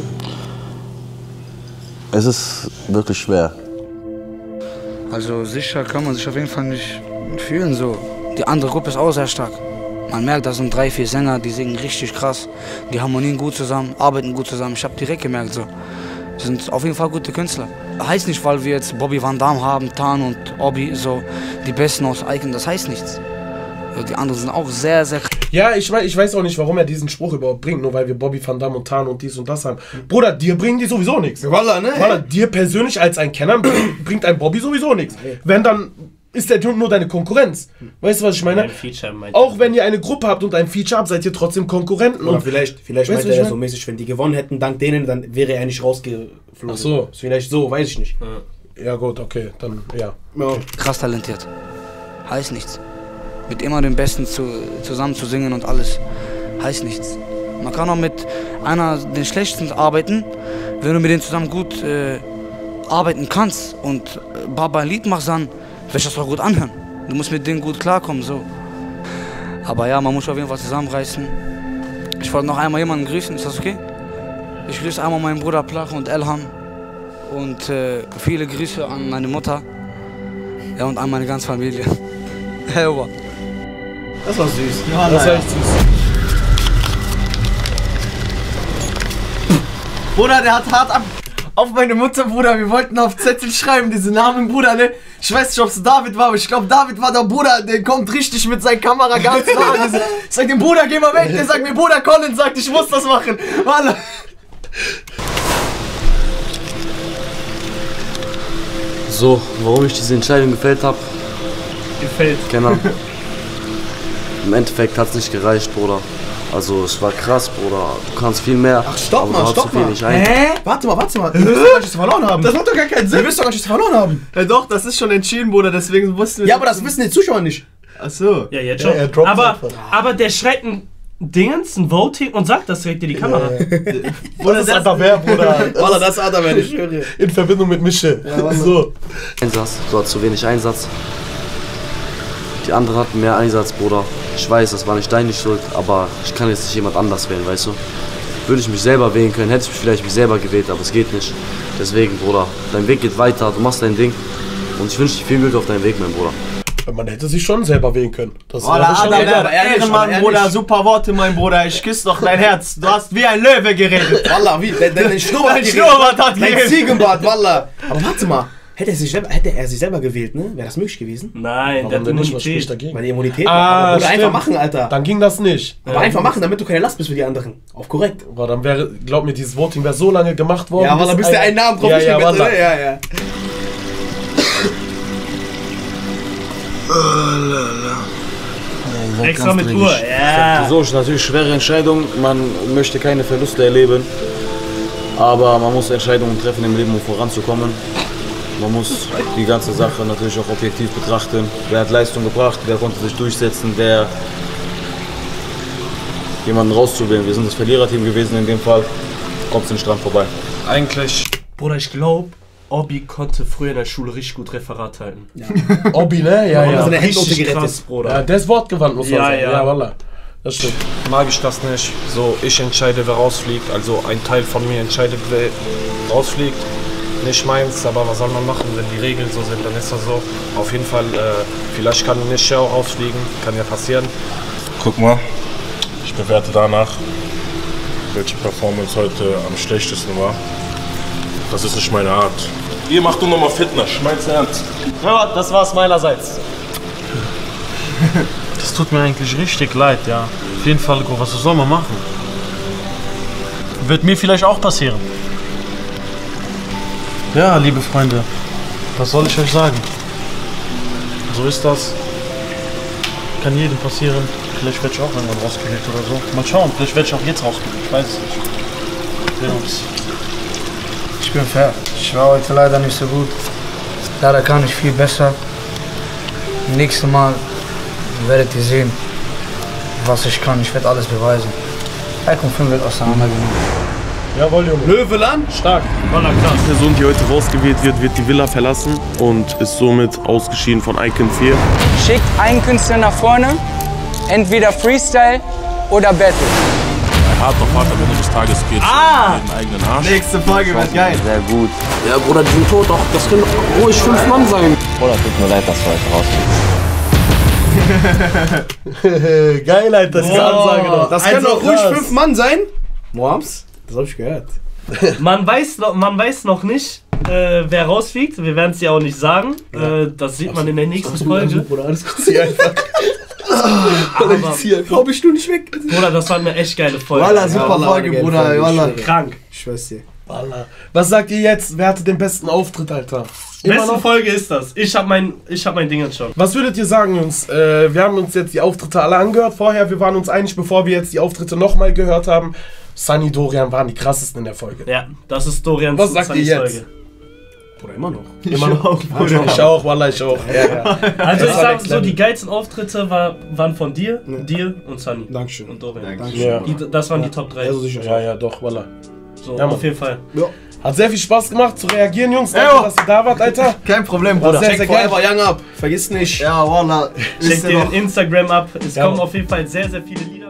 S21: Es ist wirklich schwer.
S6: Also sicher kann man sich auf jeden Fall nicht fühlen so. Die andere Gruppe ist auch sehr stark. Man merkt, das sind drei, vier Sänger, die singen richtig krass. Die harmonieren gut zusammen, arbeiten gut zusammen. Ich habe direkt gemerkt, so. Die sind auf jeden Fall gute Künstler. Heißt nicht, weil wir jetzt Bobby Van Dam haben, Tan und Obi, so die Besten aus Icon, das heißt nichts. Die anderen sind auch sehr, sehr krass.
S3: Ja, ich weiß, ich weiß auch nicht, warum er diesen Spruch überhaupt bringt, nur weil wir Bobby Van Dam und Tan und dies und das haben. Bruder, dir bringen die sowieso nichts.
S2: Wallah, ne?
S3: Wallah, dir persönlich als ein Kenner bringt, bringt ein Bobby sowieso nichts. Wenn dann ist der nur deine Konkurrenz. Weißt du, was ich meine?
S4: Ein Feature, meint
S3: Auch wenn ihr eine Gruppe habt und ein Feature habt, seid ihr trotzdem Konkurrenten.
S2: Oder
S3: Und
S2: vielleicht, vielleicht
S3: weißt
S2: meint
S3: du, was
S2: er
S3: ich
S2: so
S3: meine?
S2: mäßig, wenn die gewonnen hätten, dank denen, dann wäre er nicht rausgeflogen.
S3: Ach so.
S2: Vielleicht so, weiß ich nicht.
S3: Ja gut, okay, dann ja.
S6: Krass talentiert. Heißt nichts. mit immer dem Besten zu, zusammen zu singen und alles heißt nichts. Man kann auch mit einer den Schlechtesten arbeiten, wenn du mit denen zusammen gut äh, arbeiten kannst und Baba ein Lied machst, dann wird das auch gut anhören. Du musst mit denen gut klarkommen, so. Aber ja, man muss auf jeden Fall zusammenreißen. Ich wollte noch einmal jemanden grüßen, ist das okay? Ich grüße einmal meinen Bruder Plach und Elham und äh, viele Grüße an meine Mutter, ja, und an meine ganze Familie. Hey, Ober.
S1: Das war süß.
S3: Ja, das war echt süß.
S1: Bruder, der hat hart ab auf meine Mutter, Bruder. Wir wollten auf Zettel schreiben, diese Namen, Bruder, ne? Ich weiß nicht, ob es David war, aber ich glaube, David war der Bruder, der kommt richtig mit seiner Kamera ganz nah. Ich sag dem Bruder, geh mal weg. Der sagt mir, Bruder, Colin sagt, ich muss das machen. Mann.
S14: So, warum ich diese Entscheidung gefällt habe?
S4: Gefällt.
S14: Genau. Im Endeffekt hat es nicht gereicht, Bruder. Also es war krass, Bruder. Du kannst viel mehr.
S2: Ach, stopp
S14: aber
S2: mal,
S14: du
S2: stopp
S14: viel
S2: mal.
S14: Nicht ein.
S2: Hä? Warte mal, warte mal. Ihr wisst doch gar nicht, dass wir verloren haben.
S1: Das macht doch gar keinen Sinn.
S2: Ihr wisst doch gar nicht, dass wir verloren haben.
S1: Ja doch, das ist schon entschieden, Bruder, deswegen wussten wir...
S2: Ja, aber das wissen die Zuschauer nicht.
S1: Ach so.
S4: Ja, jetzt schon. Ja, aber, aber der schreibt ein Dingens, ein Voting und sagt das direkt in die Kamera.
S3: Bruder, das ist Adabär, Bruder.
S2: Wallah, das ist Adabär, ich schwöre.
S3: In Verbindung mit Mische. Ja, so.
S14: Einsatz, du hattest zu wenig Einsatz. Die anderen hatten mehr Einsatz, Bruder. Ich weiß, das war nicht deine Schuld, aber ich kann jetzt nicht jemand anders wählen, weißt du? Würde ich mich selber wählen können, hätte ich mich vielleicht mich selber gewählt, aber es geht nicht. Deswegen, Bruder, dein Weg geht weiter, du machst dein Ding. Und ich wünsche dir viel Glück auf deinen Weg, mein Bruder.
S3: Man hätte sich schon selber wählen können. Das
S1: oh, da, schon Adam, aber ehrlich, Ehrenmann, aber Bruder, super Worte, mein Bruder. Ich küsse doch dein Herz. Du hast wie ein Löwe geredet.
S2: Wallah, wie? Dein, dein, dein Schnurrbart
S1: hat geredet.
S2: Dein Ziegenbart, Wallah. Aber warte mal. Hätte er, sich selber, hätte er sich selber gewählt, ne? Wäre das möglich gewesen?
S4: Nein, der hat Immunität.
S2: Weil die Immunität
S3: ah,
S2: oder einfach machen, Alter.
S3: Dann ging das nicht.
S2: Aber ja, einfach machen, damit du keine Last bist für die anderen. Auch korrekt.
S3: Boah, dann wäre, glaub mir, dieses Voting wäre so lange gemacht worden.
S2: Ja, weil da bist du einen Namen drauf
S3: ja, ja,
S2: bitte, ne? Ja, ja.
S4: Extra mit Uhr, ja.
S14: So ist natürlich eine schwere Entscheidung. Man möchte keine Verluste erleben. Aber man muss Entscheidungen treffen im Leben, um voranzukommen. Man muss die ganze Sache natürlich auch objektiv betrachten. Wer hat Leistung gebracht, wer konnte sich durchsetzen, wer jemanden rauszuwählen. Wir sind das Verliererteam gewesen in dem Fall. Kommt den Strand vorbei.
S4: Eigentlich. Bruder, ich glaube, Obi konnte früher in der Schule richtig gut Referat halten.
S3: Ja. Obi, ne? Ja, ja.
S2: ja.
S3: Richtig krass, Bruder. Ja, der ist wortgewandt, muss man
S4: ja,
S3: sagen.
S4: Ja,
S3: ja, wallah. Das stimmt.
S22: Mag ich das nicht. So, ich entscheide, wer rausfliegt. Also ein Teil von mir entscheidet, wer rausfliegt. Nicht meins, aber was soll man machen, wenn die Regeln so sind, dann ist das so. Auf jeden Fall, äh, vielleicht kann nicht auch rausfliegen, kann ja passieren.
S11: Guck mal, ich bewerte danach, welche Performance heute am schlechtesten war. Das ist nicht meine Art. Ihr macht nur noch mal Fitness, schmeiß ernst.
S1: Ja, das war's meinerseits.
S18: Das tut mir eigentlich richtig leid, ja. Auf jeden Fall, was soll man machen? Wird mir vielleicht auch passieren. Ja, liebe Freunde, was soll ich euch sagen? So ist das. Kann jedem passieren. Vielleicht werde ich auch irgendwann rausgewählt oder so. Mal schauen, vielleicht werde ich auch jetzt rausgewählt. Ich weiß es nicht. Wir sehen uns.
S6: Ich bin fair. Ich war heute leider nicht so gut. Leider kann ich viel besser. Nächstes Mal werdet ihr sehen, was ich kann. Ich werde alles beweisen. drei Komma fünf wird auseinandergenommen.
S3: Jawohl, Junge.
S22: Löweland?
S4: Stark. Voller krass.
S22: Die Person, die heute rausgewählt wird, wird die Villa verlassen und ist somit ausgeschieden von Icon vier.
S12: Schickt einen Künstler nach vorne, entweder Freestyle oder Battle.
S11: Ein harter Vater, wenn du des Tages geht,
S1: ah!
S11: den eigenen Arsch.
S1: Nächste Folge wird geil.
S14: Sehr gut.
S22: Ja, Bruder, die sind tot, doch, das können ruhig fünf Mann sein.
S14: Bruder, tut mir leid, dass du heute rausgehst.
S3: Geil, Alter, das ist Ansage noch.
S2: Das können doch ruhig fünf Mann sein. Moams, das hab ich gehört.
S4: Man weiß noch, man weiß noch nicht, äh, wer rausfliegt. Wir werden es ja auch nicht sagen. Ja. Äh, das sieht man in der nächsten Folge.
S2: Bruder, alles gut, zieh einfach. Aber zieh einfach. Bist du nicht weg?
S4: Bruder, das war eine echt geile Folge.
S1: Wallah, super ja, Folge, Bruder. Wallah.
S4: Krank.
S2: Ich schwör's dir.
S3: Wallah. Was sagt ihr jetzt? Wer hatte den besten Auftritt, Alter?
S4: Immer Beste noch? Folge ist das. Ich hab mein, ich hab mein Ding jetzt schon.
S3: Was würdet ihr sagen, Jungs? Äh, wir haben uns jetzt die Auftritte alle angehört vorher. Wir waren uns einig, bevor wir jetzt die Auftritte nochmal gehört haben. Sunny, Dorian waren die krassesten in der Folge.
S4: Ja, das ist Dorians
S3: Was sagt ihr jetzt? Folge.
S2: Bruder, immer noch.
S3: Immer noch. Ich auch, Wallah, ich auch. Ja, ja.
S4: Also ich sag so, die geilsten Auftritte war, waren von dir, ja. dir und Sunny.
S2: Dankeschön.
S4: Und Dorian.
S3: Dankeschön. Ja.
S4: Die, das waren ja. die Top drei.
S3: Also sicher. Ja, ja, doch, Wallah.
S4: So,
S3: ja,
S4: auf jeden Fall.
S3: Ja. Hat sehr viel Spaß gemacht zu reagieren, Jungs. Danke, dass ihr da wart, Alter.
S1: Kein Problem, Bruder.
S2: Sehr, sehr geil. Young ab. Vergiss nicht.
S1: Ja, Wallah.
S4: Checkt den Instagram ab. Es ja. kommen auf jeden Fall sehr, sehr viele Lieder.